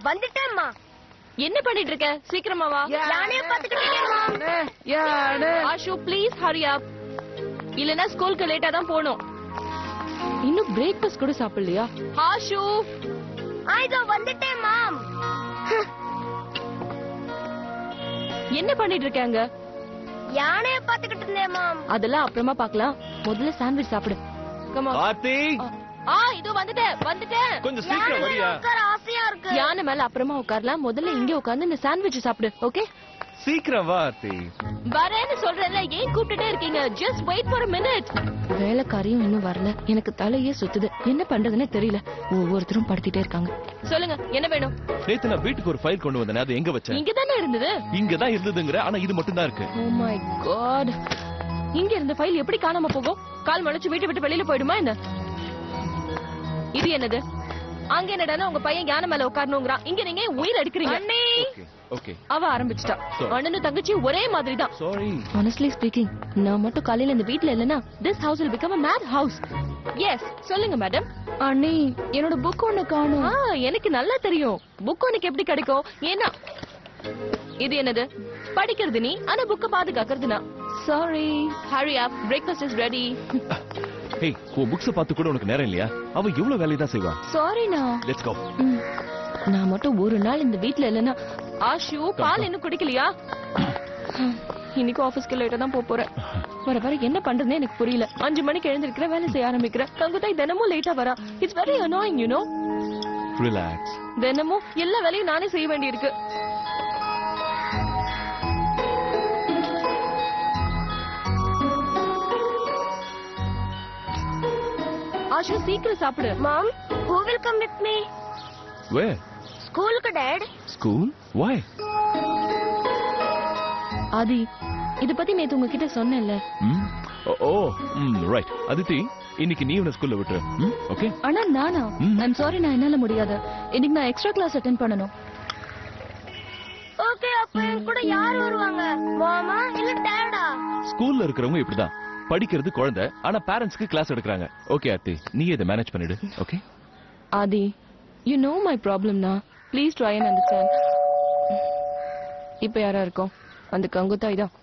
வந்துட்டேம்மா. என்ன பண்ணிட்டு இருக்க? சீக்கிரமா வா. யானைய பாத்துக்கிட்டே. Ashu please hurry up. இல்லனா ஸ்கூலுக்கு லேட்டா தான் போணும். இன்னும் பிரேக்ஃபாஸ்ட் கூட சாப்பிடலையா? ஆஷு இதோ வந்துட்டேன் மாம். என்ன பண்ணிட்டு இருக்காங்க? யானைய பாத்துக்கிட்டு இருந்தேன் மாம். அதெல்லாம் அப்புறமா பார்க்கலாம். முதல்ல சாண்ட்விச் சாப்பிடு. Come on. ஆர்த்தி இதோ வந்துட்டேன். கொஞ்சம் சீக்கிரம் வரியா? ஆசையா இருக்கு. யானை மேல அப்புறமா உட்காரலாம். முதல்ல இங்க உட்கார்ந்து இந்த சாண்ட்விச் சாப்பிடு. ஓகே? சீக்கிரம் வா ஆர்த்தி. வரேன்னு சொல்றேன்ல, ஏன் கூப்பிட்டுட்டே இருக்கீங்க? Just wait for a minute. வேலைக்காரியும் இன்னும் வரல. எனக்கு தலையே சுத்துது. என்ன பண்றதுன்னு தெரியல. ஒவ்வொருத்தரும் படுத்திட்டே இருக்காங்க. சொல்லுங்க, என்ன வேணும்? நேத்து நான் வீட்டுக்கு ஒரு ஃபைல் கொண்டு வந்தேன். அது எங்க வச்சேன்? இங்க தானே இருந்தது. இங்க தான் இருந்ததுங்கற, ஆனா இது மட்டும் தான் இருக்கு. Oh my God. இங்க இருந்த ஃபைல் எப்படி காணாம போகும்? கால் முளைச்சு வீட்டை விட்டு வெளியில போயிடுமா என்ன? இது என்னது? அங்க என்னடானா உங்க பையன் யானை மேல உட்காரணும்ங்கறான். இங்க நீங்க உயிர் எடுக்கிறீங்க. ஓகே. அவ ஆரம்பிச்சிட்டா. அண்ணனும் தங்கச்சி ஒரே மாதிரி தான். சாரி. Honestly speaking, நான் மட்டும் காலையில இந்த வீட்ல இல்லனா this house will become a mad house. Yes, சொல்லுங்க மேடம். அண்ணி, என்னோட புக் ஒன்னு காணோம். எனக்கு நல்லா தெரியும். புக் உனக்கு எப்படி கிடைக்கும்? ஏன்னா இது என்னது? படிக்கிறது நீ, ஆனா புக்க பாதுகாக்கிறது நான். Sorry. Hurry up. Breakfast is ready. ஏய், உன் புக்ஸ் பார்த்து கூட உனக்கு நேரம் இல்லையா? அவ எவ்வளவு வேலைய தான் செய்வா. Sorry நா. Let's go. நான் மட்டும் ஒரு நாள் இந்த வீட்ல இல்லனா ஆஷு பால் இன்னும் குடிக்கலையா? இன்னைக்கு ஆபீஸ்க்கு லேட்டா தான் போறேன். வர என்ன பண்றதுன்னு எனக்கு புரியல. 5 மணிக்கு எழுந்திருக்கிற, வேலை செய்ய ஆரம்பிக்கிறேன். கங்குதாய் தினமும் லேட்டா வரா. It's very annoying, you know. Relax. தினமும் எல்லா வேலையும் நானே செய்ய வேண்டியிருக்கு. ஆஷு சீக்கிரம் சாப்பிடு. Mom, who will come with me? Where? ஸ்கூலுக்கு டாட். School? Why? ஆதி, இத பத்தி நேத்து உங்ககிட்ட சொன்னேன்ல. ரைட். அதித்தி, இன்னைக்கு நீ உன ஸ்கூல்ல விட்டுரு. ஓகே? ஆனா நானா? I'm sorry, நான் என்னால முடியாது. இன்னைக்கு நான் எக்ஸ்ட்ரா கிளாஸ் அட்டெண்ட் பண்ணனும். ஓகே, அப்ப என் கூட யார் வருவாங்க? மாமா இல்ல டாடா? ஸ்கூல்ல இருக்கிறவங்க இப்படிதான். படிக்கிறது குழந்தை, ஆனா பேரண்ட்ஸ்க்கு கிளாஸ் எடுக்கறாங்க. ஓகே ஆர்த்தி, நீ இத மேனேஜ் பண்ணிடு. Okay? Adi, you know my problem na. Please try and understand. இப்ப யாரா இருக்கோம்? அந்த கங்குதாய் தான்.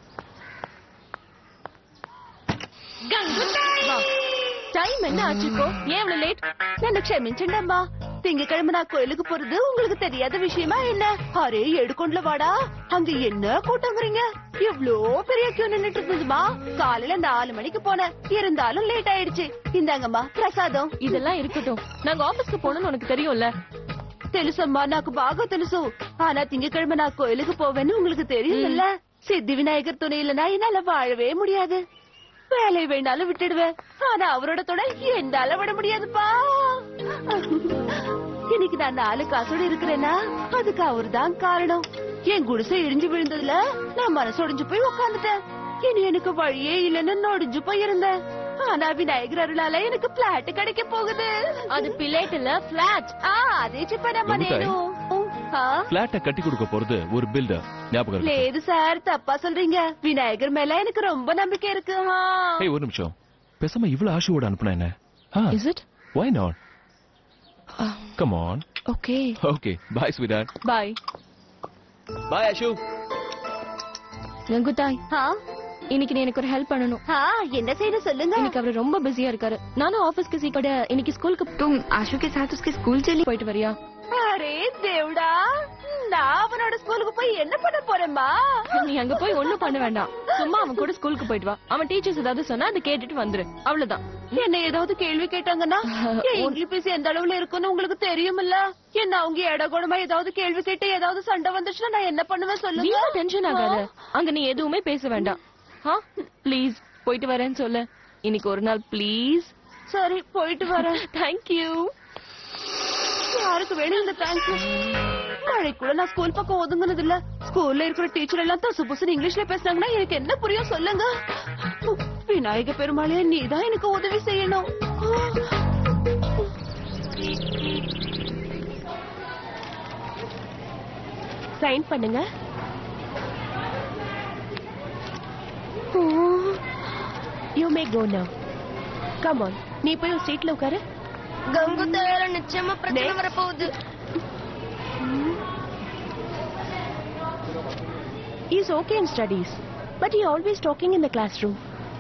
கங்குதாய்! டைம் என்ன ஆச்சுக்கோ? ஏன் இவ்வளவு லேட்? என்ன க்ஷமிச்சுண்டம்மா. திங்கக்கிழமை நான் கோயிலுக்கு போறது உங்களுக்கு தெரியாத விஷயமா என்ன? அரே எடுக்கொண்டல வாடா. அங்க என்ன கூட்டங்கிறீங்க? எவ்வளோ பெரிய கியூ நின்னுட்டு இருந்ததுமா. காலையில 4 மணிக்கு போனேன். இருந்தாலும் லேட் ஆயிடுச்சு. இந்தாங்கம்மா பிரசாதம். இதெல்லாம் இருக்கட்டும். நாங்க ஆபீஸ்க்கு போகணும்னு உனக்கு தெரியும்ல. తెలుసమ్మా, నాకు బాగా తెలుసు. ஆனா திங்கக்கிழமை நான் கோயிலுக்கு போவேன்னு உங்களுக்கு தெரியும்ல. சித்தி விநாயகர் துணை இல்லனா என்னால வாழவே முடியாது. வேலை வேணாலும் விட்டுடுவேன். ஆனா அவரோட துணை என்னால விட முடியாதுப்பா. இன்னைக்கு நான் 4 காசோட இருக்கிறேன்னா அதுக்கு அவர்தான் காரணம். என் குடிசை இடிஞ்சு விழுந்ததுல நான் மனசொடிஞ்சு போய் உட்காந்துட்டேன். இனி எனக்கு வழியே இல்லைன்னு நொடிஞ்சு போயிருந்தேன். ஆனா விநாயகர் அருளால எனக்கு பிளாட் கிடைக்க போகுது. அது பிளேட் இல்ல, பிளாட். அதே చెప్పా నేను. பிளாட்ட கட்டி கொடுக்க போறது ஒரு பில்டர். ஞாபகம் இருக்கா? లేదు சார், தப்பா சொல்றீங்க. விநாயகர் மேல எனக்கு ரொம்ப நம்பிக்கை இருக்கு. ஏய், ஒரு நிமிஷம். பேசாம இவ்வளவு ஆஷுவோட அனுப்புனா என்ன? Is it? Why not? Come on. Okay. Okay. Bye, sweetheart. Bye. Bye, Ashu. கங்குதாய், இன்னைக்கு நீ எனக்கு ஒரு ஹெல்ப் பண்ணணும். என்ன செய்யணும் சொல்லுங்க. இன்னைக்கு அவரு ரொம்ப பிஸியா இருக்காரு. நானும் ஆபீஸ்க்கு சீக்கிரம் இன்னைக்கு ஸ்கூலுக்கு तुम आशु के साथ उसके स्कूल चली போயிட்டு வரியா? அரே தேவடா, நான் அவனோட ஸ்கூலுக்கு போய் என்ன பண்ண போறேம்மா? நீ அங்க போய் ஒண்ணும் பண்ண வேண்டாம். சும்மா அவன் கூட ஸ்கூலுக்கு போயிட்டு வா. அவன் டீச்சர்ஸ் ஏதாவது சொன்னா அதை கேட்டுட்டு வந்துரு. அவ்வளவுதான். என்ன ஏதாவது கேள்வி கேட்டாங்கன்னா இங்கிலீஷ் பேசி எந்த அளவுல இருக்குன்னு உங்களுக்கு தெரியுமில்ல. என்ன அவங்க இடகுணமா ஏதாவது கேள்வி கேட்டு ஏதாவது சண்டை வந்துச்சுன்னா நான் என்ன பண்ணுவேன் சொல்லுங்க. டென்ஷன் ஆகாத. அங்க நீ எதுவுமே பேச வேண்டாம். ப்ளீஸ் போயிட்டு வரேன்னு சொல்லு. இன்னைக்கு ஒரு நாள் ப்ளீஸ். சரி, போயிட்டு வரேன். தேங்க்யூ. யாருக்கு வேணும் இந்த தேங்க்யூ? மழைக்குள்ள நான் ஸ்கூல் பக்கம் ஒதுங்கினது இல்ல. ஸ்கூல்ல இருக்கிற டீச்சர் எல்லாம் தசு புசுன்னு இங்கிலீஷ்ல பேசினாங்கன்னா எனக்கு என்ன புரியும் சொல்லுங்க. விநாயக பெருமாளே, நீதான் எனக்கு உதவி செய்யணும். சைன் பண்ணுங்க. You may go now. Come on. நீ போய் சீட்ல உட்காரு. கங்குதாயால நிச்சயமா பிரச்சனை வரப்போகுது. Is okay in studies but he always talking in the classroom.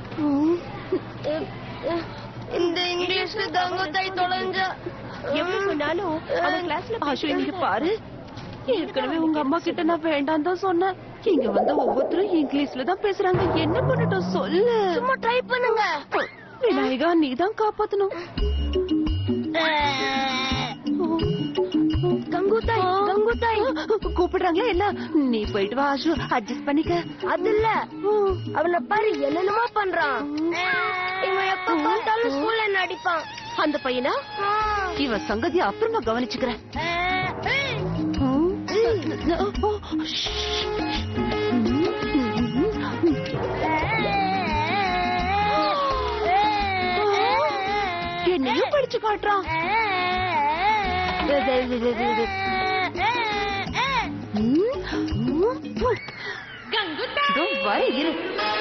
இந்த இங்கிலீஷ்ல கங்குத்தாய் தொலைஞ்சா எப்படி சொன்னாலும் அவன் கிளாஸ்ல ஆஷு இங்க பாரு. ஏற்கனவே உங்க அம்மா கிட்ட நான் வேண்டாம் தான் சொன்னேன். இங்க வந்து ஒவ்வொருத்தரும் இங்கிலீஷ்ல தான் பேசுறாங்க. என்ன பண்ணட்டும் சொல்லு. சும்மா ட்ரை பண்ணுங்க. விநாயகா நீ தான் காப்பாத்தணும். கங்குத்தாய் கங்குத்தாய் கூப்பிடுறாங்களா என்ன? நீ போயிட்டு வா ஆஷு, அட்ஜஸ்ட் பண்ணிக்க. அது இல்ல, அவனை பாரு என்னென்னமோ பண்றான். இவன் எப்ப பார்த்தாலும் ஸ்கூல்ல என்ன அடிப்பான். அந்த பையனா? இவன் சங்கதி அப்புறமா கவனிச்சுக்கிறேன். என்னையும் படிச்சு காட்டுறான். இரு.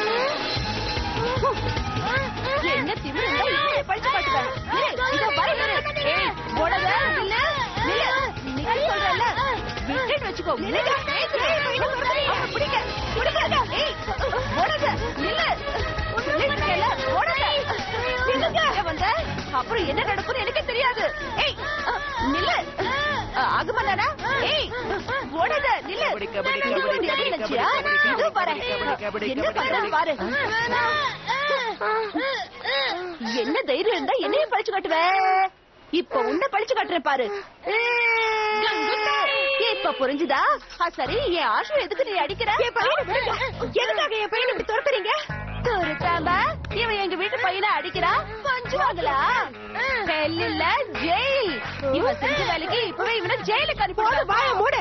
என்ன திமிரு படிச்சு காட்டுறான். வச்சுக்கோ. அப்புறம் என்ன நடக்கும் எனக்கு தெரியாது. ஆகுமாடா? என்ன தைரியம் இருந்தா என்னையும் படிச்சு காட்டுவேன். இப்ப உன்ன படிச்சு காட்டுறேன் பாரு. இப்ப புரிஞ்சுதா? சரி, என் ஆஷு எதுக்கு நீ அடிக்கிற? எதுக்காக என் பையனை இப்படி துரத்துறீங்க? துரத்தாம இவன் எங்க வீட்டு பையனை அடிக்கிறா. கொஞ்சுவாங்களா? இல்ல ஜெயில். இவன் செஞ்ச வேலைக்கு இப்பவே இவனை ஜெயிலுக்கு அனுப்பி வாய மூட.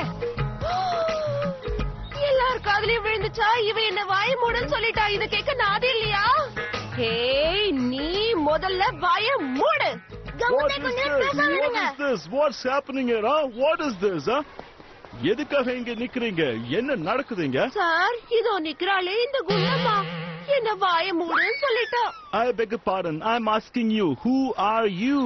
எல்லார் காதலையும் விழுந்துச்சா? இவன் என்ன வாய மூடன்னு சொல்லிட்டா. இத கேட்க நாதே இல்லையா? ஏய் நீ முதல்ல வாய மூடு. What is this? What's happening here? Huh? What is this? Huh? எதுக்காக இங்க நிக்கிறீங்க? என்ன நடக்குதுங்க? சார், இதோ நிக்கறாளே இந்த குள்ளம்மா. என்ன வாய மூடுன்னு சொல்லிட்டா. I beg your pardon. I'm asking you, who are you?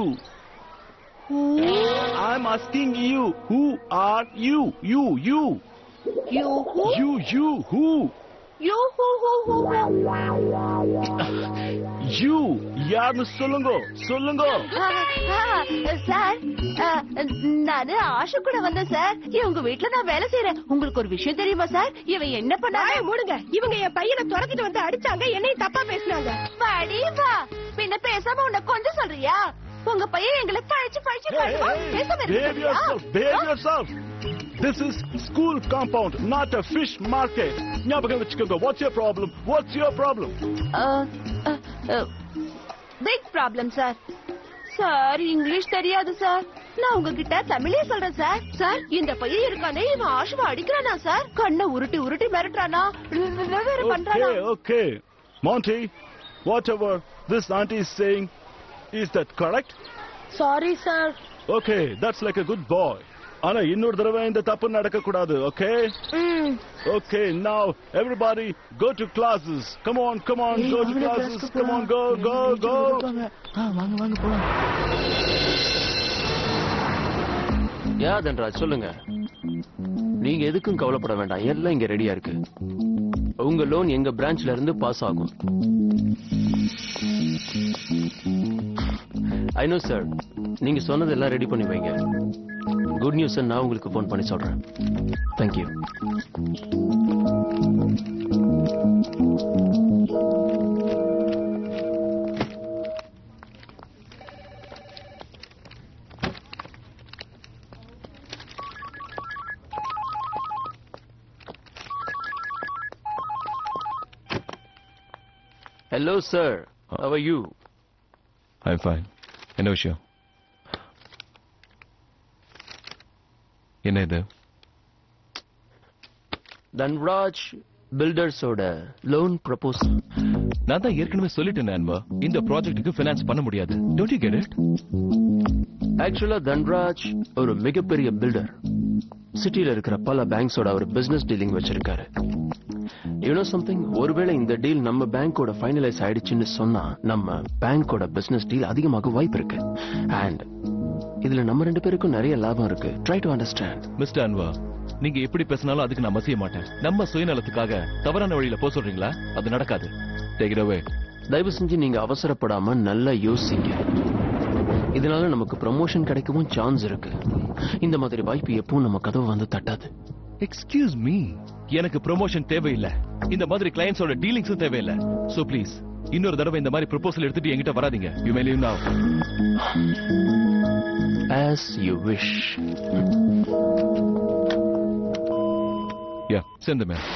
I'm asking you, who are you? You. You who? You, who? You who? You, யாருன்னு சொல்லுங்க. சார், நானு ஆஷு கூட வந்தேன் சார். இவங்க வீட்டுல நான் வேலை செய்யறேன். உங்களுக்கு ஒரு விஷயம் தெரியுமா சார்? இவன் என்ன பண்ணாங்க? மூடுங்க. இவங்க என் பையனை துரத்திட்டு வந்து அடிச்சாங்க. என்னையும் தப்பா பேசினாங்க. வா பின்ன பேசாம உன்னை கொஞ்சம் சொல்றியா? உங்க பையன் எங்களை பழிச்சு Behave yourself. This is school compound, not a fish market. ஞாபகம் வச்சுக்கோங்க. What's your problem? Big problem sir. Sir, English தெரியாது சார். நான் உங்ககிட்ட தமிழே சொல்றேன் சார். சார், இந்த பையன் இருக்கானே, இவன் ஆஷுவா அடிக்கிறானா சார்? கண்ணை உருட்டி மிரட்டுறானா? பண்றானா? Okay. Monty, whatever this auntie is saying, is that correct? Sorry sir. Okay, that's like a good boy. ஆனா இன்னொரு தடவை இந்த தப்பு நடக்க கூடாது. Okay? Okay, now everybody go to classes. Come on, go to classes. Come on, go. வாங்க போலாம். தன்ராஜ் சொல்லுங்க. நீங்க எதுக்கும் கவலைப்பட வேண்டாம். எல்லாம் இங்க ரெடியா இருக்கு. உங்க லோன் எங்க பிரான்ச்ல இருந்து பாஸ் ஆகும். I know sir. நீங்க சொன்னதெல்லாம் ரெடி பண்ணி வைங்க. குட் நியூஸ் நான் உங்களுக்கு போன் பண்ணி சொல்றேன். Thank you. Hello sir, how are you? I'm fine. என்ன விஷயம்? என்ன இது? தன்ராஜ் பில்டர்ஸோட லோன் ப்ரொபோசல். நான் தான் ஏற்கனவே சொல்லிட்டேன் அன்பா, இந்த ப்ராஜெக்ட்டுக்கு ஃபைனான்ஸ் பண்ண முடியாது. Don't you get it? ஆக்சுவலா தன்ராஜ் ஒரு மிகப்பெரிய பில்டர். சிட்டில இருக்கிற பல பேங்க்ஸோட ஒரு பிசினஸ் டீலிங் வச்சிருக்காரு. You know something? ஒருவேளை இந்த டீல் நம்ம பேங்கோட ஃபைனலைஸ் ஆயிடுச்சுன்னு சொன்னா நம்ம பேங்கோட பிசினஸ் டீல் அதிகமாக வாய்ப்பு இருக்கு. அண்ட் இதுல நம்ம 2 பேருக்கும் நிறைய லாபம் இருக்கு. Try to understand. Mister Anwar, நீங்க எப்படி பேசினாலும் அதுக்கு நான் மசிய மாட்டேன். நம்ம சுயநலத்துக்காக தவறான வழியில போக சொல்றீங்களா? அது நடக்காது. Take it away. தயவு செஞ்சு நீங்க அவசரப்படாம நல்லா யோசிங்க. இதனால நமக்கு ப்ரமோஷன் கிடைக்கவும் சான்ஸ் இருக்கு. இந்த மாதிரி வாய்ப்பு எப்பவும் நம்ம கதவு வந்து தட்டாது. எக்ஸ்கியூஸ் மீ, எனக்கு ப்ரமோஷன் தேவையில்லை. இந்த மாதிரி கிளையன்ட்ஸோட டீலிங்ஸும் தேவையில்லை. சோ ப்ளீஸ் இன்னொரு தடவை இந்த மாதிரி ப்ரொபோசல் எடுத்துட்டு என்கிட்ட வராதீங்க. You may leave now. As you wish. Yeah, send them in.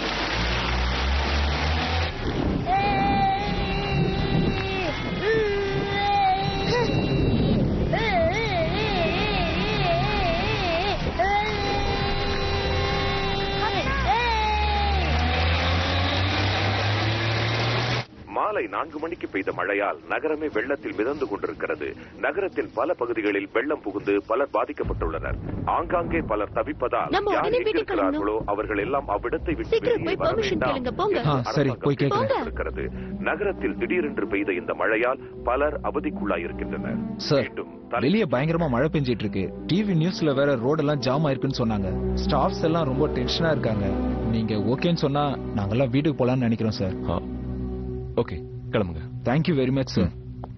மாலை 4 மணிக்கு பெய்த மழையால் நகரமே வெள்ளத்தில் மிதந்து கொண்டிருக்கிறது. நகரத்தின் பல பகுதிகளில் வெள்ளம் புகுந்து பலர் பாதிக்கப்பட்டுள்ளனர். ஆங்காங்கே பலர் தவிப்பதால் யார் இருக்கிறார்களோ அவர்கள் எல்லாம் அவ்விடத்தை விட்டு வெளியே வர வேண்டாம் இருக்கிறது. நகரத்தில் திடீரென்று பெய்த இந்த மழையால் பலர் அவதிக்குள்ளாயிருக்கின்றனர். வெளியே பயங்கரமா மழை பெஞ்சிட்டு இருக்கு. டிவி நியூஸ்ல வேற ரோடெல்லாம் ஜாம் ஆயிருக்குன்னு சொன்னாங்க. ஸ்டாஃப்ஸ் எல்லாம் ரொம்ப டென்ஷனா இருக்காங்க. நீங்க ஓகேன்னு சொன்னா நாங்கெல்லாம் வீட்டுக்கு போலாம்னு நினைக்கிறோம் சார். ஓகே, கிளம்புங்க. Thank you very much sir.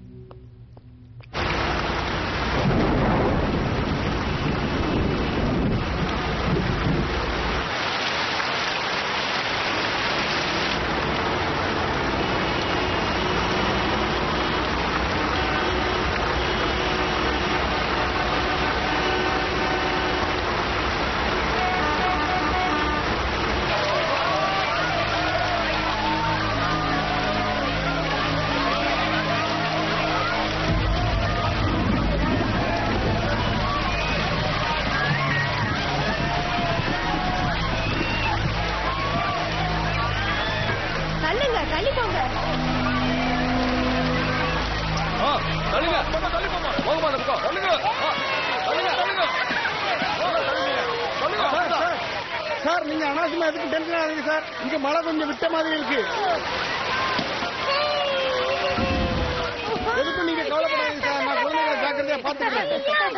Sir, நீங்க அனாவசியமா எதுக்கு டென்ஷன் ஆகுங்க சார்? இங்க மழை கொஞ்சம் விட்ட மாதிரி இருக்கு. எதுக்கும் நீங்க கவலைப்படாதீங்க சார். நான் குழந்தைகளை ஜாக்கிரதையா பாத்துக்கிறேன்.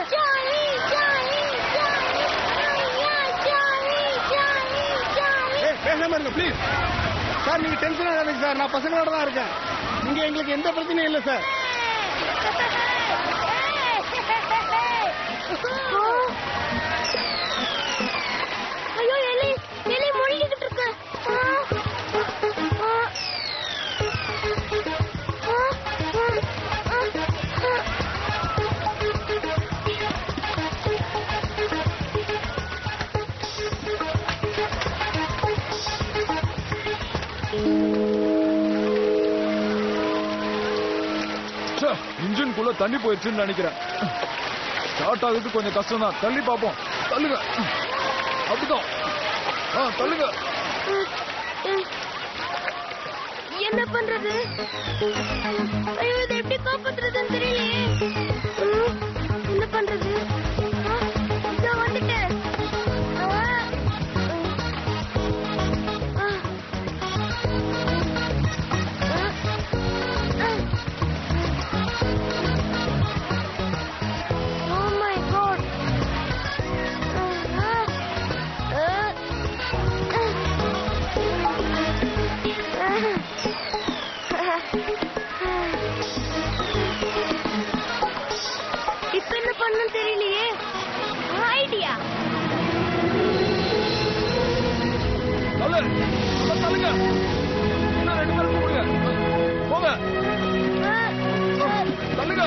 பேசாம இருங்க பிளீஸ். சார், நீங்க டென்ஷன் ஆகாதீங்க சார். நான் பசங்களோட தான் இருக்கேன். இங்க எங்களுக்கு எந்த பிரச்சனையும் இல்லை சார். ஐயோ, எலி எலி மூழ்கிட்டு இருக்கு. இன்ஜின்குள்ள தண்ணி போயிடுச்சுன்னு நினைக்கிறேன். ஸ்டார்ட் ஆகுது கொஞ்சம் கஷ்டம் தான். தள்ளி பார்ப்போம். தள்ளுங்க. அப்படிதான். தள்ளுங்க. என்ன பண்றது? ஐயோ, இதை எப்படி காப்பாத்துறதுன்னு தெரியலையே. என்ன பண்றது? இதோ வந்துட்டேன். இப்ப என்ன பண்ணு தெரியலையே. ஐடியா. தள்ளுங்க. இன்னும் 2 பேரும் போங்க. போங்க. தள்ளுங்க.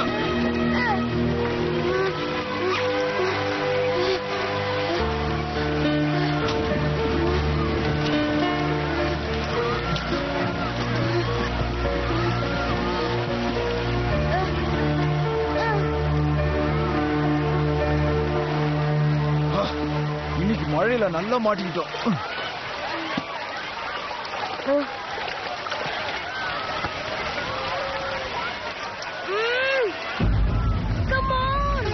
இன்னைக்கு மழையில நல்லா மாட்டிக்கிட்டோம். Come on.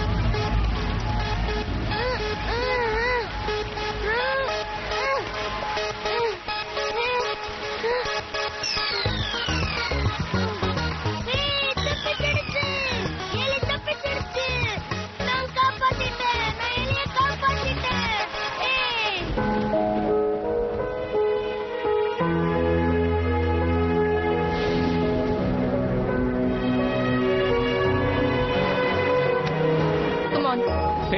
தப்பிச்சிடுச்சு. நான் காப்பாத்திட்டேன். நான் எலியை காப்பாத்திட்டேன்.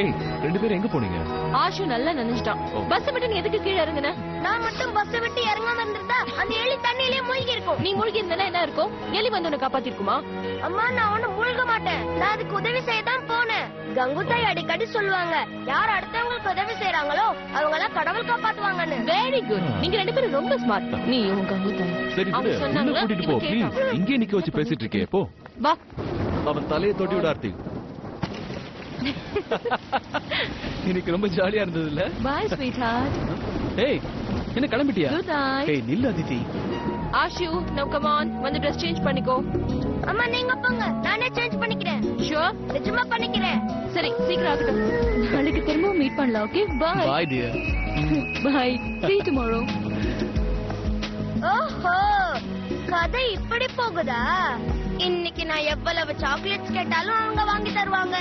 ஏய் ரெண்டு பேரும் எங்க போனீங்க? ஆஷு நல்லா நினைச்சிட்டான். பஸ் விட்டு நீ எதுக்கு கீழே இறங்குன? நான் மட்டும் பஸ் விட்டு இறங்காம இருந்திருந்தா அந்த எலி தண்ணியிலேயே மூழ்கி இருக்கும். நீ மூழ்கி இருந்தா என்ன இருக்கும்? எலி வந்து உன்னை காப்பாத்திருக்குமா? அம்மா நான் ஒண்ணு மூழ்க மாட்டேன். நான் அதுக்கு உதவி செய்ய தான் போனேன். கங்குத்தாய் அடிக்கடி சொல்லுவாங்க, யார் அடுத்தவங்களுக்கு உதவி செய்யறாங்களோ அவங்க எல்லாம் கடவுள் காப்பாத்துவாங்கன்னு. Very good. நீங்க ரெண்டு பேரும் ரொம்ப ஸ்மார்ட். நீ உங்க கங்குத்தாய். சரி அவங்க விடு, சொன்னாங்க, உள்ள கூட்டிட்டு போ இவன் ப்ளீஸ். கேட்டான். இங்கே நிக்க வச்சு பேசிட்டு இருக்கே போ. வா. அவன் தலையை தொட்டி விட ஆர்த்தி. இன்னைக்கு ரொம்ப ஜாலியா இருந்தது இல்ல? Bye sweetheart. ஏய் என்ன கிளம்பிட்டியா? Good night. ஏய் நில்லு Aditi. Ashu no come on, வந்து Dress சேஞ்ச் பண்ணிக்கோ. அம்மா நீங்க போங்க, நானே சேஞ்ச் பண்ணிக்கிறேன். ஷூர்? நிஜமா பண்ணிக்கிறேன். சரி சீக்கிரம் ஆகட்டும். நாளைக்கு திரும்ப மீட் பண்ணலாம். Okay bye. Bye dear. Bye. see you tomorrow. ஓஹோ கதை இப்படி போகுதா? இன்னைக்கு நான் எவ்வளவு சாக்லேட்ஸ் கேட்டாலும் அவங்க வாங்கி தருவாங்க.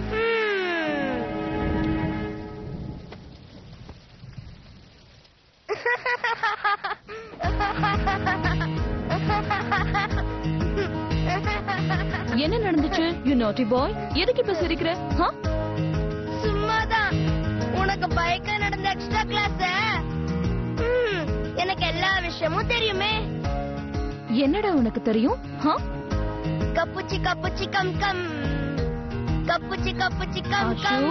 என்ன நடந்துச்சு? you naughty boy. எதுக்கு இப்ப சிரிக்கிற? சும்மாதான். உனக்கு பைக்ல நடந்த எக்ஸ்ட்ரா கிளாஸ் எனக்கு எல்லா விஷயமும் தெரியுமே. என்னடா உனக்கு தெரியும்? கப்புச்சி கப்புச்சி கம் கம், கப்புச்சி கப்புச்சி கம் கம்.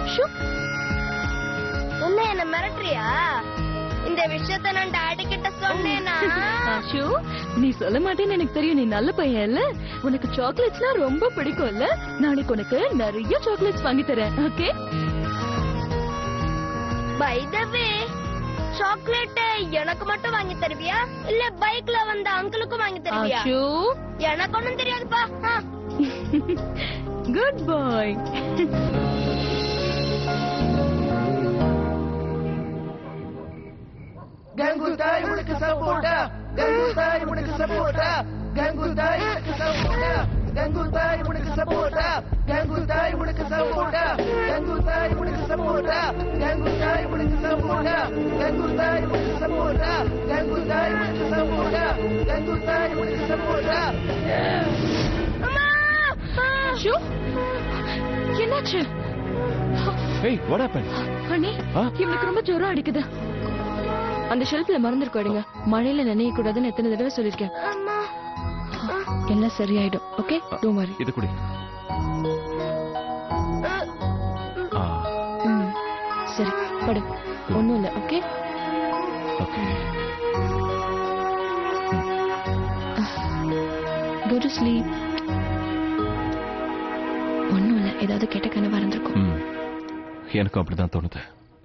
என்ன மிரட்டுறியா? இந்த விஷயத்த நான் டாடி கிட்ட சொன்னேனா? ஆஷு நீ சொல்ல மாட்டேன்னு எனக்கு தெரியும். நீ நல்ல பையன் இல்ல? உனக்கு சாக்லேட்ஸ்னா ரொம்ப பிடிக்கும் இல்ல? நாளைக்கு உனக்கு நிறைய சாக்லேட்ஸ் வாங்கி தரேன். Okay? By the way chocolate எனக்கு மட்டும் வாங்கி தருவியா இல்ல பைக்ல வந்த அங்கிளுக்கும் வாங்கி தருவியா? ஆஷு எனக்கு ஒண்ணும் தெரியாதுப்பா. குட் பாய். கங்குதாய் உனக்கு சப்போர்ட்டா, கங்குதாய் உனக்கு சப்போர்ட்டா, கங்குதாய் உனக்கு சப்போர்ட்டா, கங்குதாய் உனக்கு சப்போர்ட்டா, கங்குதாய் உனக்கு சப்போர்ட்டா, கங்குதாய் உனக்கு சப்போர்ட்டா, கங்குதாய் உனக்கு சப்போர்ட்டா, கங்குதாய் உனக்கு சப்போர்ட்டா, கங்குதாய் உனக்கு சப்போர்ட்டா, கங்குதாய் உனக்கு சப்போர்ட்டா. ஆஷு என்னாச்சு? ஏய் வாட் ஹேப்பன்? அண்ணி இவனுக்கு ரொம்ப ஜுரம் அடிக்குது. அந்த ஷெல்ஃப்ல மறந்துருக்கோடுங்க. மழையில நனைய கூடாதுன்னு எத்தனை தடவை சொல்லிருக்கேன். எல்லாம் சரியாயிடும். Okay don't worry. இது குடி. சரி படு. ஒண்ணும் இல்ல. Okay okay go to sleep. ஒண்ணும் இல்ல. ஏதாவது கெட்ட கனவா இருந்திருக்கும். எனக்கும் அப்படிதான் தோணுது.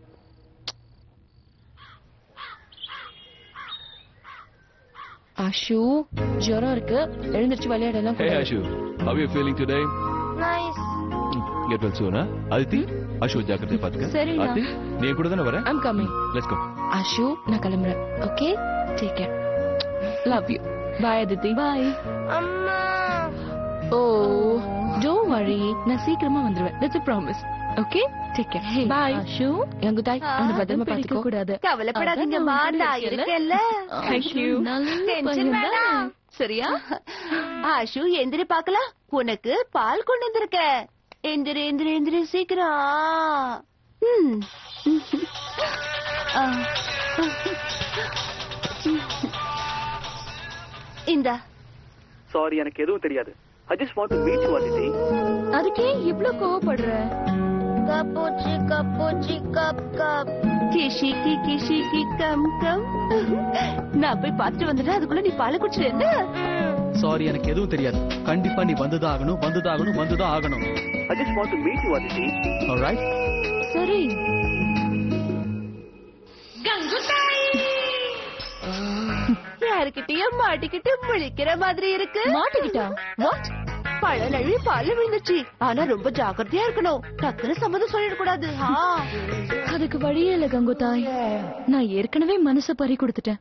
ஆஷு ஜுரம் இருக்கு, எழுந்திருச்சு விளையாடலாம். Hey Ashu, how are you feeling today? Nice. Get well soon, huh? Aditi, Ashu ஜாக்கிரதையா பாத்துக்க. சரிண்ணா. அதித்தி, நீ கூட தானே வர? I'm coming. Let's go. Ashu நான் கிளம்புறேன். Okay take care. Love you. Bye Aditi. Bye. அம்மா ஓ டோன்ட் வரி, நான் சீக்கிரமா வந்துருவேன். That's a promise. Okay take care. Bye. Ashu Gangutai அந்த பத்திரமா பாத்துக்கோ. கூடாது. கவலைப்படாதீங்கம்மா, நான் இருக்கேன்ல. Thank you. டென்ஷன் வேண்டாம். சரியா? ஆஷு எந்திரி பாக்கலாம். உனக்கு பால் கொண்டு வந்திருக்க. எந்திரி எந்திரி எந்திரி சீக்கிரம். இந்தா. சாரி எனக்கு எதுவும் தெரியாது. I just want to meet you Aditi. அதுக்கே இவ்ளோ கோவப்படுற? கப்புச்சி கப்புச்சி கப் கப், கிஷிக்கி கிஷிக்கி கம் கம். நான் போய் பார்த்துட்டு வந்துட்டேன், அதுக்குள்ள நீ பாலை குடிச்சிட்டு என்ன? சாரி எனக்கு எதுவும் தெரியாது. கண்டிப்பா நீ வந்துதான் ஆகணும், வந்துதான் ஆகணும், வந்துதான் ஆகணும். I just want to meet you Aditi. Alright? சரி. யாருக்கிட்டயும் மாட்டிக்கிட்டு முழிக்கிற மாதிரி இருக்கு. மாட்டிக்கிட்டா? வாட்? பழ நழுவி பால் விழுந்துச்சு. ஆனா ரொம்ப ஜாக்கிரதையா இருக்கணும். டக்குனு சம்மதம் சொல்லிடக்கூடாது. அதுக்கு வழியே இல்ல கங்குதாய். நான் ஏற்கனவே மனச பறி கொடுத்துட்டேன்.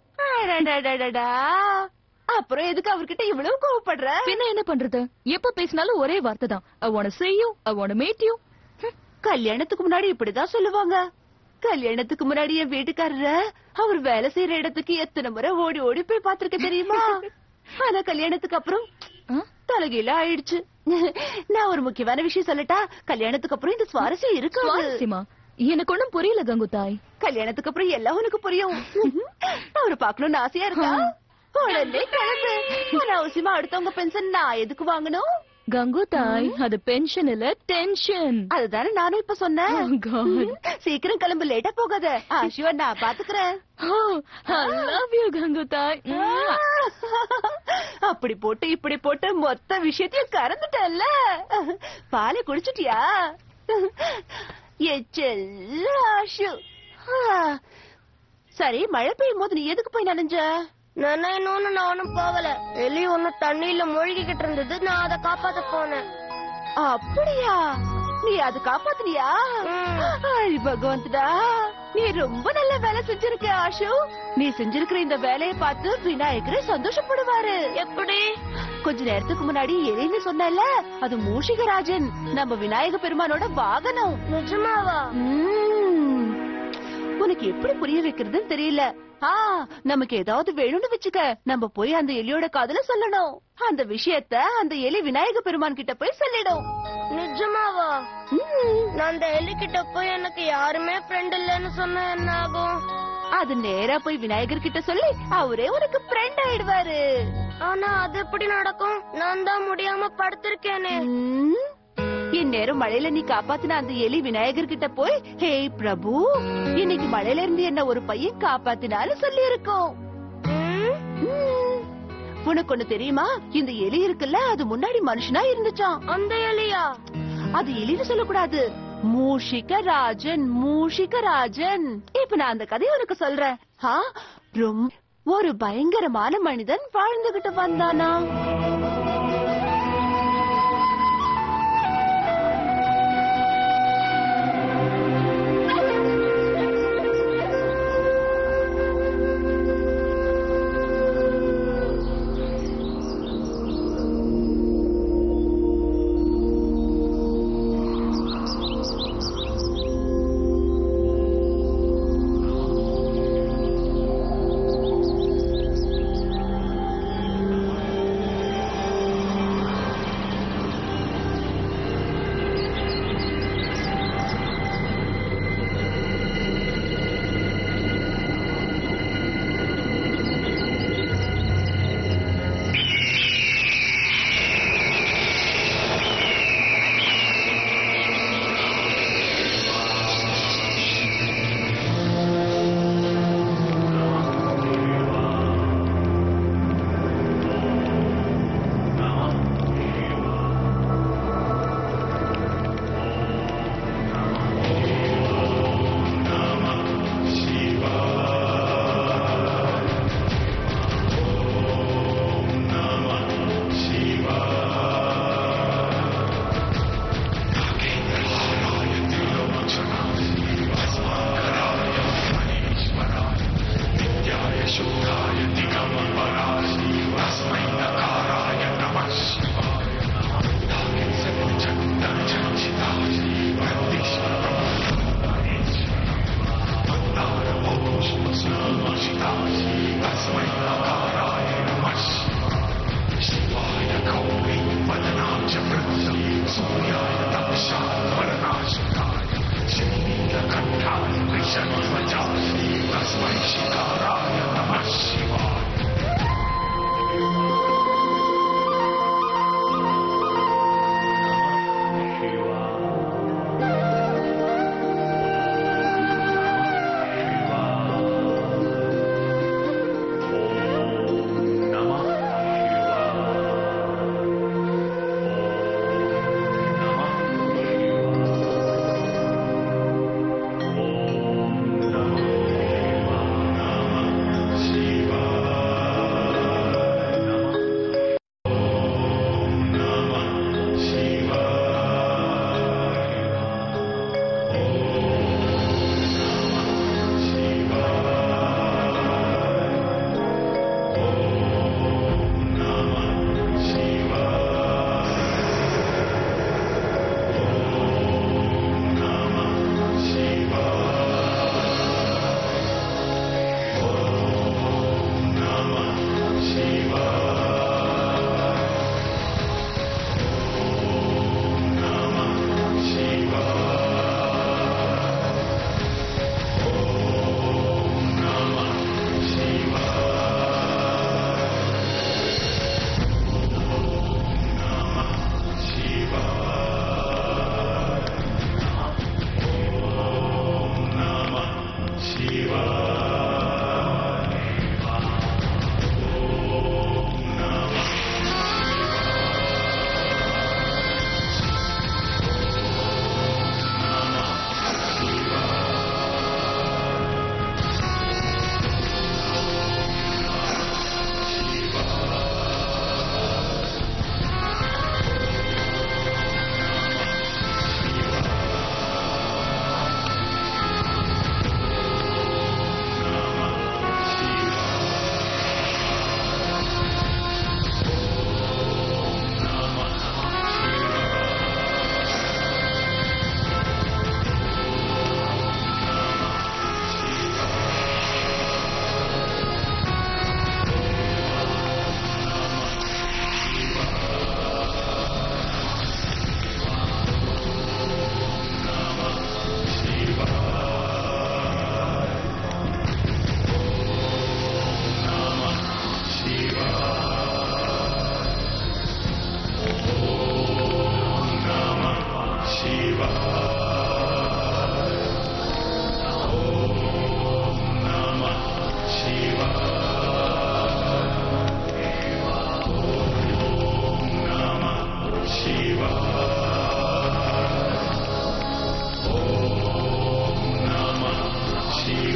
அப்புறம் எதுக்கு அவர்கிட்ட இவ்வளவு கோவப்படுற? பின்ன என்ன பண்றது? எப்ப பேசினாலும் ஒரே வார்த்தை தான். I want to see you, I want to meet you. கல்யாணத்துக்கு முன்னாடி இப்படிதான் சொல்லுவாங்க. கல்யாணத்துக்கு முன்னாடி என் வீட்டுக்காரர அவர் வேலை செய்யற இடத்துக்கு எத்தனை முறை ஓடி ஓடி போய் பாத்திருக்க தெரியுமா? ஆனா கல்யாணத்துக்கு அப்புறம் தலைகீழ ஆயிடுச்சு. நான் ஒரு முக்கியமான விஷயம் சொல்லட்டா? கல்யாணத்துக்கு அப்புறம் இந்த சுவாரஸ்யம் இருக்காது. சுவாரஸ்யமா? எனக்கு ஒண்ணும் புரியல கங்குத்தாய். கல்யாணத்துக்கு அப்புறம் எல்லாம் உனக்கு புரியும். அவரை பாக்கணும்னு ஆசையா இருக்கா? உடனே கிளம்பு. அவசியமா அடுத்தவங்க பென்ஷன் நான் எதுக்கு வாங்கணும்? கங்குத்தாய், அது பென்ஷன் இல்ல, டென்ஷன். அதுதானே நானும் இப்ப சொன்னேன். Oh God. சீக்கிரம் கிளம்பு, லேட்டா போகாத. சிவா, நான் பாத்துக்கிறேன். Oh, I love you கங்குத்தாய். அப்படி போட்டு இப்படி போட்டு மொத்த விஷயத்தையும் கறந்துட்டல்ல. பாலை குடிச்சிட்டியா? ஆஷு. சரி, மழை பெய்யும் போது நீ எதுக்கு போய் நனைஞ்ச? நனையணும்னு நானும் போகல. எலி ஒண்ணு தண்ணியில மூழ்கிக்கிட்டு இருந்தது, நான் அதை காப்பாத்த போனேன். அப்படியா? நீ அது காப்பாத்தினியா? பகவந்தடா, நீ ரொம்ப நல்ல வேலை செஞ்சிருக்க ஆஷு. நீ செஞ்சிருக்கிற இந்த வேலையை பார்த்து விநாயகரே சந்தோஷப்படுவாரு. எப்படி? கொஞ்ச நேரத்துக்கு முன்னாடி எலின்னு சொன்னல, அது மூஷிகராஜன், நம்ம விநாயக பெருமானோட வாகனம். நிஜமாவா? உனக்கு எப்படி புரிய வைக்கிறதுன்னு தெரியல. நமக்கு ஏதாவது வேணும்னு வச்சுக்க, நம்ம போய் அந்த எலியோட காதுல சொல்லணும். அந்த விஷயத்த அந்த எலி விநாயக பெருமான் கிட்ட போய் சொல்லிடும். நிஜமாவா? நான் அந்த எலி கிட்ட போய் எனக்கு யாருமே ஃப்ரெண்ட் இல்லன்னு சொன்னா என்ன ஆகும்? அது நேரா போய் விநாயகர் கிட்ட சொல்லி அவரே உனக்கு ஃப்ரெண்ட் ஆயிடுவாரு. ஆனா அது எப்படி நடக்கும்? நான் தான் முடியாம படுத்திருக்கேனே. இந்நேரம் மழையில நீ காப்பாத்தின அந்த எலி விநாயகர் கிட்ட போய், ஹே பிரபு, இன்னைக்கு மழையில இருந்து என்ன ஒரு பையன் காப்பாத்தினாலும் சொல்லி இருக்கோம். உனக்கு ஒண்ணு தெரியுமா? இந்த எலி இருக்குல்ல, அது முன்னாடி மனுஷனா இருந்துச்சாம். அந்த எலியா? அது எலின்னு சொல்லக்கூடாது, மூஷிகராஜன். மூஷிகராஜன். இப்ப நான் அந்த கதையை உனக்கு சொல்றேன். ஒரு பயங்கரமான மனிதன் வாழ்ந்துகிட்டு வந்தானா.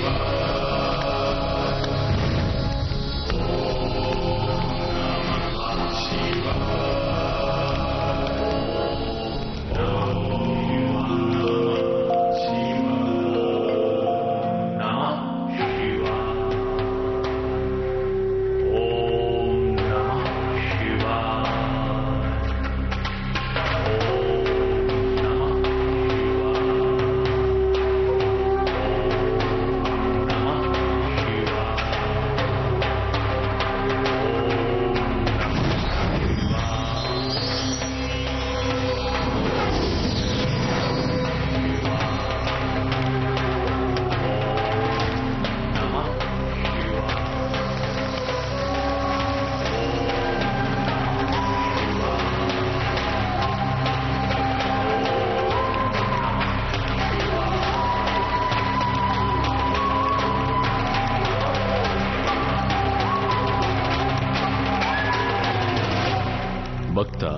பக்தா,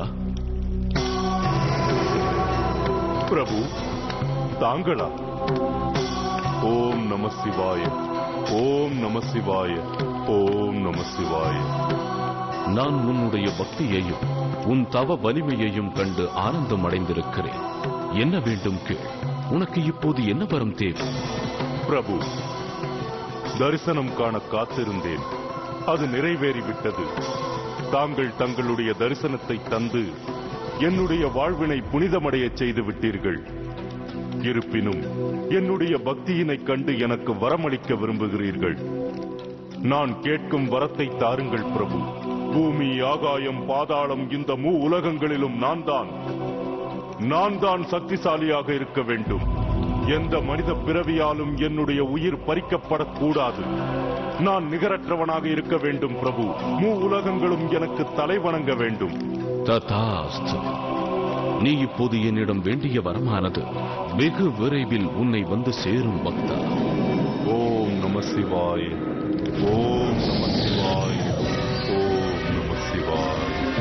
பிரபு தாங்களா? ஓம் நம சிவாய, ஓம் நம சிவாய, ஓம் நம சிவாய. நான் உன்னுடைய பக்தியையும் உன் தவ வலிமையையும் கண்டு ஆனந்தம் அடைந்திருக்கிறேன். என்ன வேண்டும் கேள். உனக்கு இப்போது என்ன வரம் தேவை? பிரபு, தரிசனம் காண காத்திருந்தேன். அது நிறைவேறிவிட்டது. தாங்கள் தங்களுடைய தரிசனத்தை தந்து என்னுடைய வாழ்வினை புனிதமடைய செய்து விட்டீர்கள். இருப்பினும் என்னுடைய பக்தியினை கண்டு எனக்கு வரமளிக்க விரும்புகிறீர்கள். நான் கேட்கும் வரத்தை தாருங்கள் பிரபு. பூமி, ஆகாயம், பாதாளம், இந்த உலகங்களிலும் நான் தான் சக்திசாலியாக இருக்க வேண்டும். எந்த மனித பிறவியாலும் என்னுடைய உயிர் பறிக்கப்படக்கூடாது. நான் நிகரற்றவனாக இருக்க வேண்டும் பிரபு. உலகங்களும் எனக்கு தலைவணங்க வேண்டும். ததாஸ்து. நீ இப்போது என்னிடம் வேண்டிய வரமானது வெகு விரைவில் உன்னை வந்து சேரும் பக்தா. ஓம் நம சிவாய, ஓம் நம சிவாய, ஓம் நம சிவாய.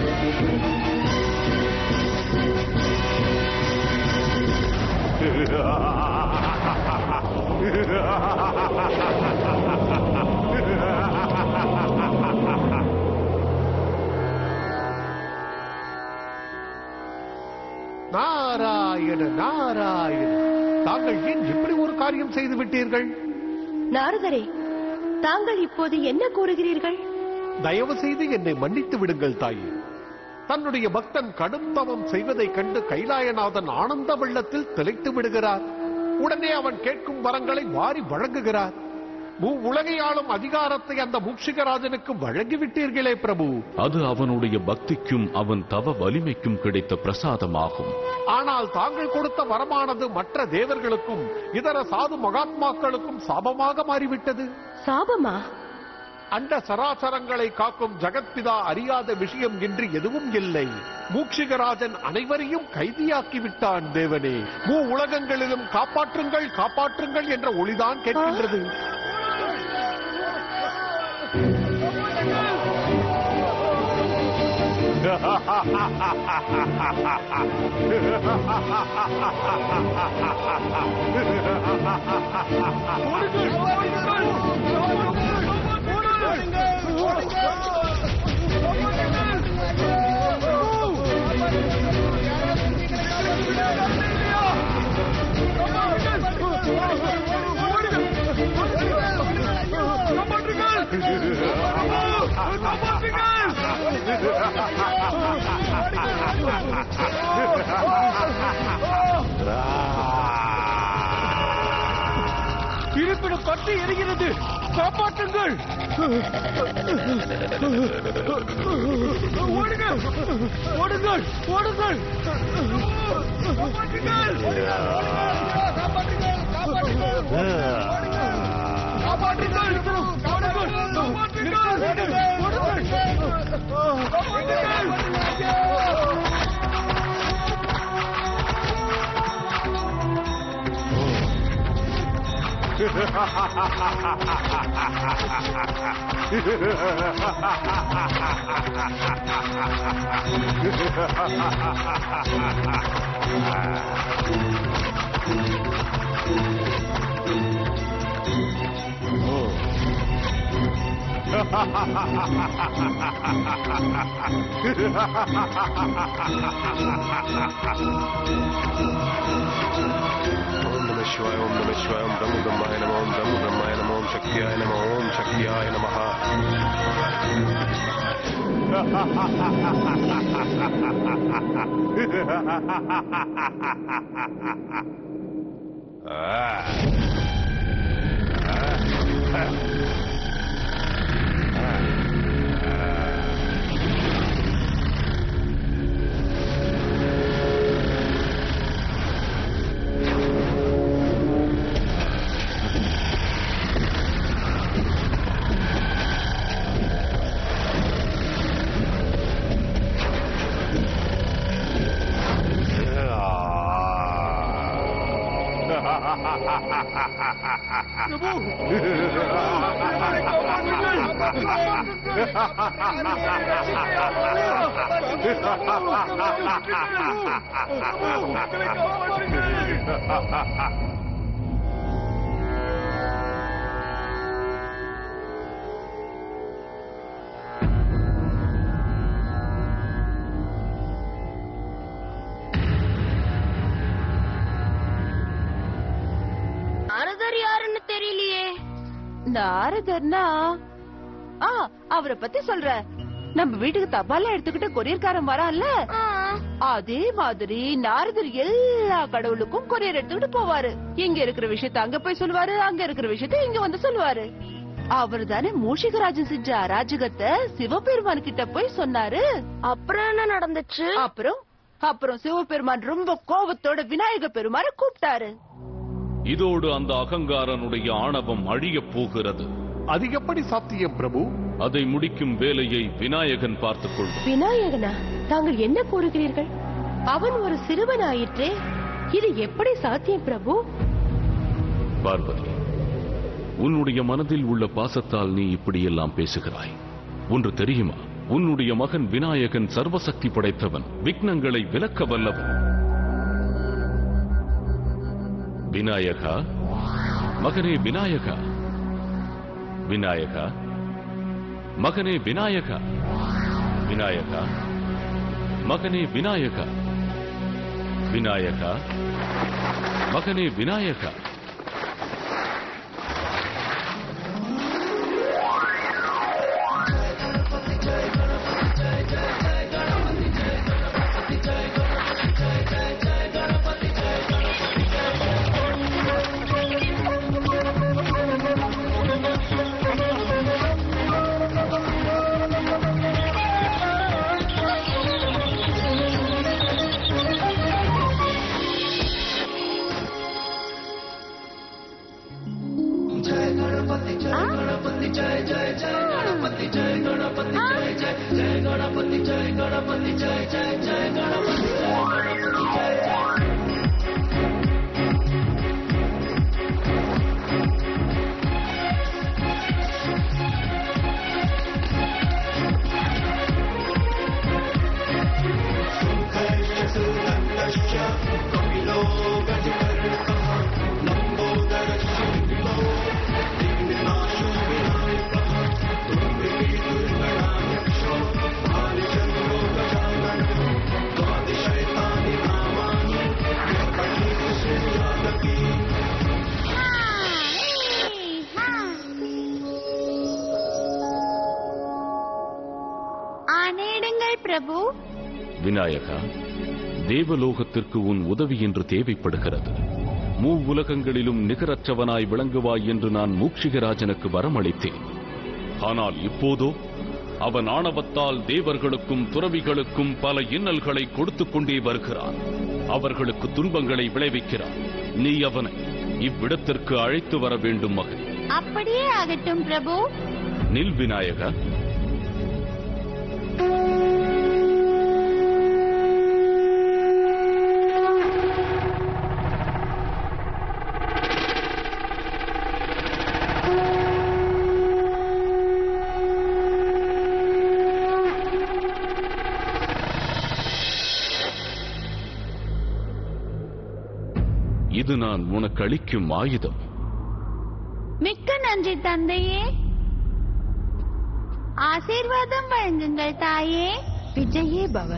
நாராயண நாராயண, தாங்கள் ஏன் இப்படி ஒரு காரியம் செய்து விட்டீர்கள்? நாரதரே, தாங்கள் இப்போது என்ன கூறுகிறீர்கள்? தயவு செய்து என்னை மன்னித்து விடுங்கள் தாயே. தன்னுடைய பக்தன் கடும் தவம் செய்வதைக் கண்டு கைலாயநாதன் ஆனந்த வெள்ளத்தில் திளைத்து விடுகிறார். உடனே அவன் கேட்கும் வரங்களை வாரி வழங்குகிறார். உலகையாளும் அதிகாரத்தை அந்த மூஷிகராஜனுக்கு வழங்கிவிட்டீர்களே பிரபு. அது அவனுடைய பக்திக்கும் அவன் தவ வலிமைக்கும் கிடைத்த பிரசாதமாகும். ஆனால் தாங்கள் கொடுத்த வரமானது மற்ற தேவர்களுக்கும் இதர சாது மகாத்மாக்களுக்கும் சாபமாக மாறிவிட்டது. சாபமா? அண்ட சராசரங்களை காக்கும் ஜகத்பிதா அறியாத விஷயம் என்று எதுவும் இல்லை. மூஷிகராஜன் அனைவரையும் கைதியாக்கி விட்டான். தேவனே, உலகங்களிலும் காப்பாற்றுங்கள் காப்பாற்றுங்கள் என்ற ஒளிதான் கேட்கின்றது. இருப்பிடம் பற்றி எரிகிறது, காப்பாற்றுங்கள். ஓடுங்கள் ஓடுங்கள் ஓடுங்கள். नमः शिवाय ओम नमः शिवाय ओम ब्रह्म ब्रह्माय नमः ओम ब्रह्म ब्रह्माय नमः ओम शक्तियाय नमः ओम शक्तियाय नमः நாரதர் யாருன்னு தெரியலையே. நாரதர்னா அவரை பத்தி சொல்ற. நம்ம வீட்டுக்கு தபால எடுத்துக்கிட்டு கொரியர்காரன் வரான்ல, அதே மாதிரி நாரதர் எல்லா கடவுளுக்கும் கொரியர் எடுத்துக்கிட்டு போவாரு. இங்க இருக்கிற விஷயத்த அங்க போய் சொல்லுவாரு, அங்க இருக்கிற விஷயத்த இங்க வந்து சொல்லுவாரு. அவர் தானே மூஷிகராஜன் செஞ்ச அராஜகத்தை சிவபெருமான் கிட்ட போய் சொன்னாரு. அப்புறம் என்ன நடந்துச்சு? அப்புறம் சிவபெருமான் ரொம்ப கோபத்தோட விநாயக பெருமான கூப்பிட்டாரு. இதோடு அந்த அகங்காரனுடைய ஆணவம் அழியப் போகிறது. அது எப்படி சாத்தியம் பிரபு? அதை முடிக்கும் வேலையை விநாயகன் பார்த்துக் கொள்வார். விநாயகனா? தாங்கள் என்ன கூறுகிறீர்கள்? அவன் ஒரு சிறுவன் ஆயிற்றே, இது எப்படி சாத்தியம் பிரபு? பார்வதி, உன்னுடைய மனதில் உள்ள பாசத்தால் நீ இப்படியெல்லாம் பேசுகிறாய். ஒன்று தெரியுமா? உன்னுடைய மகன் விநாயகன் சர்வசக்தி படைத்தவன், விக்னங்களை விலக்க வல்லவன். விநாயகா, மகனே விநாயகா, விநாயகா, மகனே விநாயகா, விநாயகா, மகனே விநாயகா, விநாயகா, மகனே விநாயகா. பிரபு. விநாயகா, தேவலோகத்திற்கு உன் உதவி என்று தேவைப்படுகிறது. மூவுலகங்களிலும் நிகரற்றவனாய் விளங்குவாய் என்று நான் மூஷிகராஜனுக்கு வரமளித்தேன். ஆனால் இப்போதோ அவன் ஆணவத்தால் தேவர்களுக்கும் துறவிகளுக்கும் பல இன்னல்களை கொடுத்துக் கொண்டே வருகிறான். அவர்களுக்கு துன்பங்களை விளைவிக்கிறான். நீ அவனை இவ்விடத்திற்கு அழைத்து வர வேண்டும் மகன். அப்படியே ஆகட்டும் பிரபு. நில் விநாயகா. இது நான் உனக்கு அளிக்கும் ஆயுதம். மிக்க நன்றி தந்தையே. ஆசீர்வாதம் வழங்குங்கள் தாயே. விஜயே பவ.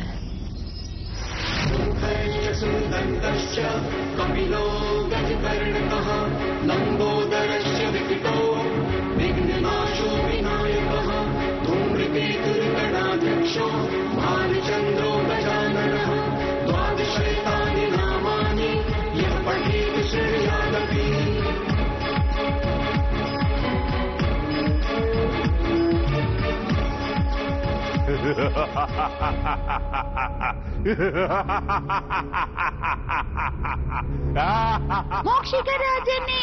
மோக்ஷிகராஜனே,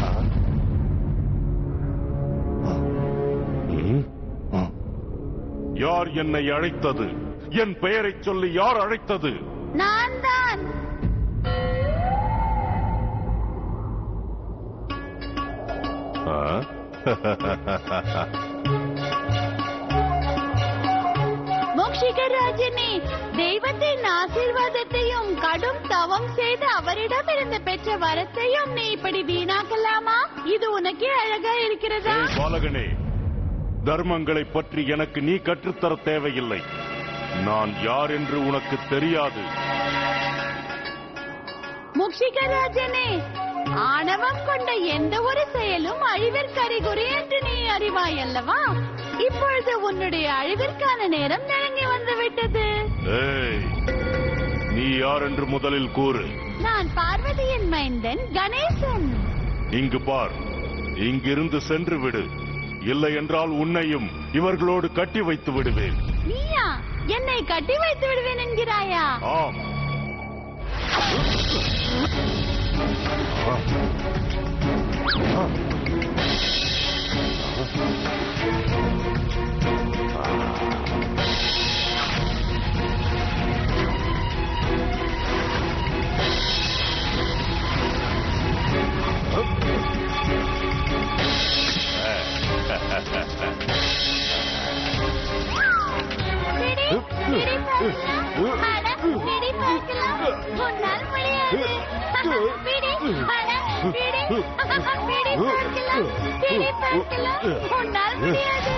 யார் என்னை அழைத்தது? என் பெயரை சொல்லி யார் அழைத்தது? நான் தான். மோக்ஷிகராஜனே, தெய்வத்தின் ஆசீர்வாதத்தையும் கடும் தவம் செய்து அவரிடமிருந்து பெற்ற வரத்தையும் நீ இப்படி வீணாக்கலாமா? இது உனக்கே அழகா இருக்கிறதா? பாலகனே, தர்மங்களை பற்றி எனக்கு நீ கற்றுத்தர தேவையில்லை. நான் யார் என்று உனக்கு தெரியாது. மோக்ஷிகராஜனே, ஆணவம் கொண்ட எந்த ஒரு செயலும் அழிவிற்கறிகுறி என்று நீ அறிவாய் அல்லவா? இப்பொழுது உன்னுடைய அழிவிற்கான நேரம் நெருங்கி வந்துவிட்டது. நீ யார் என்று முதலில் கூறு. நான் பார்வதியின் மைந்தன் கணேசன். இங்கு பார், இங்கிருந்து சென்று விடு. இல்லை என்றால் உன்னையும் இவர்களோடு கட்டி வைத்து விடுவேன். நீயா என்னை கட்டி வைத்து விடுவேன் என்கிறாயா? ஆம். உன்னால் முடியாது. உன்னால் முடியாது.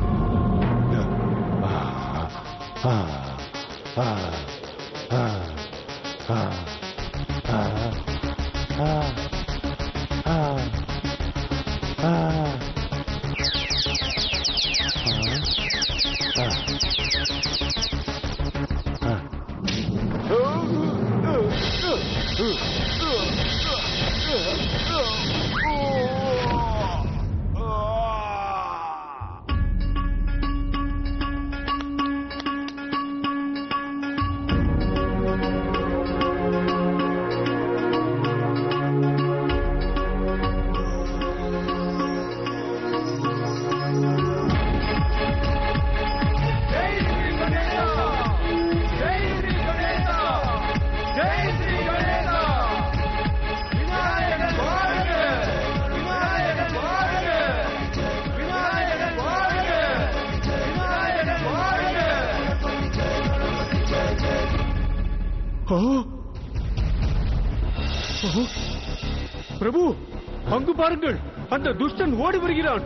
பிரபு, அங்கு பாருங்கள், அந்த துஷ்டன் ஓடி வருகிறான்.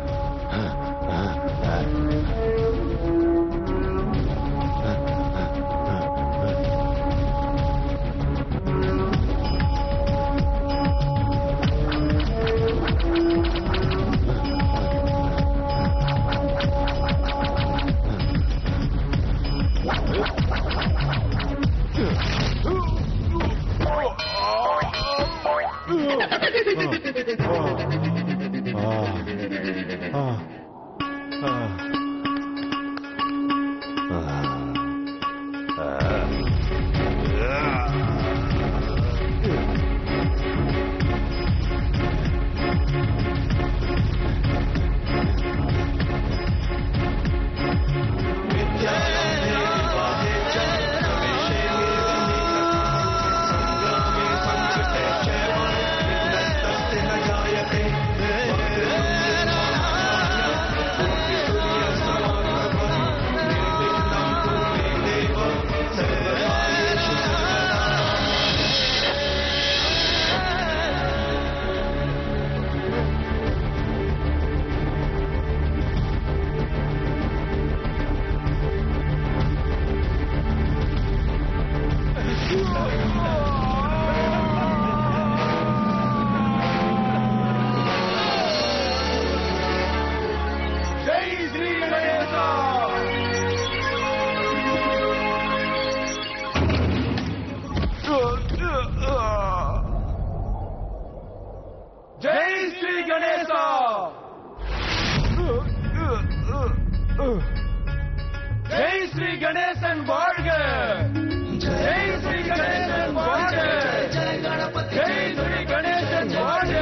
ஜெய் ஸ்ரீ கணேசன் வாழ்க! ஜெய் ஸ்ரீ கணேசன் வாழ்க! ஜெய் ஸ்ரீ கணேசன் வாழ்க!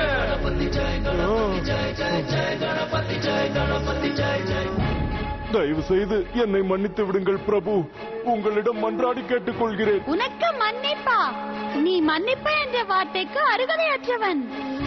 தயவு செய்து என்னை மன்னித்து விடுங்கள் பிரபு. உங்களிடம் மன்றாடி கேட்டுக்கொள்கிறேன். உனக்கு மன்னிப்பா? நீ மன்னிப்பு என்ற வார்த்தைக்கு அருகதையற்றவன்.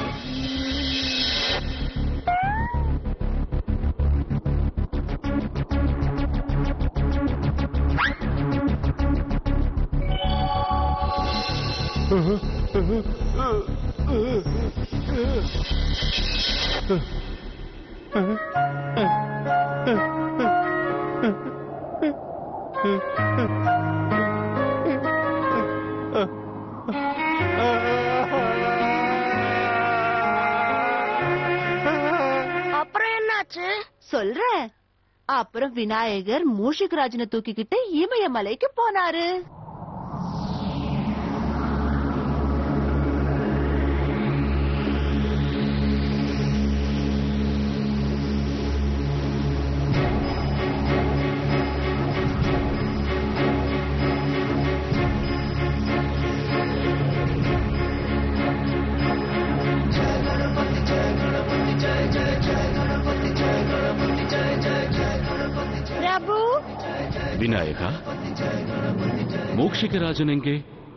அப்புறம் என்னாச்சு சொல்றேன். அப்புறம் விநாயகர் மூஷிகராஜனை தூக்கிக்கிட்டு இமயமலைக்கு போனாரு. பிரபு, விநாயகா, மூஷிகராஜன் எங்கே?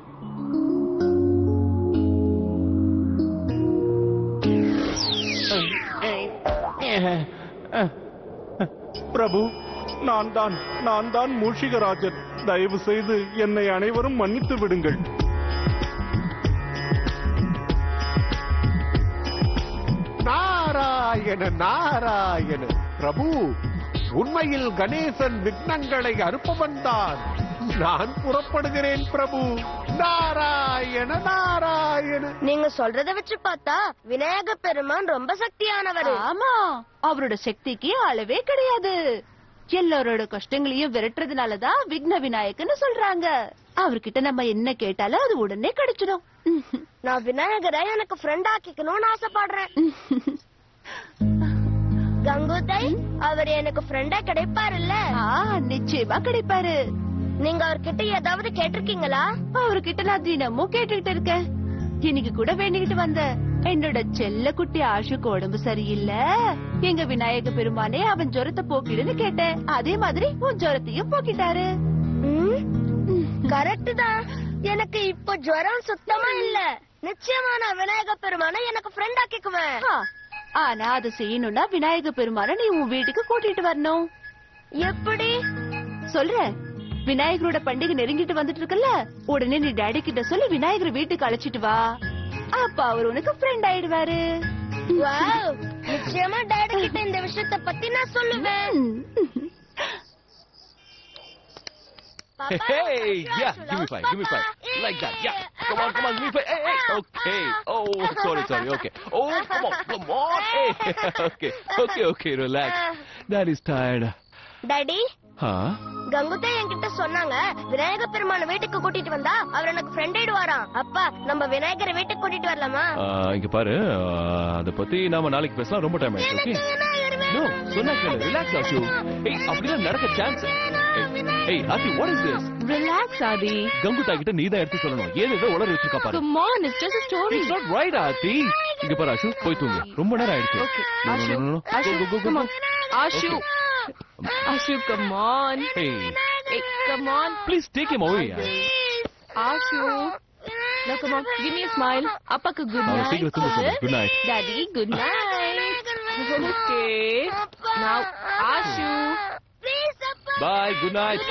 பிரபு, நான் தான் மூஷிகராஜன். தயவு செய்து என்னை அனைவரும் மன்னித்து விடுங்கள். நாராயண நாராயண. பிரபு, உண்மையில் கணேசன் விக்னங்களை அறுப்பவன் தான். நான் புறப்படுகிறேன் பிரபு. நாராயண நாராயண. நீங்க சொல்றத வச்சு பார்த்தா விநாயக பெருமான் ரொம்ப சக்தியானவர். ஆமா, அவரோட சக்திக்கு அளவே கிடையாது. எல்லாரோட கஷ்டங்களையும் விரட்டுறதுனாலதான் விக்ன விநாயகன்னு சொல்றாங்க. அவர்கிட்ட நம்ம என்ன கேட்டாலும் அது உடனே கிடைச்சிடும். நான் விநாயகரை எனக்கு ஃப்ரெண்ட் ஆக்கிக்கணும்னு ஆசைப்படுறேன். கங்குதை, அவர் எனக்கு ஃப்ரெண்டா கிடைப்பாருல்ல? நிச்சயமா கிடைப்பாரு. நீங்க அவர்கிட்ட ஏதாவது கேட்டிருக்கீங்களா? அவர்கிட்ட நான் தினமும் கேட்டுக்கிட்டு இருக்கேன். இன்னைக்கு கூட வேண்டிக்கிட்டு வந்த என்னோட செல்ல குட்டி ஆஷுக்கு உடம்பு சரியில்லை, எங்க விநாயக பெருமானே அவன் ஜுரத்தை போக்கிடுன்னு கேட்டேன். அதே மாதிரி உன் ஜுரத்தையும் போக்கிட்டாரு. கரெக்ட் தான். எனக்கு இப்போ ஜுரம் சுத்தமா இல்ல. நிச்சயமா நான் விநாயக பெருமானை எனக்கு ஃப்ரெண்ட் ஆக்கிக்குவேன். ஆனா அது செய்யணும்னா விநாயக பெருமான நீ உன் வீட்டுக்கு கூட்டிட்டு வரணும். எப்படி? சொல்றேன். விநாயகரோட பண்டிகை நெருங்கிட்டு வந்துட்டு இருக்குல்ல, உடனே நீ டாடி கிட்ட சொல்லி விநாயகர் வீட்டுக்கு அழைச்சிட்டு வா. அப்ப அவர் உனக்கு ஃப்ரெண்ட் ஆயிடுவாரு. நிச்சயமா டாடி கிட்ட இந்த விஷயத்தை பத்தி நான் சொல்லுவேன். Hey, yeah, give me five, like that, yeah. Come on, give me five. Hey, okay. Oh, sorry, okay. Oh, come on. Hey, okay, relax. Dad is tired. Daddy, Gangutai என்கிட்ட சொன்னாங்க விநாயக பெருமான வீட்டுக்கு கூட்டிட்டு வந்தா அவர் எனக்கு ஃப்ரெண்ட் ஆயிடுவாராம். அப்பா, நம்ம விநாயகரை வீட்டுக்கு கூட்டிட்டு வரலாமா? இங்க பாரு, அத பத்தி நாம நாளைக்கு பேசலாம். ரொம்ப டைம் ஆயிடுச்சு. ஓகே, நோ, சொன்னா கேளு. ரிலாக்ஸ் ஆச்சு. ஏய், அப்படிலாம் நடக்க சான்ஸ். ஏய் ஆதி, what is this? Relax ஆதி. கங்குதா கிட்ட நீ தான் எடுத்து சொல்லணும். ஏதோ உளறி வச்சிருக்கா பாரு. Come on, it's just a story. It's not right ஆதி. இங்க பாரு ஆஷு, போய் தூங்கு. ரொம்ப நேரம் ஆயிடுச்சு. Okay, No. Ashu, come on. Ashu. Ashu, come on. Hey, come on. Please take him away. Ashu. Now come on, give me a smile. Appaku good night. சீக்கிரம் தூங்க சொல்லு. Good night. Daddy, good night. Okay. Now, Ashu. Bye, good night.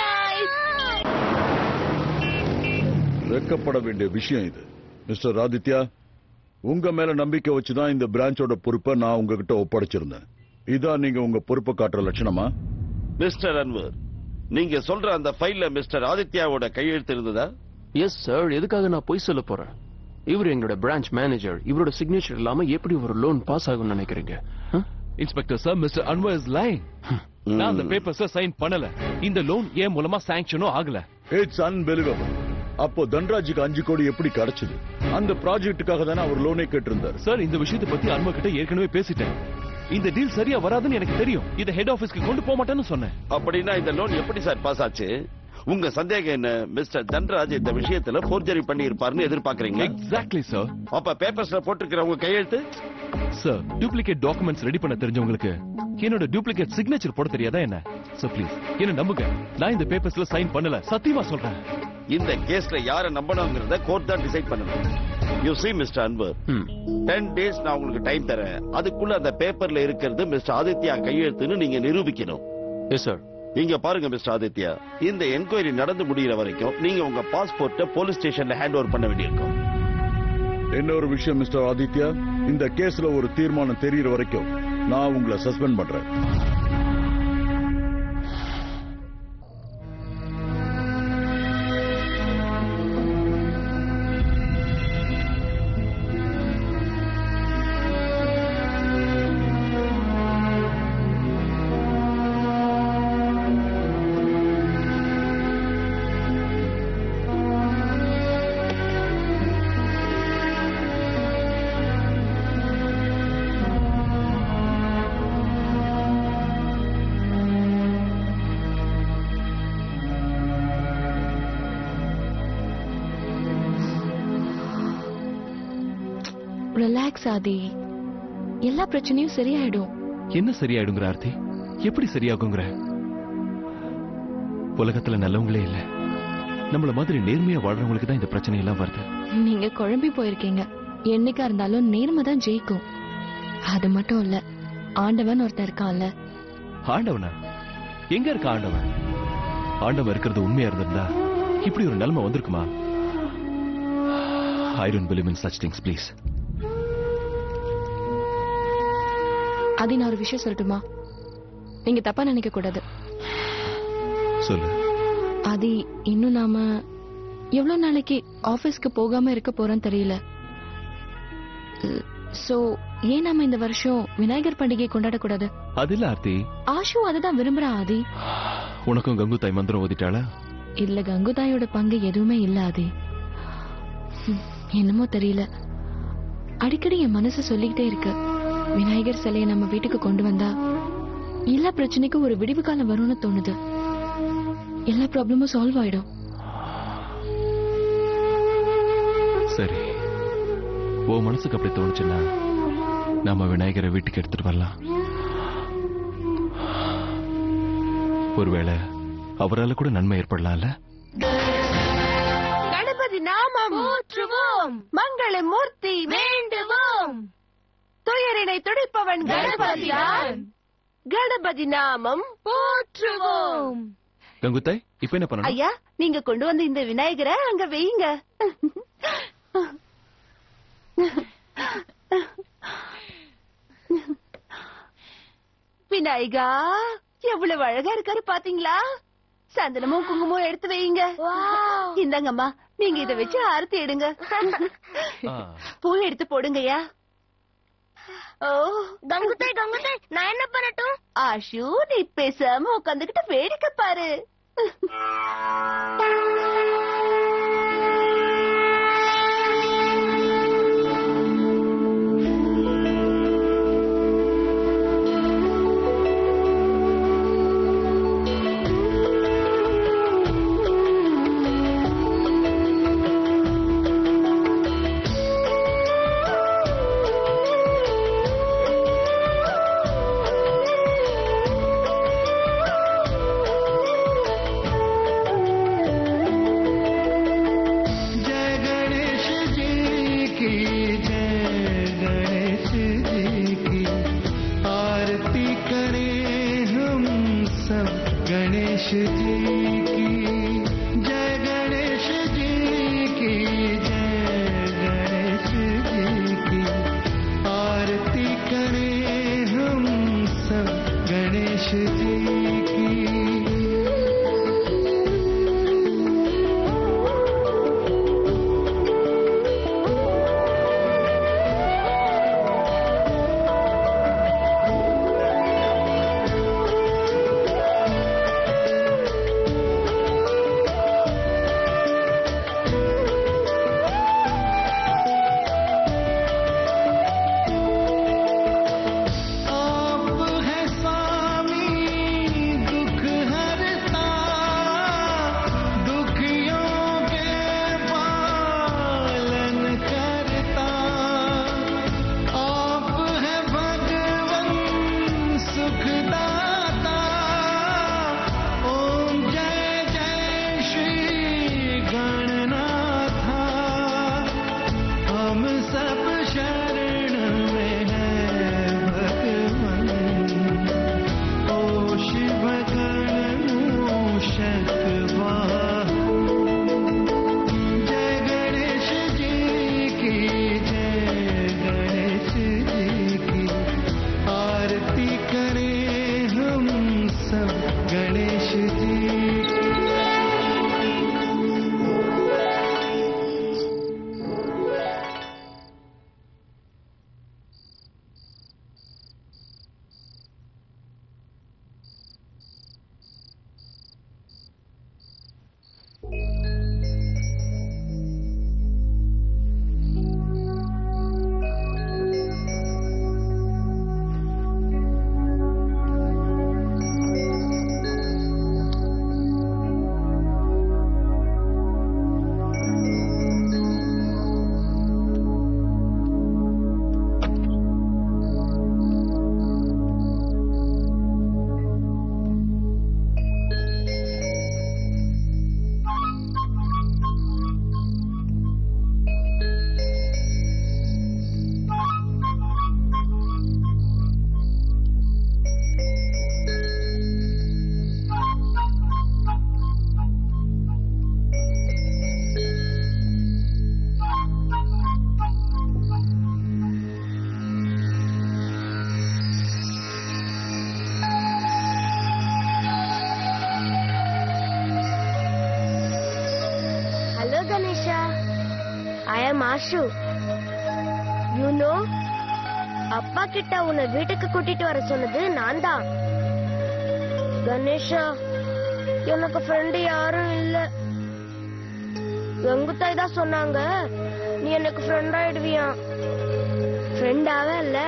வெக்கப்பட வேண்டிய விஷயம் இது. Mister Aditya, உங்க மேல நம்பிக்கை வச்சுதான் இந்த பிரான்ச்சோட பொறுப்பை நான் உங்ககிட்ட ஒப்படைச்சிருந்தேன். இதான் நீங்க உங்க பொறுப்பை காட்டுற லட்சணமா? மிஸ்டர் அன்வர், நீங்க சொல்ற அந்த ஃபைல்ல மிஸ்டர் ஆதித்யாவோட கையெழுத்து இருந்ததா? Yes sir. எதுக்காக நான் போய் சொல்ல போறேன்? இவர் எங்களோட பிரான்ச் மேனேஜர். இவரோட சிக்னேச்சர் இல்லாம எப்படி ஒரு லோன் பாஸ் ஆகும்னு நினைக்கிறீங்க? Inspector sir, mister Anwar is lying. நான் அந்த பேப்பர்ஸ் சைன் பண்ணல. இந்த லோன் ஏன் மூலமா சாங்ஷனும் ஆகல. It's unbelievable. அப்போ தன்ராஜுக்கு 5 கோடி எப்படி கிடைச்சது? அந்த ப்ராஜெக்ட்டுக்காக தானே அவர் லோனே கேட்டிருந்தார். சார், இந்த விஷயத்தை பத்தி அன்வர் கிட்ட ஏற்கனவே பேசிட்டேன். இந்த டீல் சரியா வராதுன்னு எனக்கு தெரியும். இத ஹெட் ஆபீஸ்க்கு கொண்டு போக மாட்டேன்னு சொன்னேன். அப்படின்னா இந்த லோன் எப்படி சார் பாஸ் ஆச்சு? உங்க சந்தேகம் என்ன? மிஸ்டர் தன்ராஜ் இந்த விஷயத்துல போர்ஜரி பண்ணி இருப்பாருன்னு எதிர்பார்க்கறீங்க? Exactly sir. அப்ப பேப்பர்ஸ்ல போட்டிருக்கிற உங்க கையெழுத்து? சார், டூப்ளிகேட் டாக்குமெண்ட்ஸ் ரெடி பண்ண தெரிஞ்சவங்களுக்கு என்னோட டூப்ளிகேட் சிக்னேச்சர் போட தெரியாதா என்ன? சார் ப்ளீஸ் என்ன நம்புங்க, நான் இந்த பேப்பர்ஸ்ல சைன் பண்ணல, சத்தியமா சொல்றேன். இந்த கேஸ்ல யார நம்பணும்ங்கறத கோர்ட் தான் டிசைட் பண்ணணும். You see mister Anwar, 10 days நான் உங்களுக்கு டைம் தரேன். அதுக்குள்ள அந்த பேப்பர்ல இருக்கிறது மிஸ்டர் ஆதித்யா கையெழுத்துன்னு நீங்க நிரூபிக்கணும். Yes sir. இங்க பாருங்க மிஸ்டர் ஆதித்யா, இந்த என்கொயரி நடந்து முடிகிற வரைக்கும் நீங்க உங்க பாஸ்போர்ட்டை போலீஸ் ஸ்டேஷன்ல ஹேண்ட் ஓவர் பண்ண வேண்டியிருக்கும். இன்னொரு விஷயம் மிஸ்டர் ஆதித்யா, இந்த கேஸ்ல ஒரு தீர்மானம் தெரியுற வரைக்கும் நான் உங்களை சஸ்பெண்ட் பண்றேன். ரிலாக்ஸ் ஆதி, எல்லா பிரச்சனையும் சரியாயிடும். என்ன சரியாயிடுங்கிற ஆர்த்தி? எப்படி சரியாகுங்கிற? உலகத்துல நல்லவங்களே இல்ல. நம்மள மாதிரி நேர்மையா வாழ்றவங்களுக்கு தான் இந்த பிரச்சனை எல்லாம் வருது. நீங்க குழம்பி போயிருக்கீங்க. என்னைக்கா இருந்தாலும் நேர்மை தான் ஜெயிக்கும். அது மட்டும் இல்ல, ஆண்டவன் ஒருத்தர் இருக்கான்ல. ஆண்டவனா? எங்க இருக்க ஆண்டவன்? ஆண்டவன் இருக்கிறது உண்மையா இருந்திருந்தா இப்படி ஒரு நிலைமை வந்திருக்குமா? I don't believe in such things, please. அது நான் ஒரு விஷயம் சொல்லட்டுமா? நீங்க தப்பா நினைக்க கூடாது. சொல்லு. அது இன்னும் நாம எவ்வளவு நாளைக்கு ஆபீஸ்க்கு போகாம இருக்க போறோம் தெரியல. சோ ஏன் நாம இந்த வருஷம் விநாயகர் பண்டிகை கொண்டாடக்கூடாது? அது இல்ல ஆர்த்தி. ஆஷு அதுதான் விரும்புறா. ஆதி, உனக்கும் கங்கு தாய் மந்திரம் ஓதிட்டாளா? இல்ல, கங்கு தாயோட பங்கு எதுவுமே இல்ல. ஆதி, என்னமோ தெரியல, அடிக்கடி என் மனசு சொல்லிக்கிட்டே இருக்கு, விநாயகர் சிலையை நம்ம வீட்டுக்கு கொண்டு வந்தா எல்லா பிரச்சனைக்கும் ஒரு விடிவு காலம் வரும்னு தோணுது. எல்லா ப்ராப்ளமும் சால்வ் ஆயிடும். சரி, ஓ மனசுக்கு அப்படி தோணுச்சுன்னா நாம விநாயகரை வீட்டுக்கு எடுத்துட்டு வரலாம். ஒருவேளை அவரால் கூட நன்மை ஏற்படலாம்ல. கணபதி நாமம் போற்றுவோம், மங்கள மூர்த்தி வேண்டுவோம், துயரினை துடைப்பவன் கணபதியான், கணபதி நாமம் போற்றுவோம். கங்குத்தாய், இப்ப என்ன பண்ணணும்? ஐயா, நீங்க கொண்டு வந்த இந்த விநாயகரை அங்க வையுங்க. விநாயகா, எவ்வளவு அழகா இருக்காரு பாத்தீங்களா? சந்தனமும் குங்குமம் எடுத்து வையுங்க. இந்தாங்கம்மா, நீங்க இத வச்சு ஆரத்தி எடுங்க. பூ எடுத்து போடுங்கய்யா. ஓ, கங்குத்தாய் கங்குத்தாய், நான் என்ன பண்ணட்டும்? ஆஷு, நீ பேசாம உட்காந்துக்கிட்டு வேடிக்கை பாரு. மாஷு, யூ நோ, அப்பா கிட்ட உன்னை வீட்டுக்கு கூட்டிட்டு வர சொன்னது நான் தான். கணேஷா, எனக்கு ஃப்ரெண்டு யாரும் இல்ல. கங்குத்தாய் தான் சொன்னாங்க நீ எனக்கு ஃப்ரெண்ட் ஆயிடுவியா. ஃப்ரெண்டாவே இல்ல.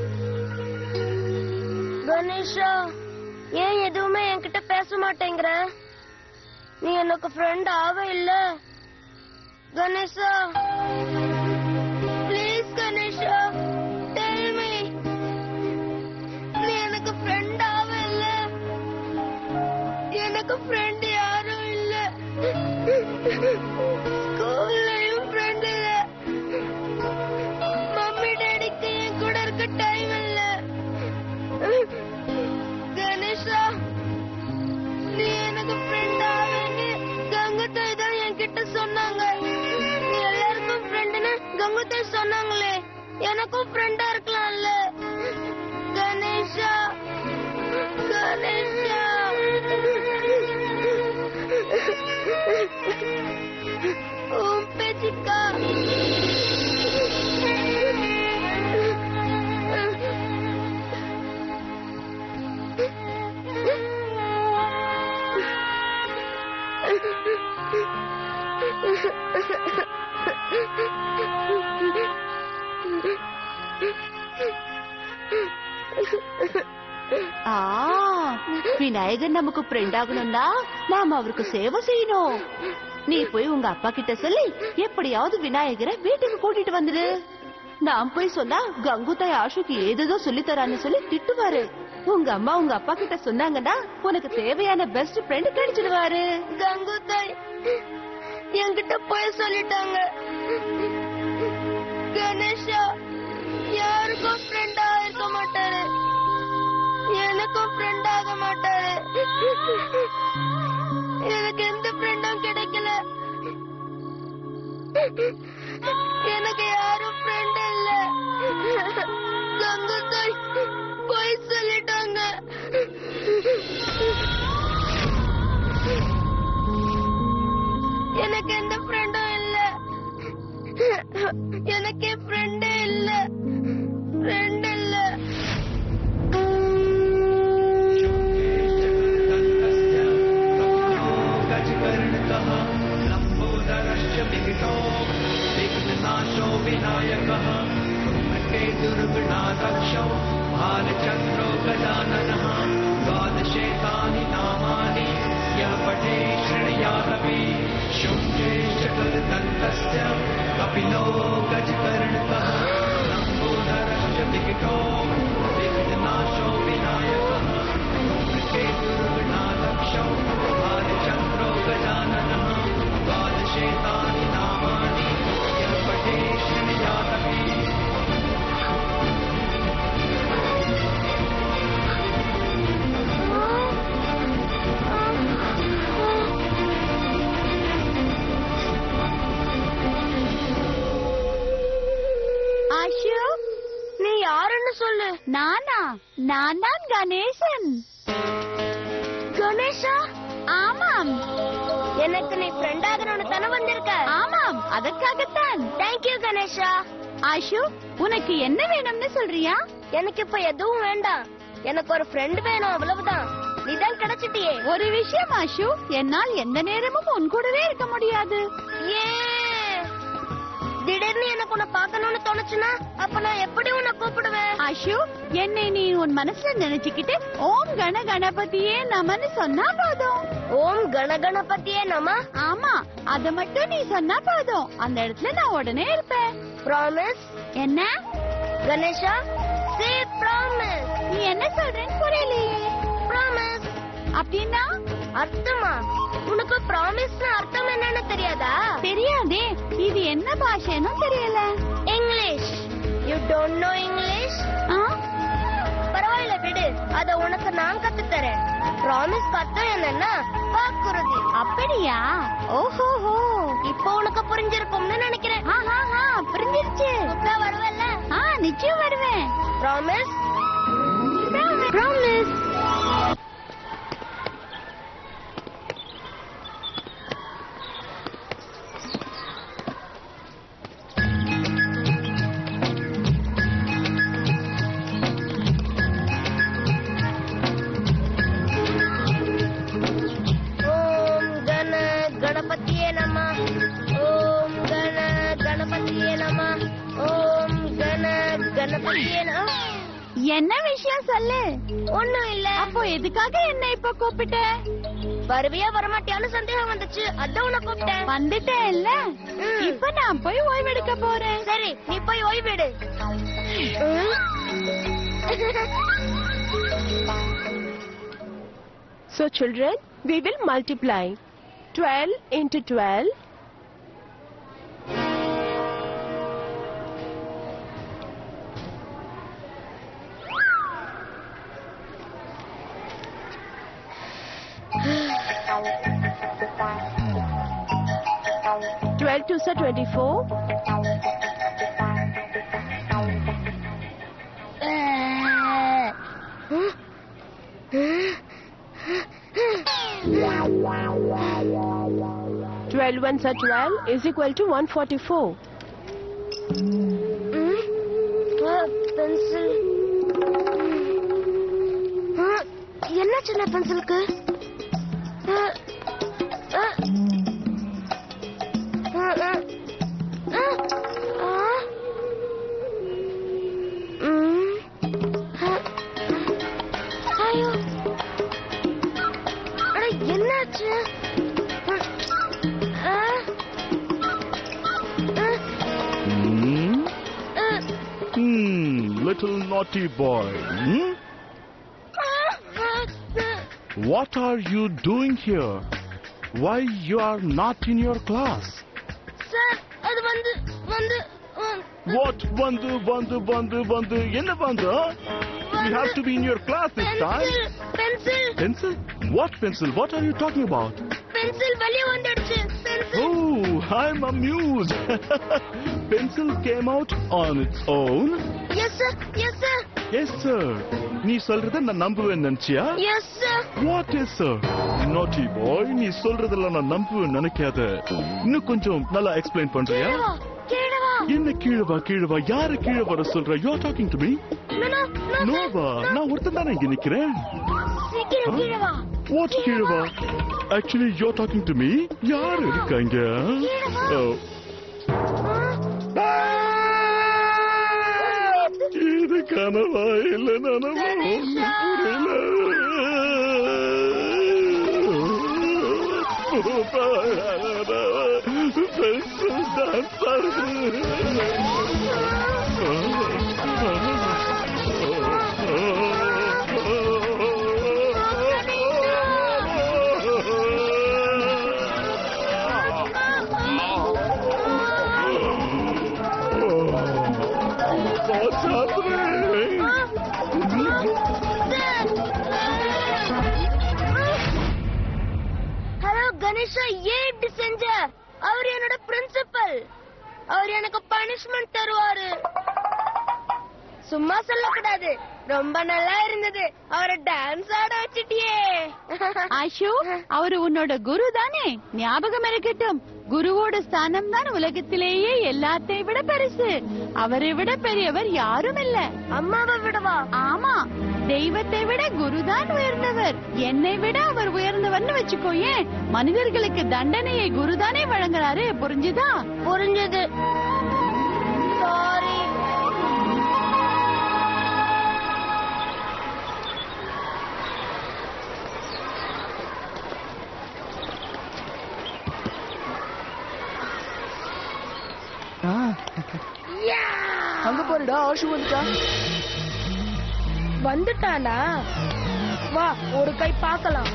கணேஷா, ஏன் எதுவுமே என்கிட்ட பேச மாட்டேங்கிற? நீ எனக்கு ஃப்ரெண்ட் ஆவே இல்ல. Ganesha, please Ganesha, tell me. நீ எனக்கு ஃப்ரெண்ட் ஆவே இல்ல. எனக்கு ஃப்ரெண்ட் யாரும் இல்ல. ஸ்கூல்லையும் ஃப்ரெண்ட் இல்ல. மம்மி டாடிக்கு என் கூட இருக்க டைம் இல்ல. கணேஷா, நீ எனக்கு ஃப்ரெண்ட் ஆவேன்னு கங்குத்தாய் தான் என்கிட்ட சொன்னாங்க. நீ எல்லாருக்கும் ஃப்ரெண்டுன்னு கங்குத்தாய் சொன்னாங்களே, எனக்கும் ஃப்ரெண்டா இருக்கலாம்ல. கணேஷா, கணேஷா. ஓம் பேச்சிக்கா. விநாயகர் நமக்கு ஃப்ரெண்ட் ஆகணும்னா நாம அவருக்கு சேவை செய்யணும். நீ போய் உங்க அப்பா கிட்ட சொல்லி எப்படியாவது விநாயகரை வீட்டுக்கு கூட்டிட்டு வந்துடு. நான் போய் சொன்னா கங்குத்தாய் ஆஷுக்கு ஏதேதோ சொல்லி தரான்னு சொல்லி திட்டுவாரு. உங்க அம்மா உங்க அப்பா கிட்ட சொன்னாங்கன்னா உனக்கு தேவையான பெஸ்ட் ஃப்ரெண்ட் கிடைச்சிடுவாரு. கங்குத்தாய் என்கிட்ட போய் சொல்லிட்டாங்க. கணேஷா யாருக்கும் ஃப்ரெண்டா இருக்க மாட்டாரு. எனக்கும் ஃப்ரெண்ட் ஆக மாட்டாரு. எனக்கு எந்த ஃப்ரெண்டும் கிடைக்கல. எனக்கு யாரும் ஃப்ரெண்ட் இல்ல. கங்குத்தாய் போய் சொல்லிட்டாங்க. எனக்கு எந்த ஃப்ரெண்டும் இல்ல. எனக்கே ஃப்ரெண்டே இல்ல. ஃப்ரெண்ட் இல்ல. विनायकः दुर्गुणादक्षो भालचन्द्रो गजाननः द्वादशेतानि नामानि यः पठे शृणुयादपि शुम्भे चतुर्दन्तस्य कपिलो गजकर्णकः लम्बोदरश्च विकटो विघ्ननाशो विनायकः दुर्गुणादक्षो भालचन्द्रो गजाननः द्वादशेतानि नामानि यः पठे शृणुयादपि ஆஷு, நீ யாருன்னு சொல்லு. நானா? நான் தான் கணேசன். கணேஷா? ஆமாம். எனக்கு நீ ஃப்ரெண்ட் ஆகணும்னு தானே வந்திருக்க? ஆமாம், அதற்காகத்தான். தேங்க்யூ கணேஷா. ஆஷு, உனக்கு என்ன வேணும்னு சொல்றியா? எனக்கு இப்ப எதுவும் வேண்டாம். எனக்கு ஒரு ஃப்ரெண்ட் வேணும், அவ்வளவுதான். நீதான் கிடைச்சிட்டியே. ஒரு விஷயம் ஆஷு, என்னால் எந்த நேரமும் உன் கூடவே இருக்க முடியாது. திடீர்னு எனக்கு உன்னை பார்க்கணும்னு தோணுச்சுன்னா அப்ப நான் எப்படி உன்னை கூப்பிடுவேன்? ஆஷு, என்னை நீ உன் மனசுல நினைச்சுக்கிட்டு ஓம் கண கணபதியே நமன்னு சொன்னா போதும். ஓம் கண கணபதியே நம? ஆமா, அத மட்டும் நீ சொன்னா போதும். அந்த இடத்துல நான் உடனே இருப்பேன். ப்ராமிஸ்? என்ன கணேஷா, சே ப்ராமிஸ். நீ என்ன சொல்றேன்னு புரியலையே. ப்ராமிஸ் அப்படின்னா அர்த்தமா? உனக்கு ப்ராமிஸ்னா அர்த்தம் என்னன்னு தெரியாதா? தெரியாதே. இது என்ன பாஷைன்னு தெரியல. English. You don't know English? பரவாயில்ல விடு, அத உனக்கு நான் கத்து தரேன். ப்ராமிஸ் அர்த்தம் என்னன்னா வாக்குறுதி. அப்படியா? ஓஹோஹோ, இப்போ உனக்கு புரிஞ்சிருக்கும்னு நினைக்கிறேன். புரிஞ்சிருச்சு. வருவல்ல? நிச்சயம் வருவேன். ப்ராமிஸ்? ப்ராமிஸ். என்ன விஷயம் சொல்லு. ஒண்ணும் இல்ல. அப்போ எதுக்காக என்ன இப்ப கூப்பிட்ட? வருவியா வரமாட்டியான்னு சந்தேகம் வந்துச்சு, அதான் உன்னை கூப்பிட்டேன். வந்துட்டேன் இல்ல, இப்ப நான் போய் ஓய்வெடுக்க போறேன். சரி, நீ போய் ஓய்வெடு. So children, we will multiply 12 into 12. Twelve twos are 24. Twelve ones are 12 is equal to 144. Pencil என்ன சின்ன பென்சிலுக்கு? ஐயோ, என்னாச்சு? Little naughty boy. What are you doing here? Why you are not in your class? Sir, அது வந்து What vandu? Enna vandu? You have to be in your class this time. Pencil? What pencil? What are you talking about? Pencil வெளிய வந்துடுச்சு. Oh, I'm amused. Pencil came out on its own? Yes sir. Yes sir. நீ சொல்றத நான் நம்புவேன் நினைச்சியா? Yes sir. What is sir? Naughty boy, நீ சொல்றதெல்லாம் நான் நம்புவேன் நினைக்காத. இன்னும் கொஞ்சம் நல்லா எக்ஸ்பிளைன் பண்றியா? கீழே வா. என்ன கீழே வா? யாரு கீழே வர சொல்ற? You are talking to me? No வா. நான் ஒருத்தன் தானே இங்க நிக்கிறேன். சீக்கிரம் கீழே வா. What கீழே வா? Actually you're talking to me? யாரு இருக்காங்க? இது கனவா இல்ல நனவா? ஹலோ கணேஷா, ஏன் இப்படி செஞ்ச? அவர் என்னோட பிரின்சிபல். அவர் எனக்கு பனிஷ்மெண்ட் தருவாரு. சும்மா சொல்லக்கூடாது. ரொம்ப நல்லா இருந்தது. அவரை டான்ஸ் ஆட வச்சிட்டியே. ஆஷு, அவரு உன்னோட குரு தானே? ஞாபகம் இருக்கட்டும், குருவோட ஸ்தானம் தான் உலகத்திலேயே எல்லாத்தை விட பெருசு. அவரை விட பெரியவர் யாரும் இல்ல. அம்மாவை விடவா? ஆமா, தெய்வத்தை விட குருதான் உயர்ந்தவர். என்னை விட அவர் உயர்ந்தவர்னு வச்சுக்கோயே. மனிதர்களுக்கு தண்டனையை குருதானே வழங்குறாரு. புரிஞ்சுதா? புரிஞ்சது. சாரி. அங்க பாருடா, ஆஷு வந்துட்டானா? வா, ஒரு கை பார்க்கலாம்.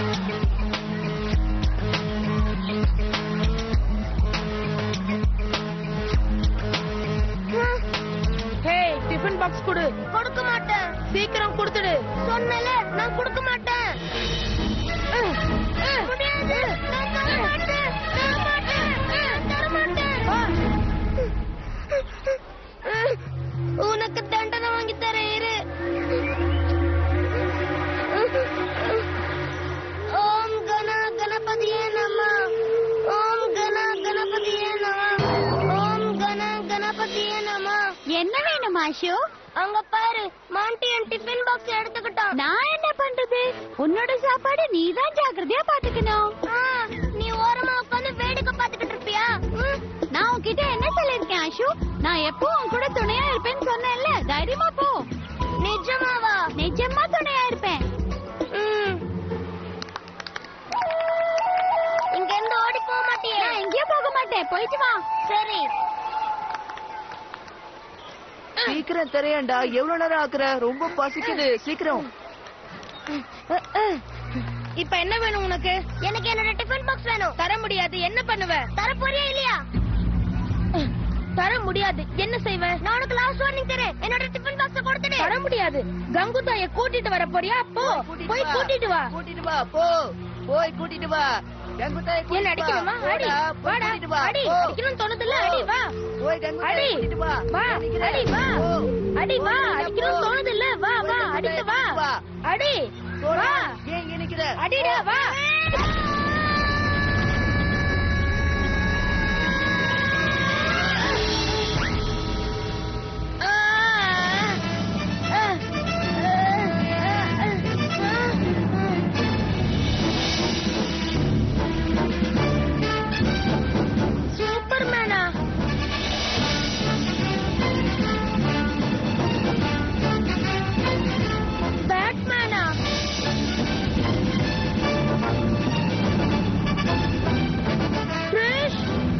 ஹே, டிஃபன் பாக்ஸ் கொடு. கொடுக்க மாட்டேன். சீக்கிரம் கொடுத்துடு. சொன்னல, நான் கொடுக்க மாட்டேன். முடியாது. நான் தர மாட்டேன். உனக்கு தண்டனை வாங்கி தர இரு. ஓம் கணபதியே நம. ஓம் கணபதியே நம. ஓம் கணபதியே நம. என்ன வேணும் ஆஷு? அங்க பாரு, மாண்டி என் டிஃபன் பாக்ஸ் எடுத்துக்கிட்டான். நான் என்ன பண்றது? உன்னோட சாப்பாடு நீதான் ஜாக்கிரதையா பாத்துக்கணும். நீ ஓரமா உட்கார்ந்து வேடிக்கை பாத்துக்கிட்டு இருப்பியா? நான் உன்கிட்ட என்ன சொல்லிருக்கேன் ஆஷு? நான் எப்போ உன் கூட துணையா இருப்பேன்னு சொன்னேன்ல. தைரியமா போ. நிஜம். போயிட்டு வா. சரி. சீக்கிரம் தெரியண்டா. எவ்வளவு நேரம் ஆக்குற? ரொம்ப பசிக்குது. சீக்கிரம். இப்ப என்ன வேணும் உனக்கு? எனக்கு என்னோட டிஃபன் பாக்ஸ் வேணும். தர முடியாது. என்ன பண்ணுவ? தர போறியா இல்லையா? தர முடியாது. என்ன செய்வ? நான் உனக்கு லாஸ்ட் வார்னிங் தரேன். என்னோட டிஃபன் பாக்ஸ் கொடுத்துடு. தர முடியாது. கங்குதாயை கூட்டிட்டு வர போறியா? போ, போய் கூட்டிட்டு வா. கூட்டிட்டு வா. போ, போய் கூட்டிட்டு வா. கங்குதாயை என்ன அடிக்கணுமா? அடி. வாடா. அடி. அடிக்கணும்னு தோணுதுல? அடி வா. போய் கங்குதாயை கூட்டிட்டு வா. வா. அடி வா. அடி வா. அடிக்கணும்னு தோணுதுல? வா வா. அடிக்க வா. அடி. வா. ஏன் நினைக்கிற? அடிடா வா. சூப்பர்மேனா? பேட்மேனா? கிரிஷ்?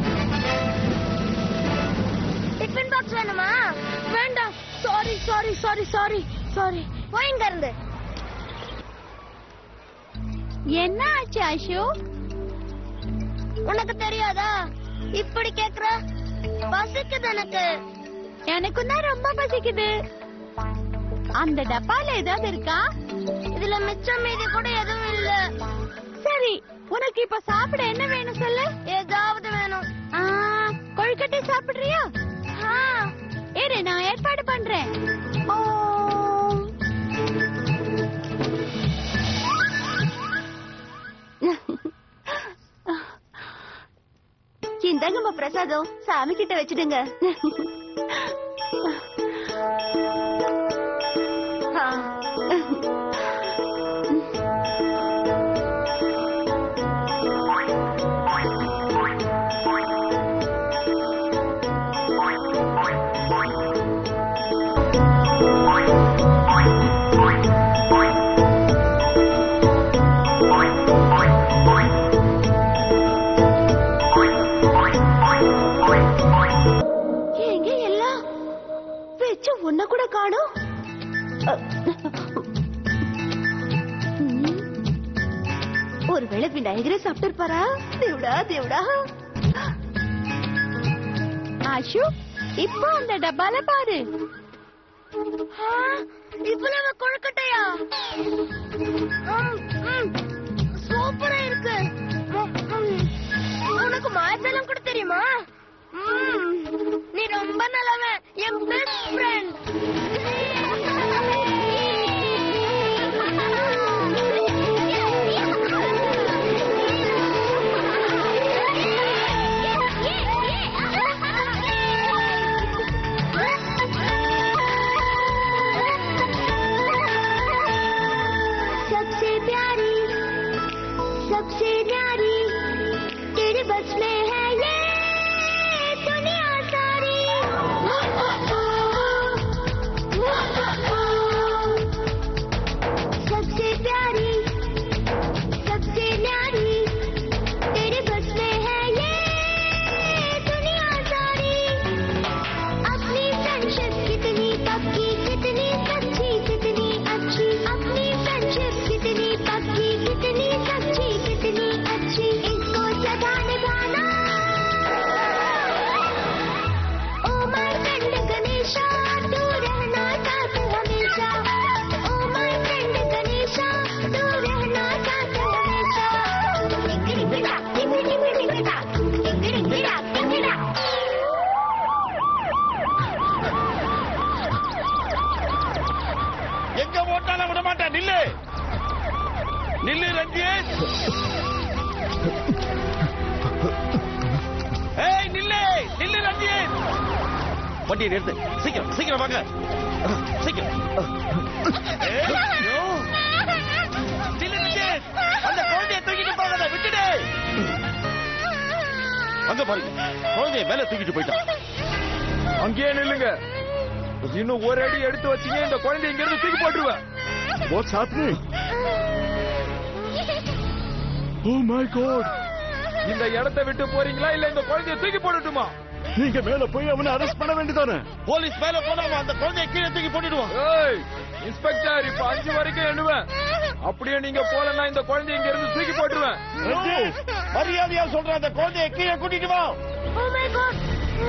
டிஃபன் பாக்ஸ் வேணுமா? வேண்டாம். சாரி. போயிங்க இருந்து. என்ன ஆச்சு ஆஷு? உனக்கு தெரியாதா? இப்படி கேக்குற? பசிக்குது எனக்கு. எனக்கும் தான் ரொம்ப பசிக்குது. அந்த டப்பால ஏதாவது இருக்கா? இதுல மிச்சம் மீதி கூட எதுவும் இல்ல. சரி, உனக்கு இப்ப சாப்பிட என்ன வேணும் சொல்லு. ஏதாவது வேணும். கொழுக்கட்டை சாப்பிடுறியா? இரு, நான் ஏற்பாடு பண்றேன். இந்தாங்கம்மா பிரசாதம். சாமி கிட்ட வச்சிடுங்க. உன்ன கூட காணோம். ஒருவேளை விநாயகரை சாப்பிட்டு இருப்பாரா? தேவடா. ஆஷு, இப்போ அந்த டப்பால பாரு. இவ்வளவு கொழுக்கட்டையா? சூப்பரா இருக்கு. உனக்கு மாயத்தெல்லாம் கூட தெரியுமா? நீ ரொம்ப நல்லவன். என் பெஸ்ட் ஃப்ரெண்ட். सबसे न्यारी तेरे बस में है ये दुनिया सारी। सबसे प्यारी सबसे न्यारी तेरे बस में है ये दुनिया सारी। अपनी फ्रेंडशिप कितनी पक्की, कितनी सच्ची, कितनी अच्छी। अपनी फ्रेंडशिप कितनी पक्की, कितनी सच्ची, कितनी अच्छी। इसको सदा निभाना। ओ माय फ्रेंड गणेशा, तू रहना साथ हमेशा। ओ माय फ्रेंड गणेशा, तू रहना साथ हमेशा। टिंगड़ी बिड़ा टिंगड़ी बिड़ी बिड़ा टिंगड़ी बिड़ा टिंगड़ा। எங்க ஓட்டாலும் விட மாட்டேன். நில்லு நில்லு ரஞ்சித். ஏய் நில்லு நில்லு ரஞ்சித். வண்டியை நிறுத்து. சீக்கிரம் சீக்கிரம் வாங்க. சீக்கிரம். நில்லு ரஞ்சித். அந்த குழந்தையை தூக்கிட்டு போகாத, விட்டுடு. அங்க பாருங்க, குழந்தைய மேல தூக்கிட்டு போயிட்டான். அங்கேயே நில்லுங்க. இன்னும் ஒரு அடி எடுத்து வச்சீங்க, இந்த குழந்தை இங்க இருந்து தூக்கி போட்டுருவேன். What's happening? Oh my God! இந்த இடத்தை விட்டு போறீங்களா இல்ல இந்த குழந்தைய தூக்கி போடட்டுமா? நீங்க மேல போய் அவனை அரெஸ்ட் பண்ண வேண்டியதானே? போலீஸ் மேல போனா அந்த குழந்தைய கீழே தூக்கி போட்டுடுவான். ஏய் இன்ஸ்பெக்டர், இப்ப 5 வரைக்கும் எண்ணுவேன். அப்படியே நீங்க போலன்னா இந்த குழந்தைய இங்க இருந்து தூக்கி போட்டுருவேன். மரியாதையா சொல்ற அந்த குழந்தைய கீழே கூட்டிட்டு வா. Oh my God.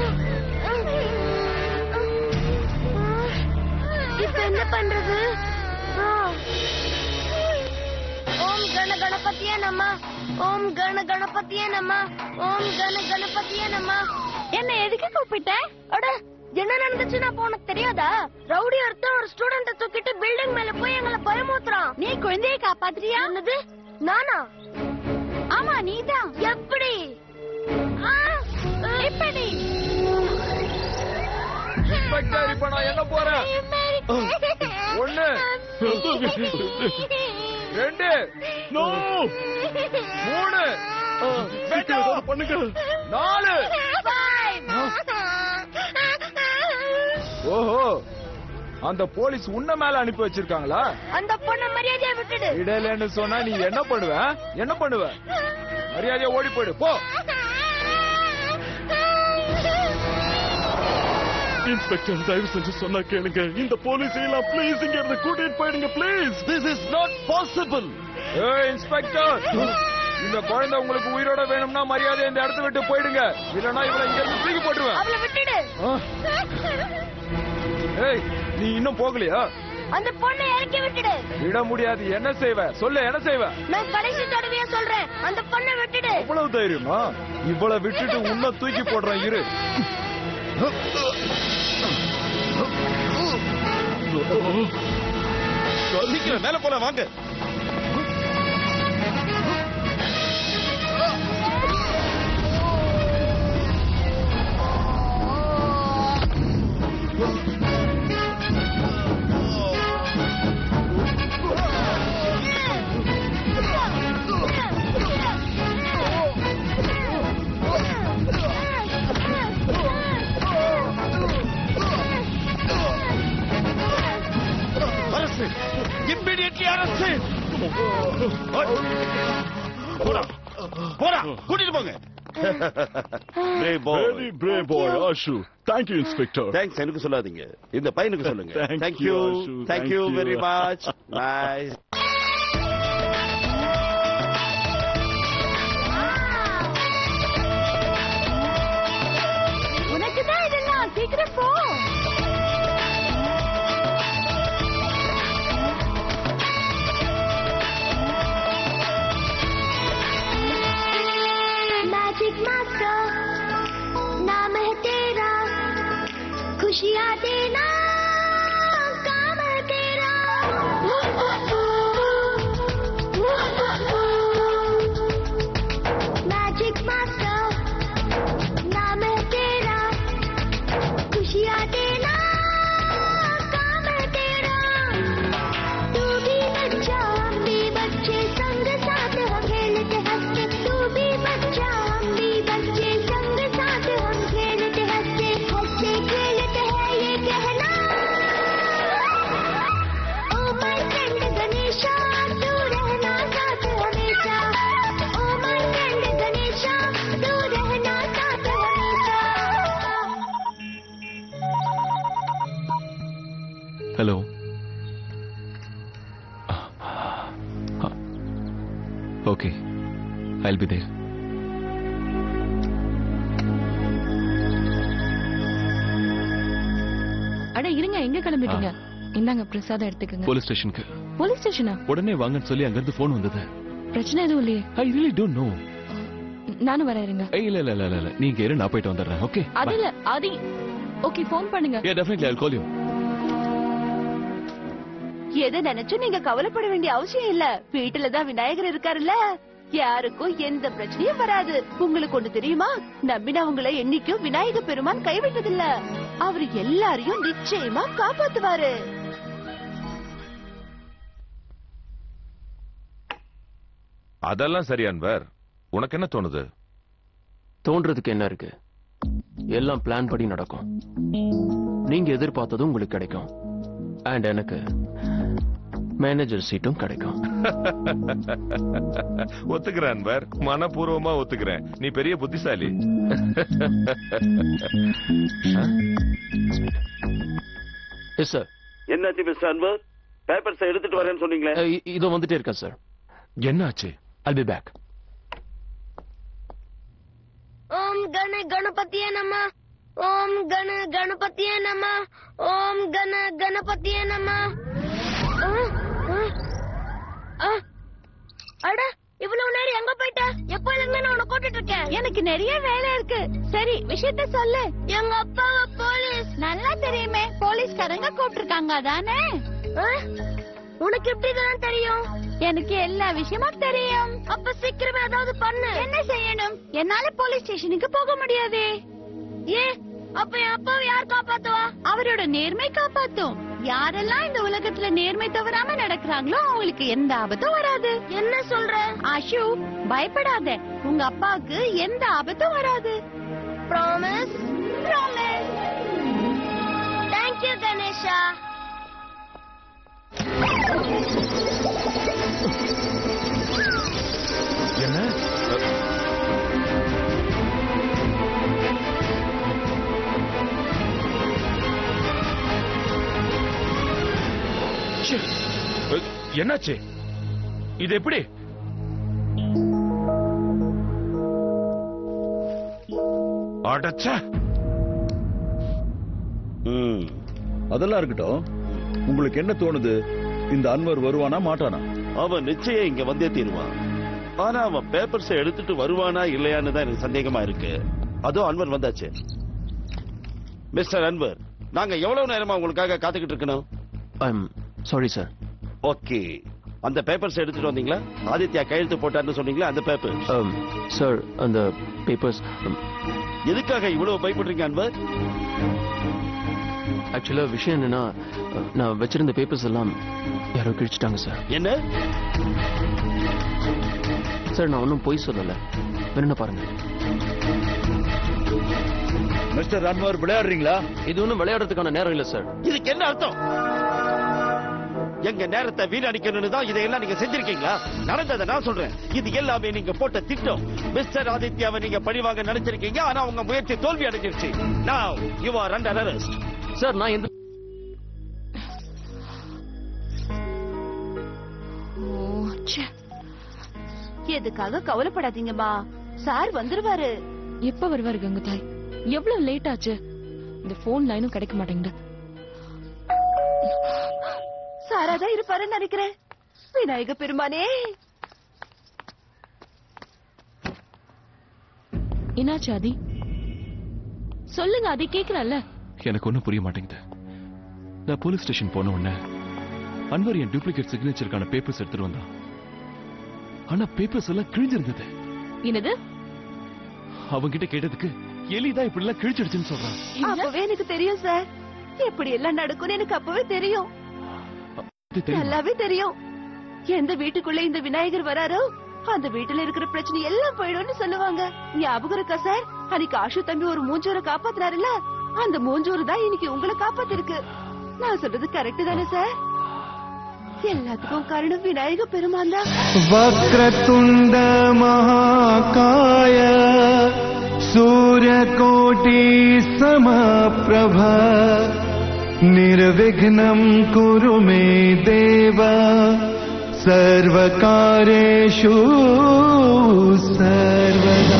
இப்ப என்ன பண்றது? ஓம் கண கணபதியே நம, ஓம் கண கணபதியே நம, ஓம் கண கணபதியே நம. என்ன எதுக்கு கூப்பிட்ட? அட என்ன நடந்துச்சுன்னா உனக்கு தெரியாதா? ரவுடி ஒருத்தன் ஒரு ஸ்டூடெண்ட தூக்கிட்டு பில்டிங் மேல போய் எங்களை பயமுறுத்துறான். நீ குழந்தையை காப்பாத்துறியா? என்னது? நானா? ஆமா நீதான். எப்படி? எப்படி? இன்ஸ்பெக்டர், இப்ப நான் எங்க போறேன்? 1 2 3 பண்ணுங்க 4. ஓஹோ, அந்த போலீஸ் உன்ன மேல அனுப்பி வச்சிருக்காங்களா? அந்த பொண்ண மரியாதையா விட்டுடு. இடலன்னு சொன்னா நீ என்ன பண்ணுவ? என்ன பண்ணுவ? மரியாதையா ஓடி போயிடு போ. இன்ஸ்பெக்டர், தயவு செஞ்சு சொன்னா கேளுங்க. இந்த போலீஸ் எல்லாம் ப்ளீஸ் இங்க இருந்து கூட்டிட்டு போயிடுங்க please. This is not possible. ஏய் இன்ஸ்பெக்டர், இந்த குழந்தை உங்களுக்கு உயிரோட வேணும்னா மரியாதையா இந்த இடத்தை விட்டு போயிடுங்க. இல்லனா இவளை இங்க இருந்து தூக்கி போட்டுருவேன். அவளை விட்டுடு. ஏய், நீ இன்னும் போகலையா? அந்த பொண்ணை இறக்கி விட்டுடு. விட முடியாது. என்ன செய்வ? சொல்லு, என்ன செய்வ? நான் கடைசி தடவையா சொல்றேன், அந்த பொண்ணை விட்டுடு. அவ்வளவு தைரியமா? இவ்வளவு விட்டுட்டு உன்ன தூக்கி போடுறேன் இரு. சீக்கிரம் மேல போல வாங்க. Immediately arrest him. போடா, கூட்டிட்டு போங்க. Brave boy. Very brave boy, Ashu. Thank you, Inspector. Thanks, எனக்கு சொல்லாதீங்க. இந்த பையனுக்கு சொல்லுங்க. Thank you, Ashu. Thank you very much. Bye. உனக்கு தான் இதெல்லாம். சீக்கிரம் போ. मैजिक मास्टर नाम है तेरा, खुशियाँ देना काम है तेरा. मैजिक मास्टर नाम है तेरा, खुशियाँ देना काम है तेरा. तू भी बच्चा, हम भी बच्चे, संग साथ हम खेलते हंसते. तू भी बच्चा, हम भी बच्चे, संग साथ हम खेलते हंसते. हंसते खेलते हैं ये कहना. ओ माय फ्रेंड गणेशा, तू रहना साथ हमेशा. ओ माय फ्रेंड गणेशा, तू रहना साथ हमेशा. Hello. Okay, I'll be there. அட இருங்க, எங்க கிளம்பிட்டீங்க? இந்தாங்க பிரசாதம் எடுத்துக்கங்க. போலீஸ் ஸ்டேஷனுக்கு. போலீஸ் ஸ்டேஷனா? உடனே வாங்கன்னு சொல்லி அங்க இருந்து போன் வந்தது. பிரச்சனை எதுவும் இல்லையே? I really don't know. நானும் வரேன் இருங்க. இல்ல இல்ல இல்ல இல்ல, நீங்க இரு, நான் போயிட்டு வந்துடுறேன். ஓகே? அது இல்ல, ஆதி. ஓகே, போன் பண்ணுங்க. Yeah, definitely I'll call you. எதை நினைச்சும் நீங்க கவலைப்பட வேண்டிய அவசியம் இல்ல. வீட்டுல தான் விநாயகர் இருக்காருல்ல, யாருக்கும் எந்த பிரச்சனையும் வராது. உங்களுக்கு ஒண்ணு தெரியுமா? நம்பினவங்களை என்னைக்கும் விநாயக பெருமான் கைவிட்டதில்ல. அவரு எல்லாரையும் நிச்சயமா காப்பாத்துவாரு. அதெல்லாம் சரி அன்வர், உனக்கு என்ன தோணுது? தோன்றதுக்கு என்ன இருக்கு? எல்லாம் பிளான் படி நடக்கும். நீங்க எதிர்பார்த்ததும் உங்களுக்கு கிடைக்கும். அண்ட் எனக்கு மேனேஜர் சீட்டும் கிடைக்கும். ஒத்துக்கிறேன் அன்பர், மனப்பூர்வமா ஒத்துக்கிறேன். நீ பெரிய புத்திசாலி. Yes sir. என்னாச்சு மிஸ்டர் அன்வர்? பேப்பர்ஸ் எடுத்துட்டு வரேன்னு சொன்னீங்களே. இதோ வந்துட்டே இருக்கேன் சார். என்னாச்சு? I'll be back. ஓம் கணபதியே நம. ஓம் கணபதியே நம. ஓம் கணபதியே நம. அட, இவ்வளவு நேரம் எங்க போயிட்ட? எப்ப இருந்து நான் உன்னை கூட்டிட்டு இருக்கேன்? எனக்கு நிறைய வேலை இருக்கு. சரி, விஷயத்த சொல்லு. எங்க அப்பாவை போலீஸ். நல்லா தெரியுமே, போலீஸ்காரங்க கூப்பிட்டுருக்காங்க அதானே? உனக்கு எப்படி இதெல்லாம் தெரியும்? எனக்கு எல்லா விஷயமும் தெரியும். அப்ப சீக்கிரமே ஏதாவது பண்ணு. என்ன செய்யணும்? என்னால போலீஸ் ஸ்டேஷனுக்கு போக முடியாதே. அப்ப என் அப்பாவை யார் காப்பாத்துவா? அவரோட நேர்மை காப்பாத்தும். யாரெல்லாம் இந்த உலகத்துல நேர்மை தவறாம நடக்கிறாங்களோ அவங்களுக்கு எந்த ஆபத்தும் வராது. என்ன சொல்ற? ஆஷு, பயப்படாத. உங்க அப்பாவுக்கு எந்த ஆபத்தும் வராது. ப்ராமிஸ்? ப்ராமிஸ். தேங்க்யூ கணேஷா. என்ன? என்னாச்சு? இது எப்படி? அடச்சே. அதெல்லாம் இருக்கட்டும். உங்களுக்கு என்ன தோணுது? இந்த அன்வர் வருவானா மாட்டானா? அவன் நிச்சயம் இங்க வந்தே தீருவான். ஆனா அவன் பேப்பர்ஸ் எடுத்துட்டு வருவானா இல்லையான்னு தான் எனக்கு சந்தேகமா இருக்கு. அதோ அன்வர் வந்தாச்சு. மிஸ்டர் அன்வர், நாங்க எவ்வளவு நேரமா உங்களுக்காக காத்துக்கிட்டு இருக்கணும்? Sorry sir. ஓகே, அந்த பேப்பர்ஸ் எடுத்துட்டு வந்தீங்களா? ஆதித்யா கையெழுத்து போட்டார்னு சொன்னீங்களா, அந்த பேப்பர்? சார், அந்த பேப்பர்ஸ் எதுக்காக இவ்வளவு பயப்படுறீங்க அன்வர்? ஆக்சுவலா விஷயம் என்னன்னா, நான் வச்சிருந்த பேப்பர்ஸ் எல்லாம் யாரோ கிழிச்சிட்டாங்க சார். என்ன சார்? நான் ஒன்னும் பொய் சொல்லல, வேணும்னா பாருங்க. மிஸ்டர் அன்வர், விளையாடுறீங்களா? இது ஒன்னும் விளையாடுறதுக்கான நேரம் இல்ல சார். இதுக்கு என்ன அர்த்தம்? எங்க நேரத்தை வீணடிக்கணும்னு தான் இதையெல்லாம் நீங்க செஞ்சிருக்கீங்களா? நடந்ததை நான் சொல்றேன். இது எல்லாமே நீங்க போட்ட திட்டம். மிஸ்டர் ஆதித்யாவை நீங்க பழிவாங்க நினைச்சிருக்கீங்க, ஆனா உங்க முயற்சி தோல்வி அடைஞ்சிருச்சு. Now you are under arrest. சார், நான் எந்த எதுக்காக கவலைப்படாதீங்கம்மா, சார் வந்துருவாரு. எப்ப வருவாரு கங்குதாய்? எவ்வளவு லேட் ஆச்சு? இந்த போன் லைனும் கிடைக்க மாட்டேங்குது. சாராதான் இருப்பாருன்னு நினைக்கிறேன். விநாயக பெருமானே. என்னாச்சு ஆதி? சொல்லுங்க ஆதி, கேக்குறல்ல? எனக்கு ஒண்ணும் புரிய மாட்டேங்குது. நான் போலீஸ் ஸ்டேஷன் போன உடனே அன்வர் என் டூப்ளிகேட் சிக்னேச்சருக்கான பேப்பர்ஸ் எடுத்துட்டு வந்தான். ஆனா பேப்பர்ஸ் எல்லாம் கிழிஞ்சிருந்தது. என்னது? அவங்கிட்ட கேட்டதுக்கு எலிதான் இப்படி எல்லாம் கிழிச்சிடுச்சுன்னு சொல்றான். அப்பவே எனக்கு தெரியும் சார். எப்படி எல்லாம் நடக்கும்னு எனக்கு அப்பவே தெரியும். நல்லாவே தெரியும். எந்த வீட்டுக்குள்ள இந்த விநாயகர் வராரோ அந்த வீட்டுல இருக்கிற பிரச்சனை எல்லாம் போயிடும்னு சொல்லுவாங்க. ஞாபகம் இருக்கா சார்? அன்னைக்கு ஆஷு தம்பி ஒரு மூஞ்சூரை காப்பாத்தினாருல, அந்த மூஞ்சூறு தான் இன்னைக்கு உங்களை காப்பாத்திருக்கு. நான் சொல்றது கரெக்ட் தானே சார்? எல்லாத்துக்கும் காரணம் விநாயக பெருமான் தான். வக்ரதுண்ட மகாகாய சூரியகோட்டி சமப்ரப நிர்விக்னம் குரு மே தேவ சர்வகாரேஷு சர்வதா.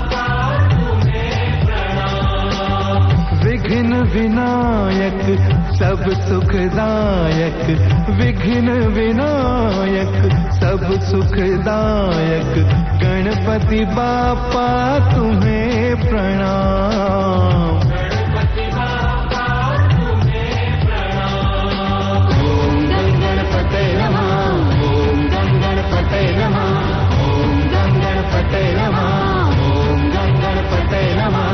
विनायक सब सुखदायक विघ्न विनायक सब सुखदायक गणपति बापा तुम्हें प्रणाम। गणपति बापा तुम्हें प्रणाम। ओम गं गणपते नमः, ओम गं गणपते नमः, ओम गं गणपते नमः, ओम गं गणपते नमः।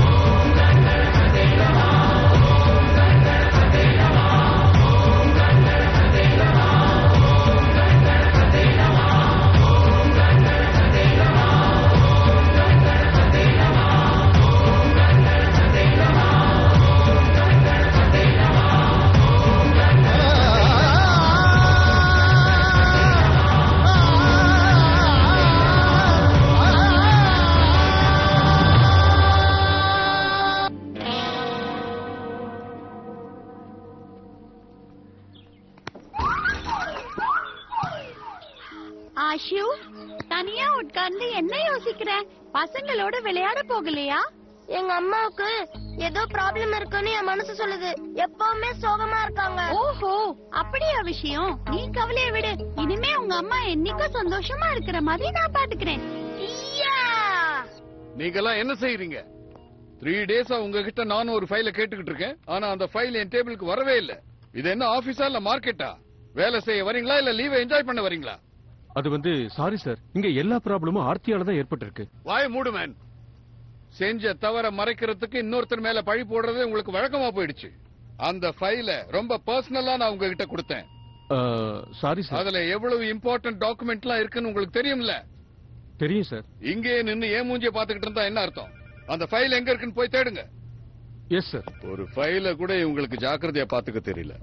ஆஷு, தனியா உட்கார்ந்து என்ன யோசிக்கிற? பசங்களோட விளையாட போகலையா? எங்க அம்மாவுக்கு ஏதோ ப்ராப்ளம் இருக்குன்னு என் மனசு சொல்லுது. எப்பவுமே சோகமா இருக்காங்க. ஓஹோ, அப்படியா விஷயம்? நீ கவலைய விடு. இனிமே உங்க அம்மா என்னைக்கும் சந்தோஷமா இருக்கிற மாதிரி நான் பாத்துக்கிறேன். நீங்கெல்லாம் என்ன செய்யறீங்க? 3 டேஸா உங்ககிட்ட நானும் ஒரு ஃபைல கேட்டுக்கிட்டு இருக்கேன். ஆனா அந்த ஃபைல் என் டேபிளுக்கு வரவே இல்ல. இது என்ன ஆபீஸா இல்ல மார்க்கெட்டா? வேலை செய்ய வரீங்களா இல்ல லீவை என்ஜாய் பண்ண வரீங்களா? அது சாரி சார், இங்க எல்லா ப்ராப்ளமும் ஆர்த்தியால தான் ஏற்பட்டிருக்கு. வாய் மூடு மேன். செஞ்ச தவற மறைக்கிறதுக்கு இன்னொருத்தர் மேல பழி போடுறது உங்களுக்கு வழக்கமா போயிடுச்சு. அந்த ஃபைல ரொம்ப பர்சனலா நான் உங்ககிட்ட கொடுத்தேன். Sorry sir. அதுல எவ்வளவு இம்பார்ட்டன்ட் டாக்குமெண்ட்லாம் இருக்குன்னு உங்களுக்கு தெரியும்ல? தெரியும் சார். இங்கே நின்னு ஏன் மூஞ்சிய பாத்துக்கிட்டு இருந்தா என்ன அர்த்தம்? அந்த ஃபைல் எங்க இருக்குன்னு போய் தேடுங்க. Yes sir. ஒரு ஃபைல கூட உங்களுக்கு ஜாக்கிரதையா பாத்துக்க தெரியல.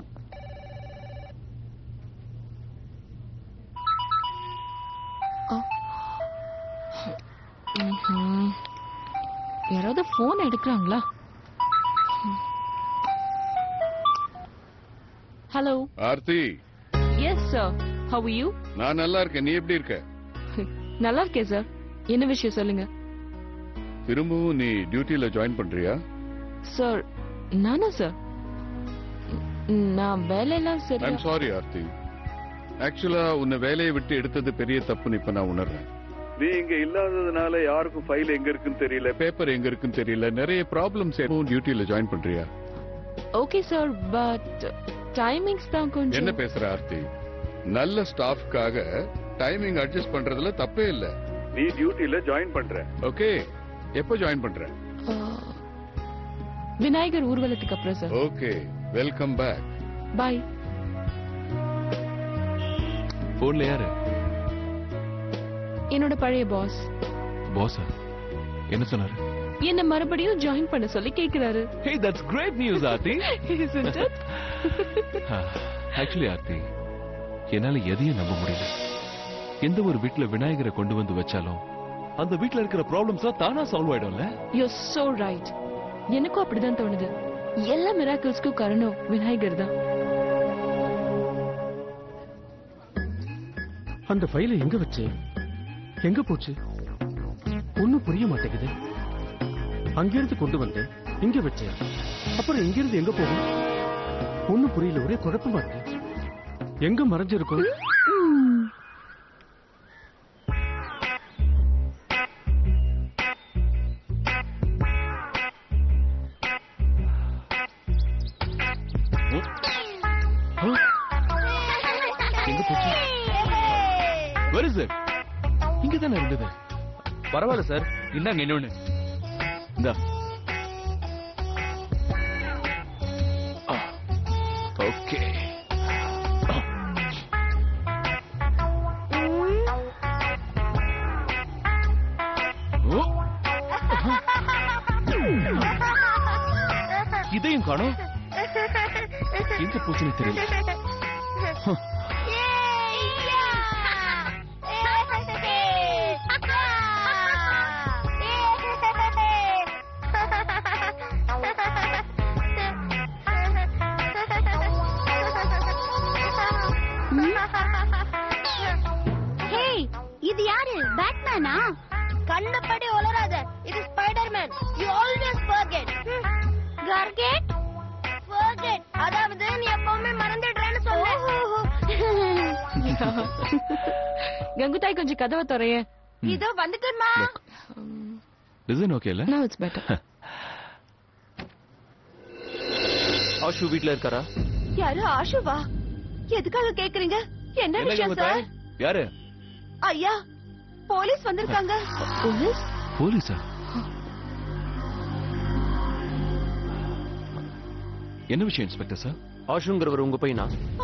யாராவது போன் எடுக்கிறாங்களா? Hello Aarti. Yes sir. How are you? நான் நல்லா இருக்கேன். நீ எப்படி இருக்க? நல்லா இருக்கேன் சார். என்ன விஷயம் சொல்லுங்க. திரும்பவும் நீ டியூட்டில ஜாயின் பண்றியா? சார் நானா சார்? நான் வேலையெல்லாம் சரி. I'm sorry Aarti. ஆக்சுவலா உன்னை வேலையை விட்டு எடுத்தது பெரிய தப்புன்னு இப்ப நான் உணர்றேன். நீ இங்க இல்லாததுனால யாருக்கும் ஃபைல் எங்க இருக்குன்னு தெரியல, பேப்பர் எங்க இருக்குன்னு தெரியல, நிறைய ப்ராப்ளம்ஸ். டியூட்டில ஜாயின் பண்றியா? ஓகே சார், பட் டைமிங்ஸ் தான் கொஞ்சம். என்ன பேசுற ஆர்த்தி? நல்ல ஸ்டாஃப்காக டைமிங் அட்ஜஸ்ட் பண்றதுல தப்பே இல்ல. நீ டியூட்டில ஜாயின் பண்ற. ஓகே, எப்போ ஜாயின் பண்ற? விநாயகர் ஊர்வலத்துக்கு அப்புறம் சார். Okay, welcome back. பை. போன்ல யாரு? என்னோட பழைய பாஸ். பாஸா? என்ன சொன்னாரு? என்ன மறுபடியும் ஜாயின் பண்ண சொல்லி கேக்குறாரு. Hey, that's great news, Aarti. Isn't it? Actually, Aarti, என்னால எதையும் நம்ப முடியல. எந்த ஒரு வீட்ல விநாயகரை கொண்டு வந்து வச்சாலும் அந்த வீட்ல இருக்கிற ப்ராப்ளம்ஸ் தானா சால்வ் ஆயிடும்ல? You're so right. எனக்கும் அப்படிதான் தோணுது. எல்லா மிராக்கிள்ஸ்க்கும் காரணம் விநாயகர் தான். அந்த ஃபைலை எங்க வச்சு? எங்க போச்சு? ஒண்ணும் புரிய மாட்டேங்குது. அங்கிருந்து கொண்டு வந்து இங்க வச்சேன். அப்புறம் இங்கிருந்து எங்க போகும்? ஒண்ணும் புரியல. ஒரே குழப்பமா இருக்கு. எங்க மறைஞ்சிருக்கும்? எங்க போச்சு? Where is it? இங்க தானே இருந்தது. பரவாயில்ல சார், இந்தாங்க இன்னொன்னு. இந்தா. ஓகே. இதையும் காணோம். எங்க போச்சுன்னு தெரியல. இது யாரு? பேட்மேனா? கண்ணப்படி உளராத. இது Spiderman. You always forget. Forget? Forget. அதாவது கங்குதாய் கொஞ்சம் கதவை துறைய. இதோ வந்துட்டேன்மா. Isn't okay இல்ல? Now it's better. ஆஷு வீட்ல இருக்காரா? யாரு ஆஷுவா? எதுக்காக கேக்குறீங்க? என்ன விஷயம் சார்? யாரு? ஐயா, போலீஸ் வந்திருக்காங்க. போலீஸ்? போலீஸா? என்ன விஷயம் இன்ஸ்பெக்டர் சார்? ஆஷுங்கிறவர் உங்க பையனா?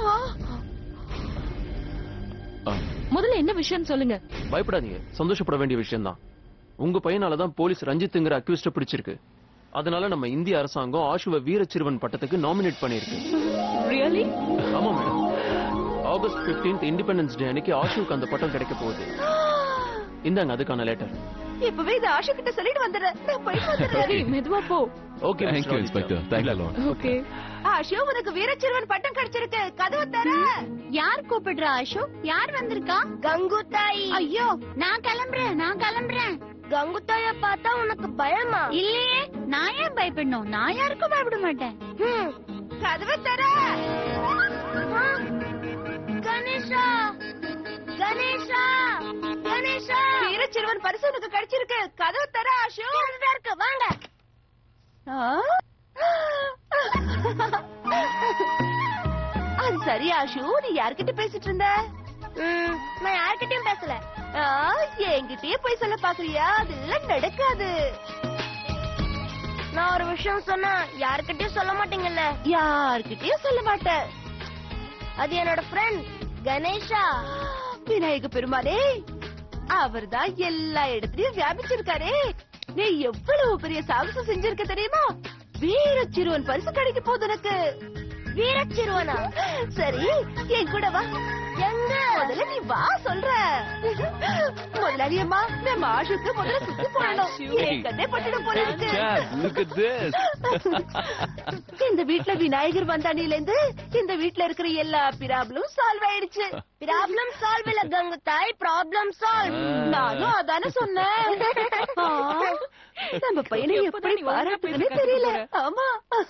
முதல்ல என்ன விஷயம் சொல்லுங்க. பயப்படாதீங்க, சந்தோஷப்பட வேண்டிய விஷயம் தான். உங்க பையனாலதான் போலீஸ் ரஞ்சித்ங்கிற அக்யூஸ்ட பிடிச்சிருக்கு. அதனால நம்ம இந்திய அரசாங்கம் ஆஷுவ வீரச்சிறுவன் பட்டத்துக்கு நாமினேட் பண்ணிருக்கு. Really? ஆமா madam. August 15th independence day அன்னைக்கு ஆஷுவுக்கு அந்த பட்டம் கிடைக்க போகுது. இந்தாங்க அதுக்கான லெட்டர். இப்பவே இத ஆஷு கிட்ட சொல்லிட்டு வந்துறேன். நான் போய் வந்துறேன். சரி, மெதுவா போ. Okay Thank you inspector. Thank you Lord. ஓகே. ஆஷு, உனக்கு வீரச்சிறுவன் பட்டம் கிடைச்சிருக்கு. கதவு தர. யார் கூப்பிடுறா ஆஷு? யார் வந்திருக்கா? கங்குதாய். ஐயோ, நான் கிளம்புறேன். கங்குதாய பார்த்தா உனக்கு பயமா? இல்லையே, நான் ஏன் பயப்படணும்? நான் யாருக்கும் பயப்பட மாட்டேன். கதவு தர. கணேஷா, கணேஷா, கணேஷா. வீரச்சிறுவன் பரிசு உனக்கு கிடைச்சிருக்கு. கதவு தர ஆஷு. இருக்கு, வாங்க. அது சரி ஆஷு, நீ யார்கிட்ட பேசிட்டு இருந்த? நான் யார்கிட்டயும் பேசல. என்கிட்டயே போய் சொல்ல பாக்குறியா? அதெல்லாம் நடக்காது. நான் ஒரு விஷயம் சொன்னா யார்கிட்டயும் சொல்ல மாட்டீங்கல்ல? யார்கிட்டயும் சொல்ல மாட்டேன். அது என்னோட ஃப்ரெண்ட் கணேஷா. விநாயக பெருமானே, அவர்தான் எல்லா இடத்துலயும் வியாபிச்சிருக்காரே. நீ எவ்வளவு பெரிய சாகசம் செஞ்சிருக்க தெரியுமா? வீரச்சிறுவன் பரிசு கிடைக்க போகுது உனக்கு. வீரச்சிறுவனா? சரி, என் கூட வா. எங்க? முதல்ல நீ வா சொல்ற. முதலாளி அம்மா, நம்ம ஆஷுக்கு முதல்ல சுத்தி போடணும். கண்ணே பட்டுட போல இருக்கு. Look at this. இந்த வீட்ல விநாயகர் வந்தானில இருந்து இந்த வீட்ல இருக்கிற எல்லா ப்ராப்ளமும் சால்வ் ஆயிடுச்சு. ப்ராப்ளம் சால்வ் இல்ல கங்குதாய், ப்ராப்ளம் சால்வ். நானும் அதானே சொன்னேன். நம்ம பையனை எப்படி பாராட்டுதுன்னு தெரியல. ஆமா.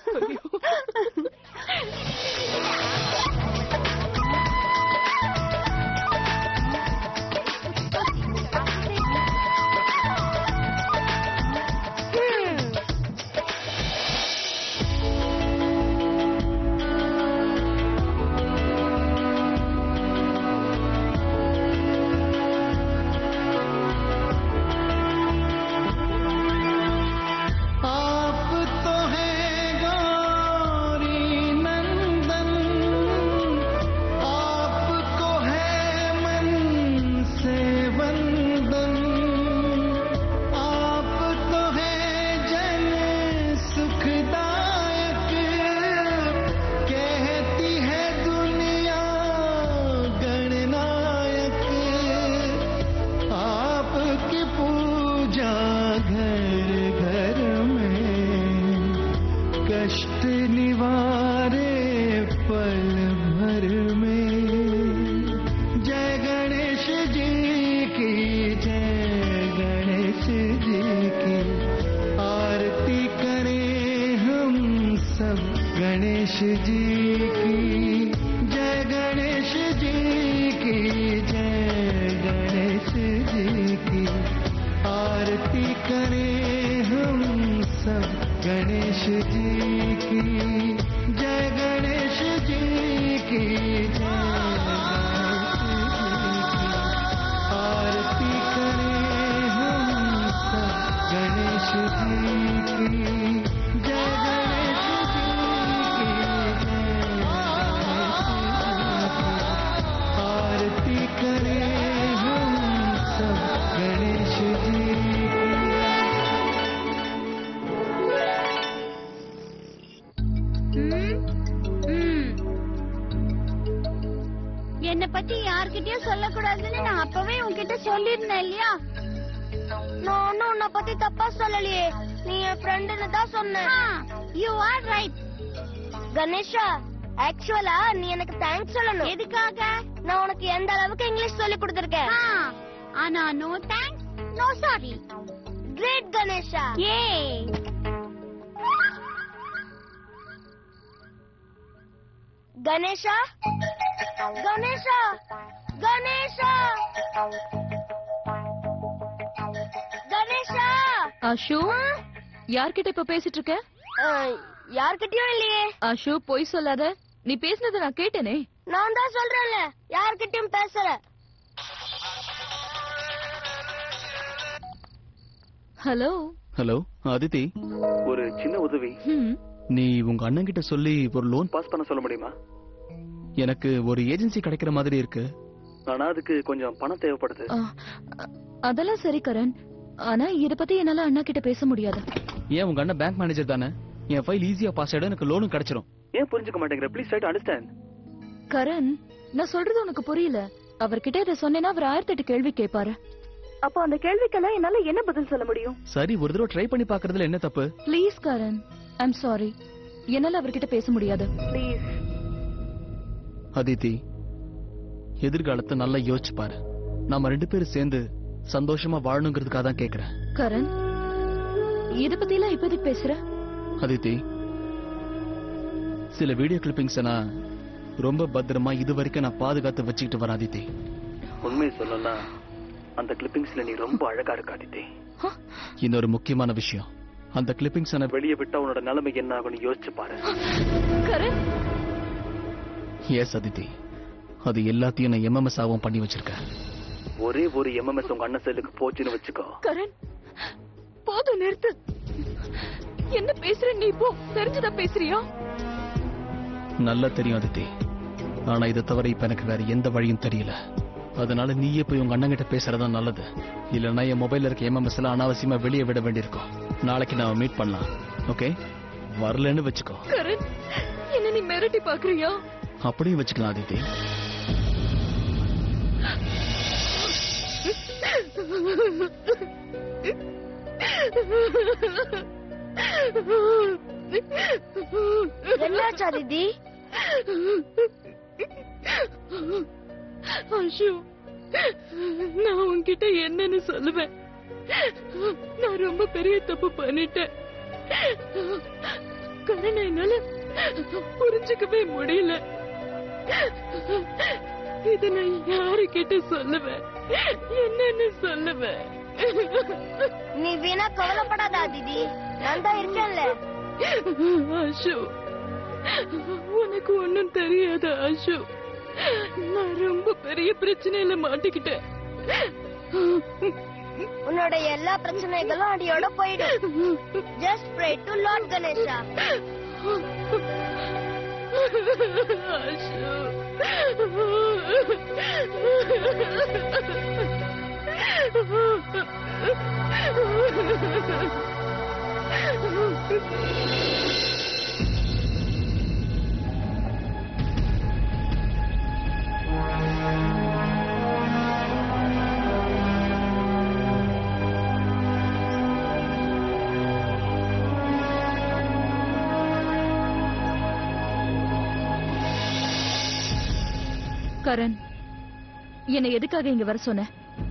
गणेश जी की जय, गणेश जी की जय, गणेश जी की आरती करें हम सब गणेश जी की जय, गणेश जी की जय, आरती करें हम सब गणेश जी की जय, என்ன பத்தி யார்கிட்டயும் சொல்லக்கூடாதுன்னு நான் அப்பவே உன்கிட்ட சொல்லிருந்தேன் இல்லையா? நான் ஒன்னும் உன்னை பத்தி தப்பா சொல்லலையே, நீ என் ஃப்ரெண்டுன்னு தான் சொன்ன. You are right. கணேஷா, ஆக்சுவலா நீ எனக்கு தேங்க்ஸ் சொல்லணும். எதுக்காக? நான் உனக்கு எந்த அளவுக்கு இங்கிலீஷ் சொல்லி கொடுத்திருக்கேன். ஆனா no thanks, no sorry. Great Ganesha. ஏ கணேஷா, கணேஷா, கணேஷா கணேஷா அஷு யார்கிட்ட இப்ப பேசிட்டு இருக்க? யார்கிட்டயும் இல்லையே. அஷு பொய் சொல்லாத, நீ பேசினதை நான் கேட்டேனே. நான் தான் சொல்றேன்ல, யார்கிட்டயும் பேசல. ஹலோ ஹலோ அதித்தி, ஒரு சின்ன உதவி. நீ உங்க அண்ணன் கிட்ட சொல்லி ஒரு லோன் பாஸ் பண்ண சொல்ல முடியுமா? எனக்கு ஒரு ஏஜென்சி கிடைக்கிற மாதிரி இருக்கு, ஆனா அதுக்கு கொஞ்சம் பணம் தேவைப்படுது. அதெல்லாம் சரி கரண், ஆனா இத பத்தி என்னால அண்ணா கிட்ட பேச முடியாது. ஏன், உங்க அண்ணன் பேங்க் மேனேஜர் தானே, என் ஃபைல் ஈஸியா பாஸ் ஆயிடும், எனக்கு லோனும் கிடைச்சிரும். ஏன் புரிஞ்சுக்க மாட்டேங்கிற? Please try to understand. Karan, நான் சொல்றது உனக்கு புரியல. அவர்கிட்ட இதை சொன்னேன்னா அவர் 1008 கேள்வி கேட்பாரு. அப்போ அந்த கேள்விக்கெல்லாம் என்னால என்ன பதில் சொல்ல முடியும்? சரி, ஒரு தடவை ட்ரை பண்ணி பாக்குறதுல என்ன தப்பு? ப்ளீஸ் கரண், ஐம் சாரி, என்னால அவர்கிட்ட பேச முடியாது. ப்ளீஸ். அதித்தி, எதிர்காலத்தை நல்லா யோசிச்சு பாரு. நாம 2 பேரும் சேர்ந்து சந்தோஷமா வாழணுங்கிறதுக்காக தான் கேக்குறேன். கரண், இத பத்தி எல்லாம் இப்ப எதுக்கு பேசுற? அதித்தி, சில வீடியோ கிளிப்பிங்ஸ் நான் ரொம்ப பத்திரமா இது வரைக்கும் நான் பாதுகாத்து வச்சுக்கிட்டு வரேன் அதித்தி. உண்மையை சொல்லலாம், அந்த கிளிப்பிங்ஸ்ல நீ ரொம்ப அழகா இருக்க அதித்தி. இன்னொரு முக்கியமான விஷயம், அந்த கிளிப்பிங்ஸ் வெளியே விட்டா உன்னோட நிலைமை என்ன ஆகும்னு யோசிச்சு பாரு. எஸ் அதித்தி, அது எல்லாத்தையும் நான் எம்எம்எஸ் ஆகவும் பண்ணி வச்சிருக்கேன். ஒரே ஒரு எம்எம்எஸ் உங்க அண்ணன் செல்லுக்கு போச்சுன்னு வச்சுக்கோ. கரண், போதும், நிறுத்து. என்ன பேசுற நீ? இப்போ தெரிஞ்சதா பேசுறியா? நல்லா தெரியும் அதித்தி, ஆனா இதை தவிர இப்ப எனக்கு வேற எந்த வழியும் தெரியல. அதனால நீயே போய் உங்க அண்ணன் கிட்ட பேசுறதா நல்லது. இல்லன்னா என் மொபைல்ல இருக்க எம்எம்எஸ் எல்லாம் அனாவசியமா வெளியே விட வேண்டியிருக்கும். நாளைக்கு நாம மீட் பண்ணலாம், ஓகே? வரலன்னு வச்சுக்கோ. கரண், என்ன நீ மிரட்டி பாக்குறியா? அப்படியும் வச்சுக்கலாம் அதித்தி. என்னாச்சா தீதி? அஷு, நான் உன்கிட்ட என்னன்னு சொல்லுவேன்? நான் ரொம்ப பெரிய தப்பு பண்ணிட்டேன். கரண என்னால புரிஞ்சுக்கவே முடியல. இத நான் யாருக்கிட்ட சொல்லுவேன்? என்னன்னு சொல்லுவேன்? நீ வீணா கவலைப்படாதா தீதி, நான் தான் இருக்கேன்ல. அஷு, உனக்கு ஒண்ணும் தெரியாத அஷு. நான் ரொம்ப பெரிய பிரச்சனையில மாட்டிக்கிட்டேன். உன்னோட எல்லா பிரச்சனைகளும் அடியோட போயிடும். Just pray to lord Ganesha. Ashu, Karan, என்னை எதுக்காக இங்க வர சொன்ன?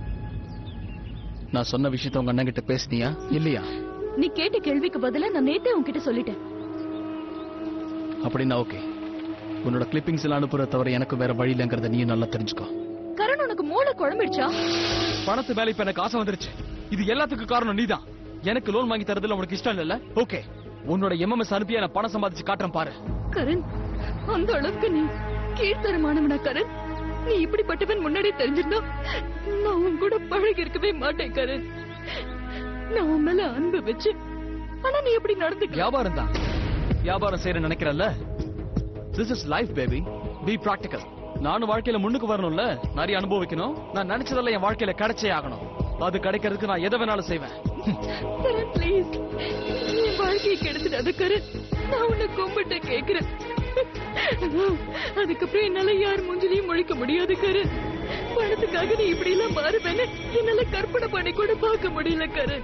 நான் சொன்ன விஷயத்த உங்க அண்ணன் கிட்ட பேசினியா இல்லையா? நீ கேட்ட கேள்விக்கு பதிலா நான் நேத்தே உன்கிட்ட சொல்லிட்டேன். அப்படின்னா ஓகே. உன்னோட கிளிப்பிங்ஸ் எல்லாம் அனுப்புறத தவிர எனக்கு வேற வழி இல்லைங்கிறத நீ நல்லா தெரிஞ்சுக்கோ. கரண், உனக்கு மூளை குழம்பிடுச்சா? பணத்து மேல இப்ப எனக்கு ஆசை வந்துருச்சு. இது எல்லாத்துக்கும் காரணம் நீதான். எனக்கு லோன் வாங்கி தரதுல உனக்கு இஷ்டம் இல்ல. ஓகே, உன்னோட எம்எம்எஸ் அனுப்பியா நான் பணம் சம்பாதிச்சு காட்டுறேன் பாரு. கரண், அந்த அளவுக்கு நீ கீழ்த்தரமானவனா? கரண், நீ இப்படிப்பட்டவன் முன்னாடி தெரிஞ்சிருந்தா நான் உன் கூட பழகி இருக்கவே மாட்டேன். கரண், நான் உன் மேல அன்பு வச்சு, ஆனா நீ எப்படி நடந்துக்க? வியாபாரம் தான். வியாபாரம் செய்யற நினைக்கிறல்ல? This is life baby, be practical. நானும் வாழ்க்கையில முன்னுக்கு வரணும்ல, நிறைய அனுபவிக்கணும். நான் நினைச்சதெல்லாம் என் வாழ்க்கையில கிடைச்சே ஆகணும். அது கிடைக்கிறதுக்கு நான் எதை வேணாலும் செய்வேன். கரண், ப்ளீஸ், என் வாழ்க்கையை கெடுத்துடாத கரண். நான் உன்னை கும்பிட்டு கேக்குறேன். அதுக்கப்புறம் என்னால யார் மூஞ்சிலையும் முழிக்க முடியாது கரண். பணத்துக்காக நீ இப்படி எல்லாம் மாறுவேன்னு என்னால கற்பனை பண்ணி கூட பார்க்க முடியல கரண்.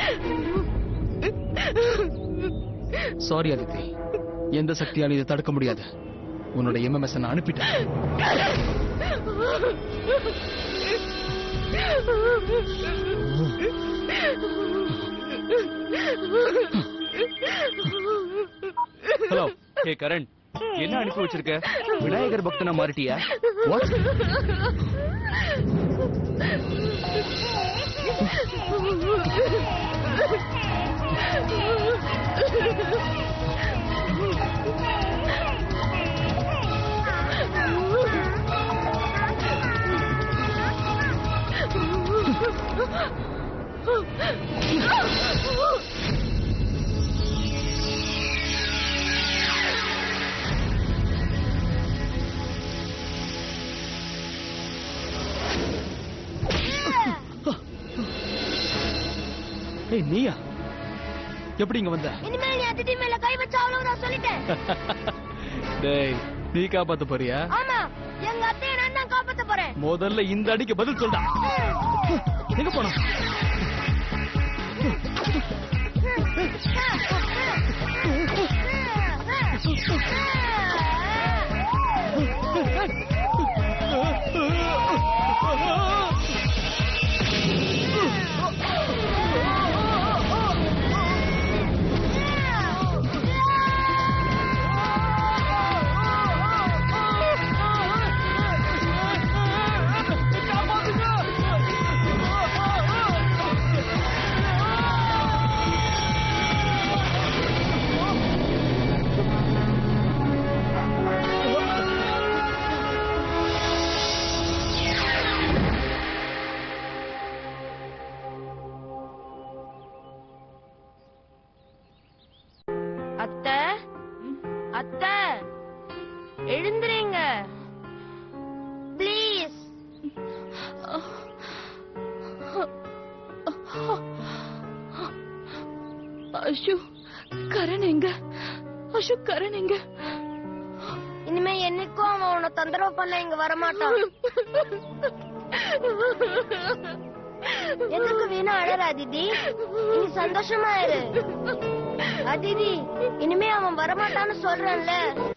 சாரி அதித்தி, எந்த சக்தியாலும் இதை தடுக்க முடியாது. உன்னோட எம்எம்எஸ் நான் அனுப்பிட்டேன். ஹலோ, ஹே கரண், என்ன அனுப்பி வச்சிருக்க? விநாயகர் பக்தனா மாறிட்டியா? What? ஏய் நீயா? எப்படி இங்க வந்த? இனிமேல் நீ அதிதி மேல கை வச்சா அவ்வளவுதான் சொல்லிட்டேன். டேய் நீ காப்பாத்த போறியா? ஆமா, எங்க அத்தையை நான் தான் காப்பாத்த போறேன். முதல்ல இந்த அடிக்கு பதில் சொல்டா. எங்க போனா? அத்தை, அத்தை, எழுந்துறீங்க ப்ளீஸ். அஷு கரண் எங்க? அஷு கரண் எங்க? இனிமே என்னைக்கும் அவன் உன்னை தொந்தரவு பண்ண இங்க வரமாட்டான். எதுக்கு வீணா அழற அதிதி? நீ சந்தோஷமா இரு அதிதி. இனிமே அவன் வரமாட்டான்னு சொல்றேன்ல.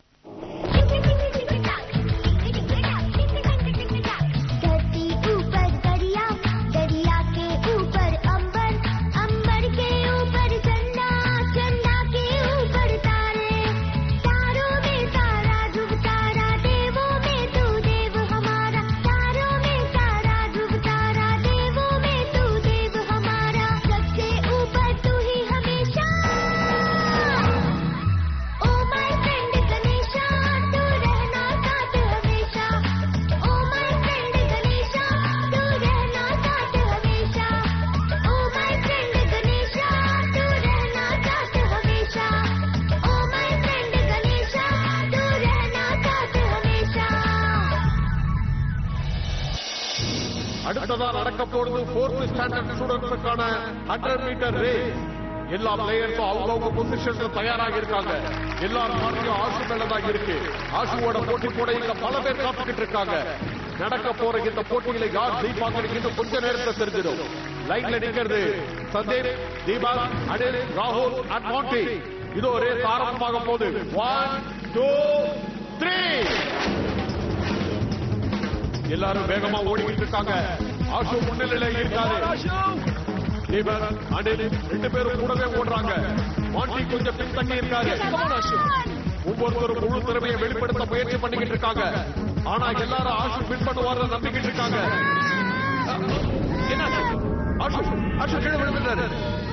அடுத்ததா நடக்க போறது 4th ஸ்டாண்டர்ட் ஸ்டூடெண்ட்ஸுக்கான 100 மீட்டர் ரேஸ். எல்லா பிளேயர்ஸும் அவங்க பொசிஷன்ல தயாராக இருக்காங்க. எல்லாரும் பார்வையும் ஆசு மேலதான் இருக்கு. ஆசுவோட போட்டி போட இங்க பல பேர் காத்துக்கிட்டு இருக்காங்க. நடக்க போற இந்த போட்டியில யார் ஜெயிப்பாங்க கொஞ்ச நேரத்தை தெரிஞ்சிடும். லைன்ல நிக்கிறது சந்தேப், தீபா, அனில், ராகுல் அண்ட் மாண்டி. இதோ ரேஸ் ஆரம்பமாக போகுது. 1 2 3. எல்லாரும் வேகமா ஓடிக்கிட்டு இருக்காங்க. ஆஷு முன்னிலையில இருக்காரு. தீபன், அனில் 2 பேரும் கூடவே ஓடுறாங்க. மாண்டி கொஞ்சம் பின்தங்கி இருக்காரு. ஒவ்வொருத்தரும் முழு திறமையை வெளிப்படுத்த முயற்சி பண்ணிக்கிட்டு இருக்காங்க. ஆனா எல்லாரும் ஆஷு பின் பண்ணுவார நம்பிக்கிட்டு இருக்காங்க. என்ன ஆஷு? ஆஷு கீழே விழுந்துட்டாரு.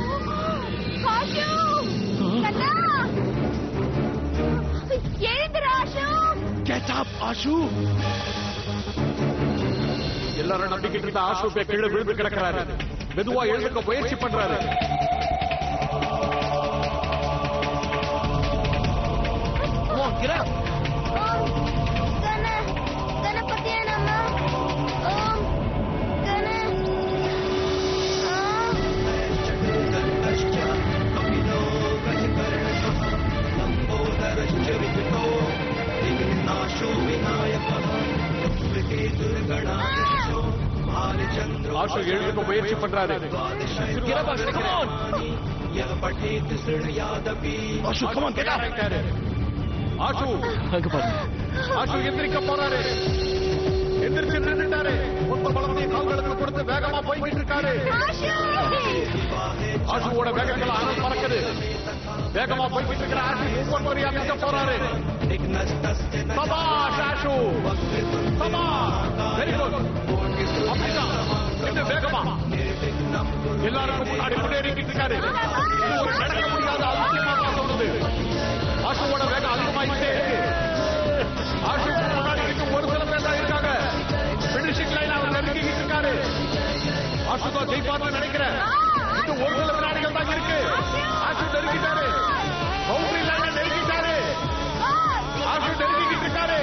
Get up, Ashu. எல்லாரும் நம்பிக்கிட்டு இருந்த ஆஷு கீழே விழுந்து கிடக்கிறாரு. மெதுவா எழுதுக்க முயற்சி பண்றாரு. ஆஷு எழுதுக்க முயற்சி பண்றாரு. Ashu come on, get up. Ashu Ashu எந்திரிக்க போறாரு. எந்திரிச்சு நின்னுட்டாரு. மொத்த பலத்தையும் கால்களுக்கு கொடுத்து வேகமா போய்கிட்டு இருக்காரு. ஆஷுவோட வேகத்துல அனல் பறக்குது. வேகமா போய்கிட்டு இருக்கிற ஆஷு ஒவ்வொரு முறையா நிற்க போறாரு. சபாஷ் ஆஷு, சபாஷ், வெரி குட். அப்படிதான், இன்னும் வேகமா எல்லாருக்கும் முன்னாடி முன்னேறிக்கிட்டு இருக்காரு. இது ஒரு நடக்க முடியாத அதிசயமா சொல்லுது. ஆஷுவோட வேகம் அதிகமாயிட்டே இருக்கு. ஆஷுக்கு முன்னாடி இருக்கு ஒரு சில பேர் தான் இருக்காங்க. பினிஷிங் லைன் அவர் நெருங்கிக்கிட்டு இருக்காரு. ஆஷு தான் ஜெயிப்பார்னு நினைக்கிறேன். இன்னும் ஒரு சில வினாடிகள் தான் இருக்கு. ஆஷு நெருங்கிட்டாரு. பவுண்டரி லைனை நெருங்கிட்டாரு. ஆஷு நெருங்கிக்கிட்டு இருக்காரு.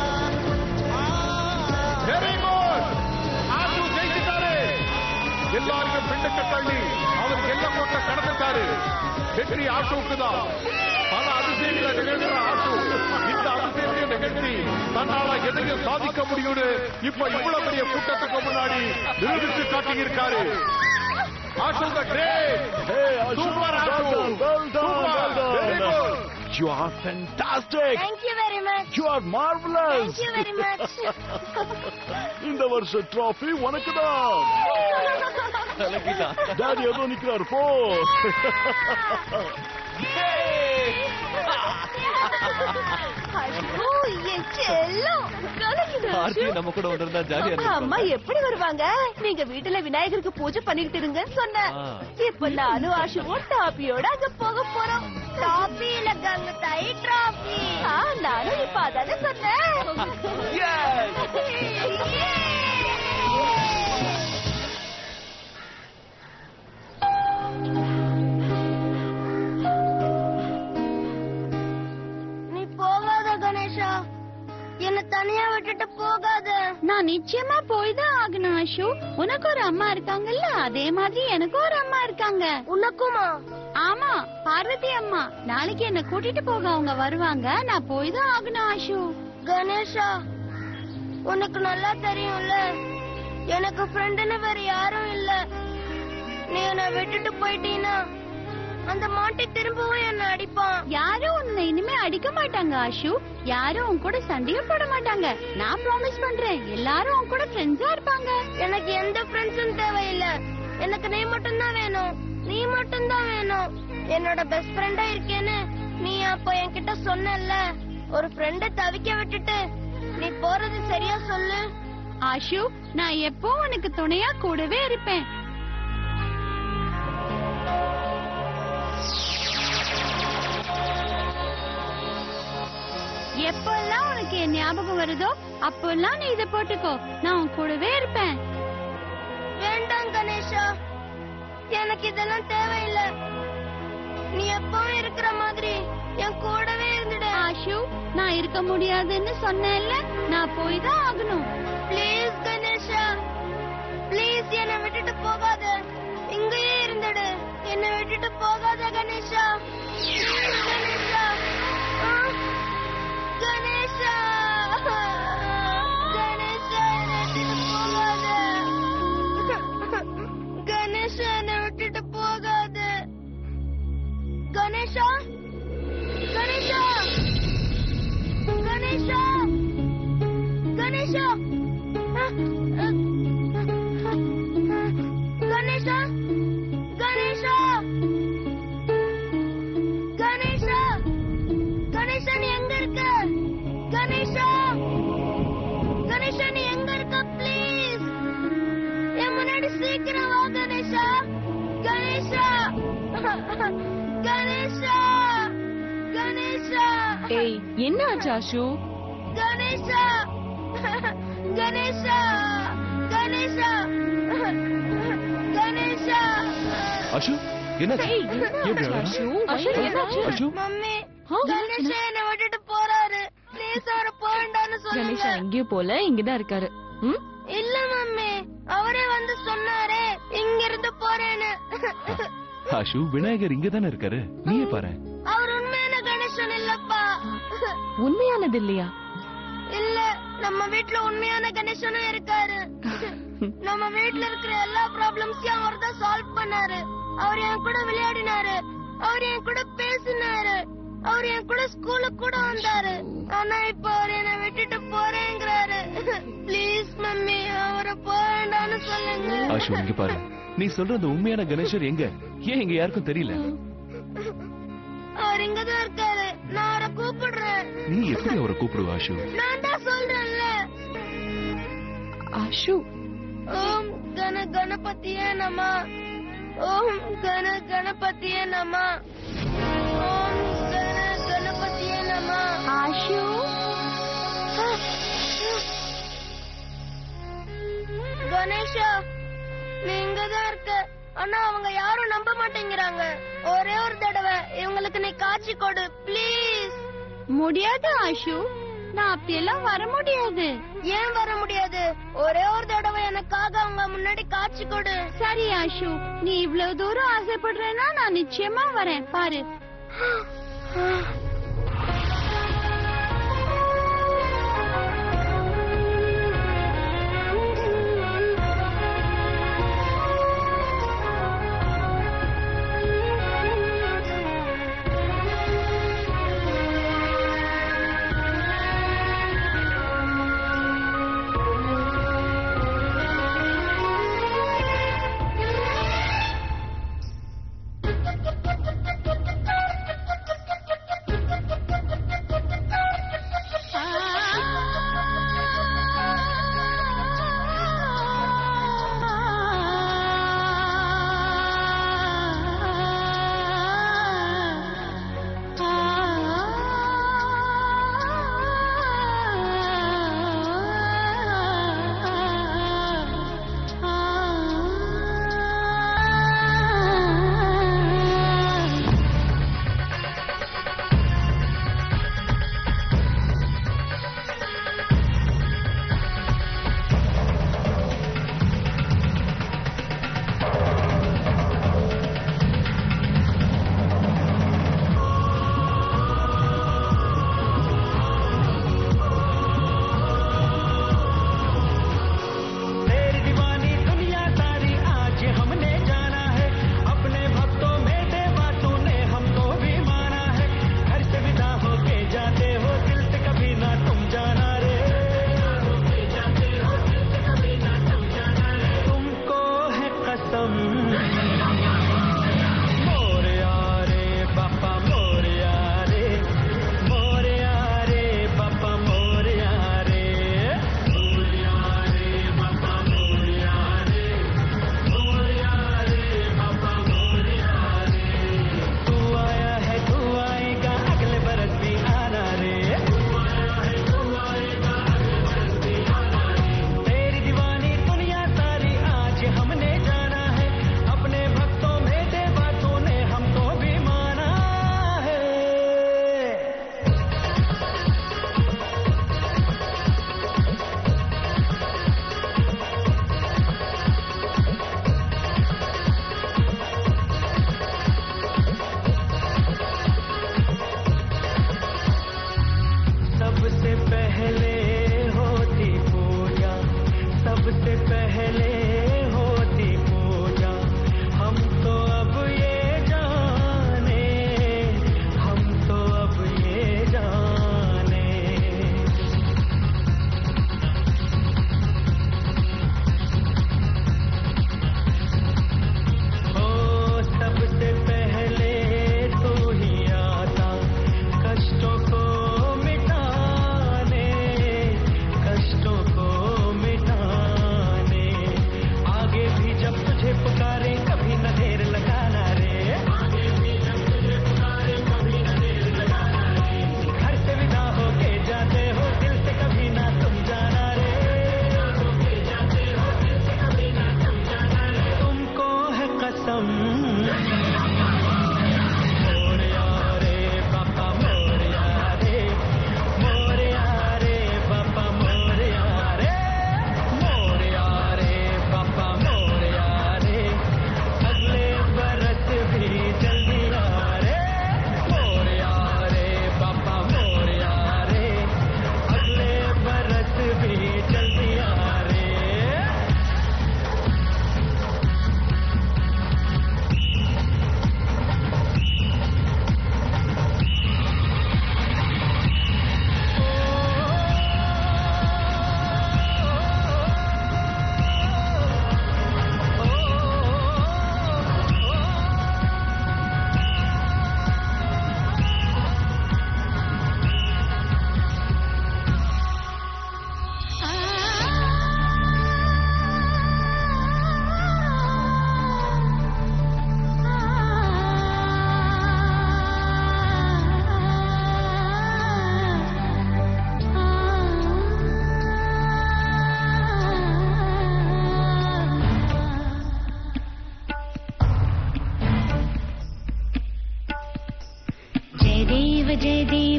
Very good. ஆஷு ஜெயிச்சிட்டாரு. எல்லாருக்கும் பின்னுக்கு தள்ளி அவர் எல்ல கோட்டை கடந்துட்டாரு. வெற்றி ஆஷுக்கு தான். பல அதிசயங்களை நிகழ்கிற ஆஷு இந்த அதிசயத்தை நிகழ்த்தி தன்னால எதையும் சாதிக்க முடியும்னு இப்ப இவ்வளவு பெரிய கூட்டத்துக்கு முன்னாடி நிரூபித்து காட்டியிருக்காரு. Ashu the great. Super Ashu. Very good. You are fantastic. Thank you very much. You are marvelous. Thank you very much. இந்த வருஷ ட்ராஃபி உனக்கு தான். டாடி ஏதோ நிக்கிறாரு போ. நம்ம கூட வந்திருந்தா ஜாலியா இருக்கும். அம்மா எப்படி வருவாங்க? நீங்க வீட்டுல விநாயகருக்கு பூஜை பண்ணிக்கிட்டு இருங்கன்னு சொன்னேன். இப்ப நானும் ஆஷுவும் டாபியோட அங்க போக போறோம். டாபி இல்ல கங்குத்தாய், டிராபி. நானும் இப்ப அதானே சொன்னேன். நீ போகாத கணேஷா, என்ன தனியா விட்டுட்டு போகாத. நான் நிச்சயமா போய் தான் ஆகணும் ஆஷு. உனக்கு ஒரு அம்மா இருக்காங்கல்ல, அதே மாதிரி எனக்கும் ஒரு அம்மா இருக்காங்க. உனக்குமா? ஆமா, பார்வதி அம்மா. நாளைக்கு என்ன கூட்டிட்டு போக அவங்க வருவாங்க. நான் போய் தான் ஆகணும் ஆஷு. கணேஷா, உனக்கு நல்லா தெரியும்ல, எனக்கு ஃப்ரெண்டுன்னு வேற யாரும் இல்ல. நீ என்ன விட்டுட்டு போயிட்டீனா அந்த மாட்டி திரும்பவும் என்ன அடிப்பான். யாரும் உன்னை இனிமே அடிக்க மாட்டாங்க ஆஷு. யாரும் உன் கூட சண்டையும் போட மாட்டாங்க. நான் ப்ராமிஸ் பண்றேன், எல்லாரும் உன் கூட ஃப்ரெண்ட்ஸா இருப்பாங்க. எனக்கு எந்த ஃப்ரெண்ட்ஸும் தேவையில்ல. எனக்கு நீ மட்டும் தான் வேணும். நீ மட்டும் தான் வேணும். என்னோட பெஸ்ட் ஃப்ரெண்டா இருக்கேன்னு நீ அப்போ என்கிட்ட சொன்னல. ஒரு ஃப்ரெண்ட தவிக்க விட்டுட்டு நீ போறது சரியா சொல்லு. ஆஷு, நான் எப்போ உனக்கு துணையா கூடவே இருப்பேன். எப்பெல்லாம் உனக்கு என் ஞாபகம் வருதோ அப்பெல்லாம் நீ இதை போட்டுக்கோ. நான் உன் கூடவே இருப்பேன். வேண்டாம் கணேஷா, எனக்கு இதெல்லாம் தேவையில்லை. நீ எப்பவும் இருக்கிற மாதிரி என் கூடவே இருந்துடு. ஆஷு, நான் இருக்க முடியாதுன்னு சொன்னேன்ல, நான் போய் தான் ஆகணும். ப்ளீஸ் கணேஷா, ப்ளீஸ் என்னை விட்டுட்டு போகாத. இங்கேயே இருந்துடு. என்னை விட்டுட்டு போகாத கணேஷா. கணேஷா, கணேஷா, கணேஷா, என்னை விட்டுட்டு போகாத. கணேஷா, கணேஷா, கணேஷா, கணேஷா, கணேஷா, கணேஷா, கணேஷா, கணேஷா, நீ எங்க இருக்க? கணேஷா, கணேஷா, நீ எங்க இருக்க? ப்ளீஸ் என் முன்னாடி சீக்கிரம் வா கணேஷா. கணேஷா, கணேஷா, கணேஷா. ஏய், என்ன ஆச்சு ஆஷு? கணேஷா, கணேஷா, கணேஷா, கணேஷா. அஷு, என்னாச்சு? ஏய், என்னாச்சு ஆஷு? அஷு, மம்மி, கணேஷா என்னை விட்டுட்டு போறாரு. ப்ளீஸ் அவரை போவேண்டான்னு சொல்லுங்க. கணேஷா எங்கேயும் போல, இங்கதான் இருக்காரு. இல்ல மம்மி, அவரே வந்து சொன்னாரே இங்க இருந்து போறேன்னு. அஷு, விநாயகர் இங்க தானே இருக்காரு, நீயே பாரு. அவர் உண்மையான கணேசன் இல்லப்பா. உண்மையானது இல்லையா? இல்ல, நம்ம வீட்ல உண்மையான கணேசனும் இருக்காரு. நம்ம வீட்ல இருக்கிற எல்லா ப்ராப்ளம்ஸையும் அவர் தான் சால்வ் பண்ணாரு. அவர் என் கூட விளையாடினாரு. அவர் என் கூட பேசினாரு. அவர் என் கூட ஸ்கூலுக்கு கூட வந்தாரு. ஆனா இப்ப அவர் என்னை விட்டுட்டு போறேங்கிறாரு. ப்ளீஸ் மம்மி, அவரை போவேண்டான்னு சொல்லுங்க. அஷு, இங்க பாரு. நீ சொல்ற அந்த உண்மையான கணேசர் எங்க? ஏன் இங்க யாருக்கும் தெரியல? அவர் இங்கதான் இருக்காரு. நான் அவரை கூப்பிடுறேன். நீ எப்படி அவரை கூப்பிடுவ ஆஷு? நான் தான் சொல்றேன்ல. ஆஷு. ஓம் கணபதியே நம. ஓம் கணபதியே நம. ஓம் கணபதியே நம. ஆஷு. கணேஷா, நீ இங்கதான் இருக்க. ஆனா அவங்க யாரும் நம்ப மாட்டேங்கிறாங்க. ஒரே ஒரு தடவை இவங்களுக்கு நீ காட்சி கொடு ப்ளீஸ். முடியாது ஆஷு, நான் அப்படியெல்லாம் வர முடியாது. ஏன் வர முடியாது? ஒரே ஒரு தடவை எனக்காக அவங்க முன்னாடி காட்சி கொடு. சரி ஆஷு, நீ இவ்வளவு தூரம் ஆசைப்படுறேன்னா நான் நிச்சயமா வரேன். பாரு.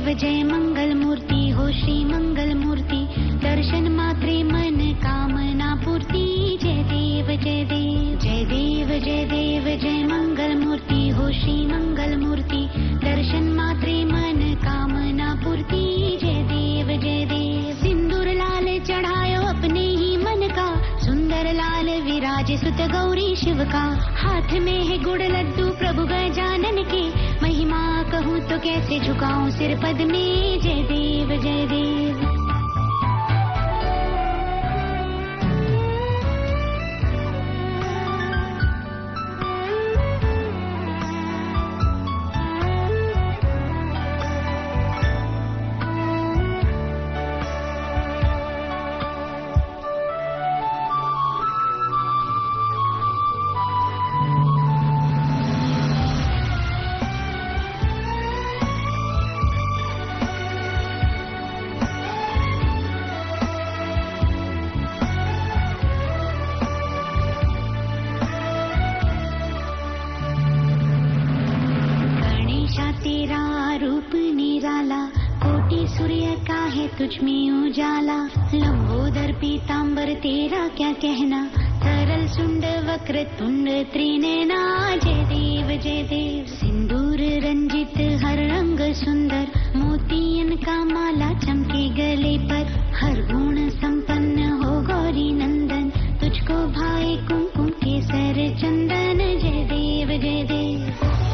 देव जय मंगल मूर्ति हो श्री मंगल मूर्ति दर्शन मात्रे मन कामना पूर्ति जय देव जय देव जय देव जय देव जय मंगल मूर्ति हो श्री मंगल मूर्ति दर्शन मात्रे मन कामना पूर्ति जय देव जय देव सिंदूर लाल चढ़ायो अपने ही मन का सुंदर लाल विराज सुत गौरी शिव का हाथ में है गुड़ लड्डू प्रभु गजानन के महिमा कहूँ तो कैसे झुकाऊं सिर पद में जय देव जय देव तुझ में उजाला लंबोदर पीतांबर तेरा क्या कहना सरल सुंड वक्र तुंड त्रिनयना जय देव सिंदूर रंजित हर रंग सुंदर मोतियन का माला चमके गले पर हर गुण संपन्न हो गौरी नंदन तुझको भाई कुमकुम केसर चंदन जय देव जय देव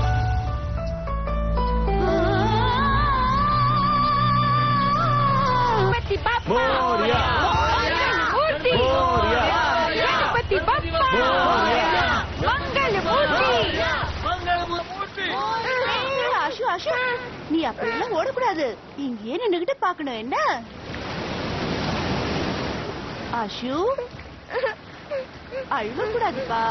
मोरिया मोरिया गणपति बप्पा मंगल मूर्ति ஆஷு ஆஷு நீ அப்படியெல்லாம் ஓடக்கூடாது இங்கேயே நின்னுகிட்டு பாக்கணும் என்ன ஆஷு அழுவக்கூடாதுப்பா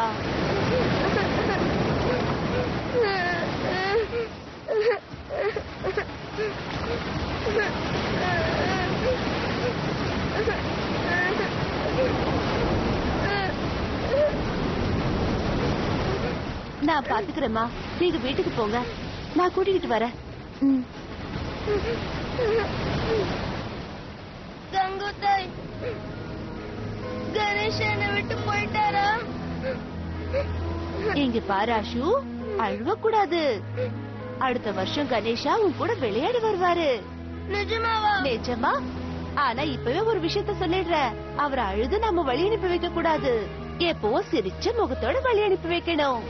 நான் பாத்துக்கிறேம்மா நீங்க வீட்டுக்கு போங்க நான் கூட்டிக்கிட்டு வரேன் கங்குத்தாய் கணேஷ் என்னை விட்டு போயிட்டாரா இங்க பாரு ஆஷு அழுவக்கூடாது அடுத்த வருஷம் கணேஷா உன் கூட விளையாடி வருவாரு நிஜமாவா நிஜமா ஆனா இப்பவே ஒரு விஷயத்த சொல்லிடுறேன் அவரை அழுது நம்ம வழி அனுப்பி வைக்க கூடாது எப்போ சிரிச்ச முகத்தோட வழி அனுப்பி வைக்கணும்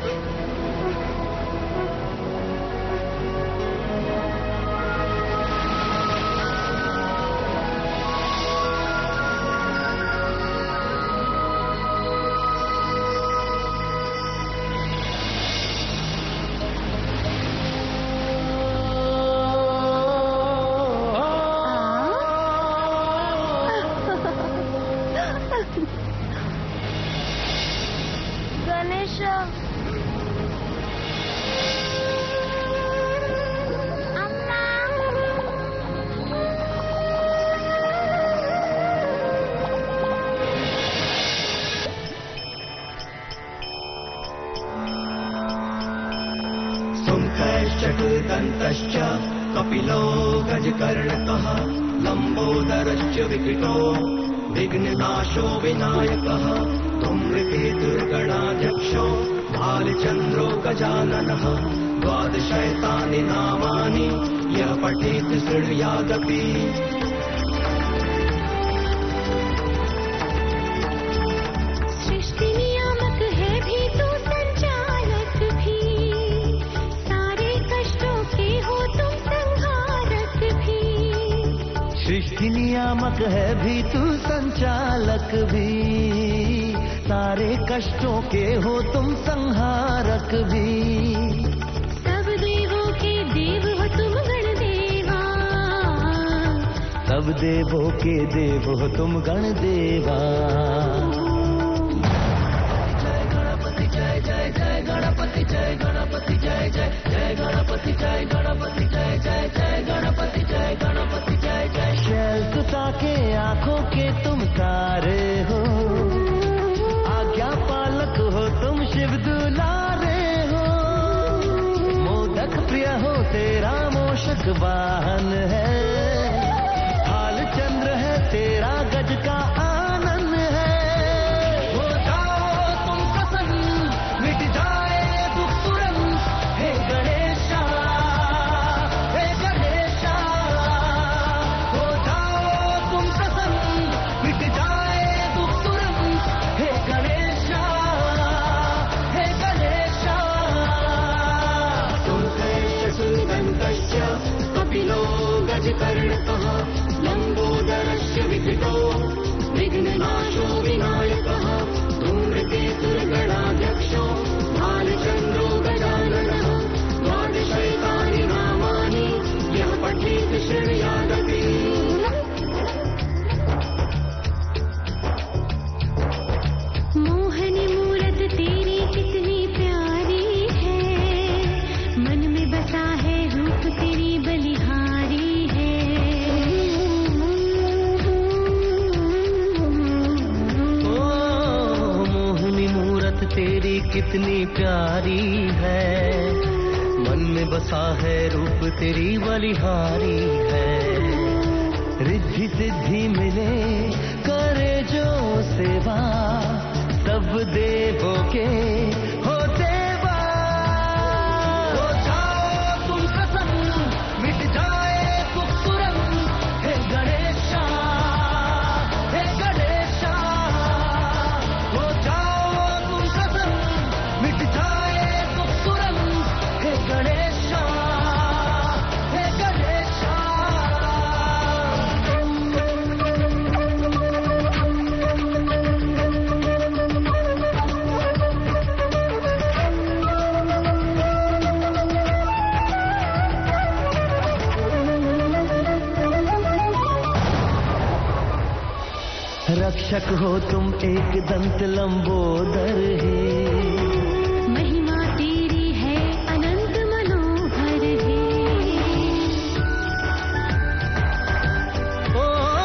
चतुर्दन्तश्च कपिलो गजकर्णकः लम्बोदरश्च विकटो विघ्ननाशो विनायकः धूम्रकेतुर्गणाध्यक्षो भालचन्द्रो गजाननः द्वादशैतानि नामानि यः पठेत् शृणुयादपि सृष्टि नियामक है भी तू संचालक भी सारे कष्टों के हो तुम संहारक भी सब देवों के देव हो तुम गणदेवा सब देवों के देव हो तुम गणदेवा जय जय गणपति जय गणपति जय जय जय गणपति जय गणपति जय जय जय गणपति जय गणपति जय जय शैलसुता के आंखों के तुम तारे हो आज्ञा पालक हो तुम शिव दुलारे हो मोदक प्रिय हो तेरा मोषक एक वाहन है, हाल चंद्र है तेरा गज का आनंद है। हो जाओ तुम प्रसन्न, मिट जाए दुख तुरंत, हे गणेशा, हे गणेशा। हो जाओ तुम प्रसन्न, मिट जाए दुख तुरंत, हे गणेशा, हे गणेशा। सुन्दन्तस्य कपिलो गजकर्णकः, लम्बोदरस्य विकृतो विघ्ननाशो विनायकः, धूम्रकेतुर्गणाध्यक्षो भालचन्द्रो गजाननः, द्वादशैतानि नामानि यः पठेत् शृणुयादपि। मोहनी मूरत तेरी कितनी प्यारी है, मन में बसा है रूप तेरी बलिहारी है। ओ मोहनी मूरत तेरी कितनी प्यारी है, मन में बसा है रूप तेरी बलिहारी है। रिद्धि सिद्धि मिले करे जो सेवा, सब देवों के हो देवा। हो जाओ तुम प्रसन्न, मिट जाए दुख तुरंत, हे गणेशा, हे गणेशा। हो जाओ तुम प्रसन्न, मिट जाए दुख तुरंत, हे गणेशा, हे गणेशा। रक्षक हो तुम एक दंत लंबोदर है, महिमा तेरी है अनंत मनोहर है। ओ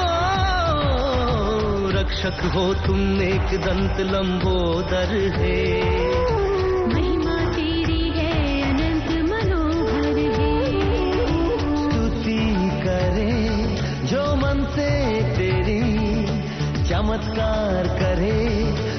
रक्षक हो तुम एक दंत लंबोदर है, महिमा तेरी है अनंत मनोहर है। स्तुति करे जो मन से तेरी, चमत्कार करे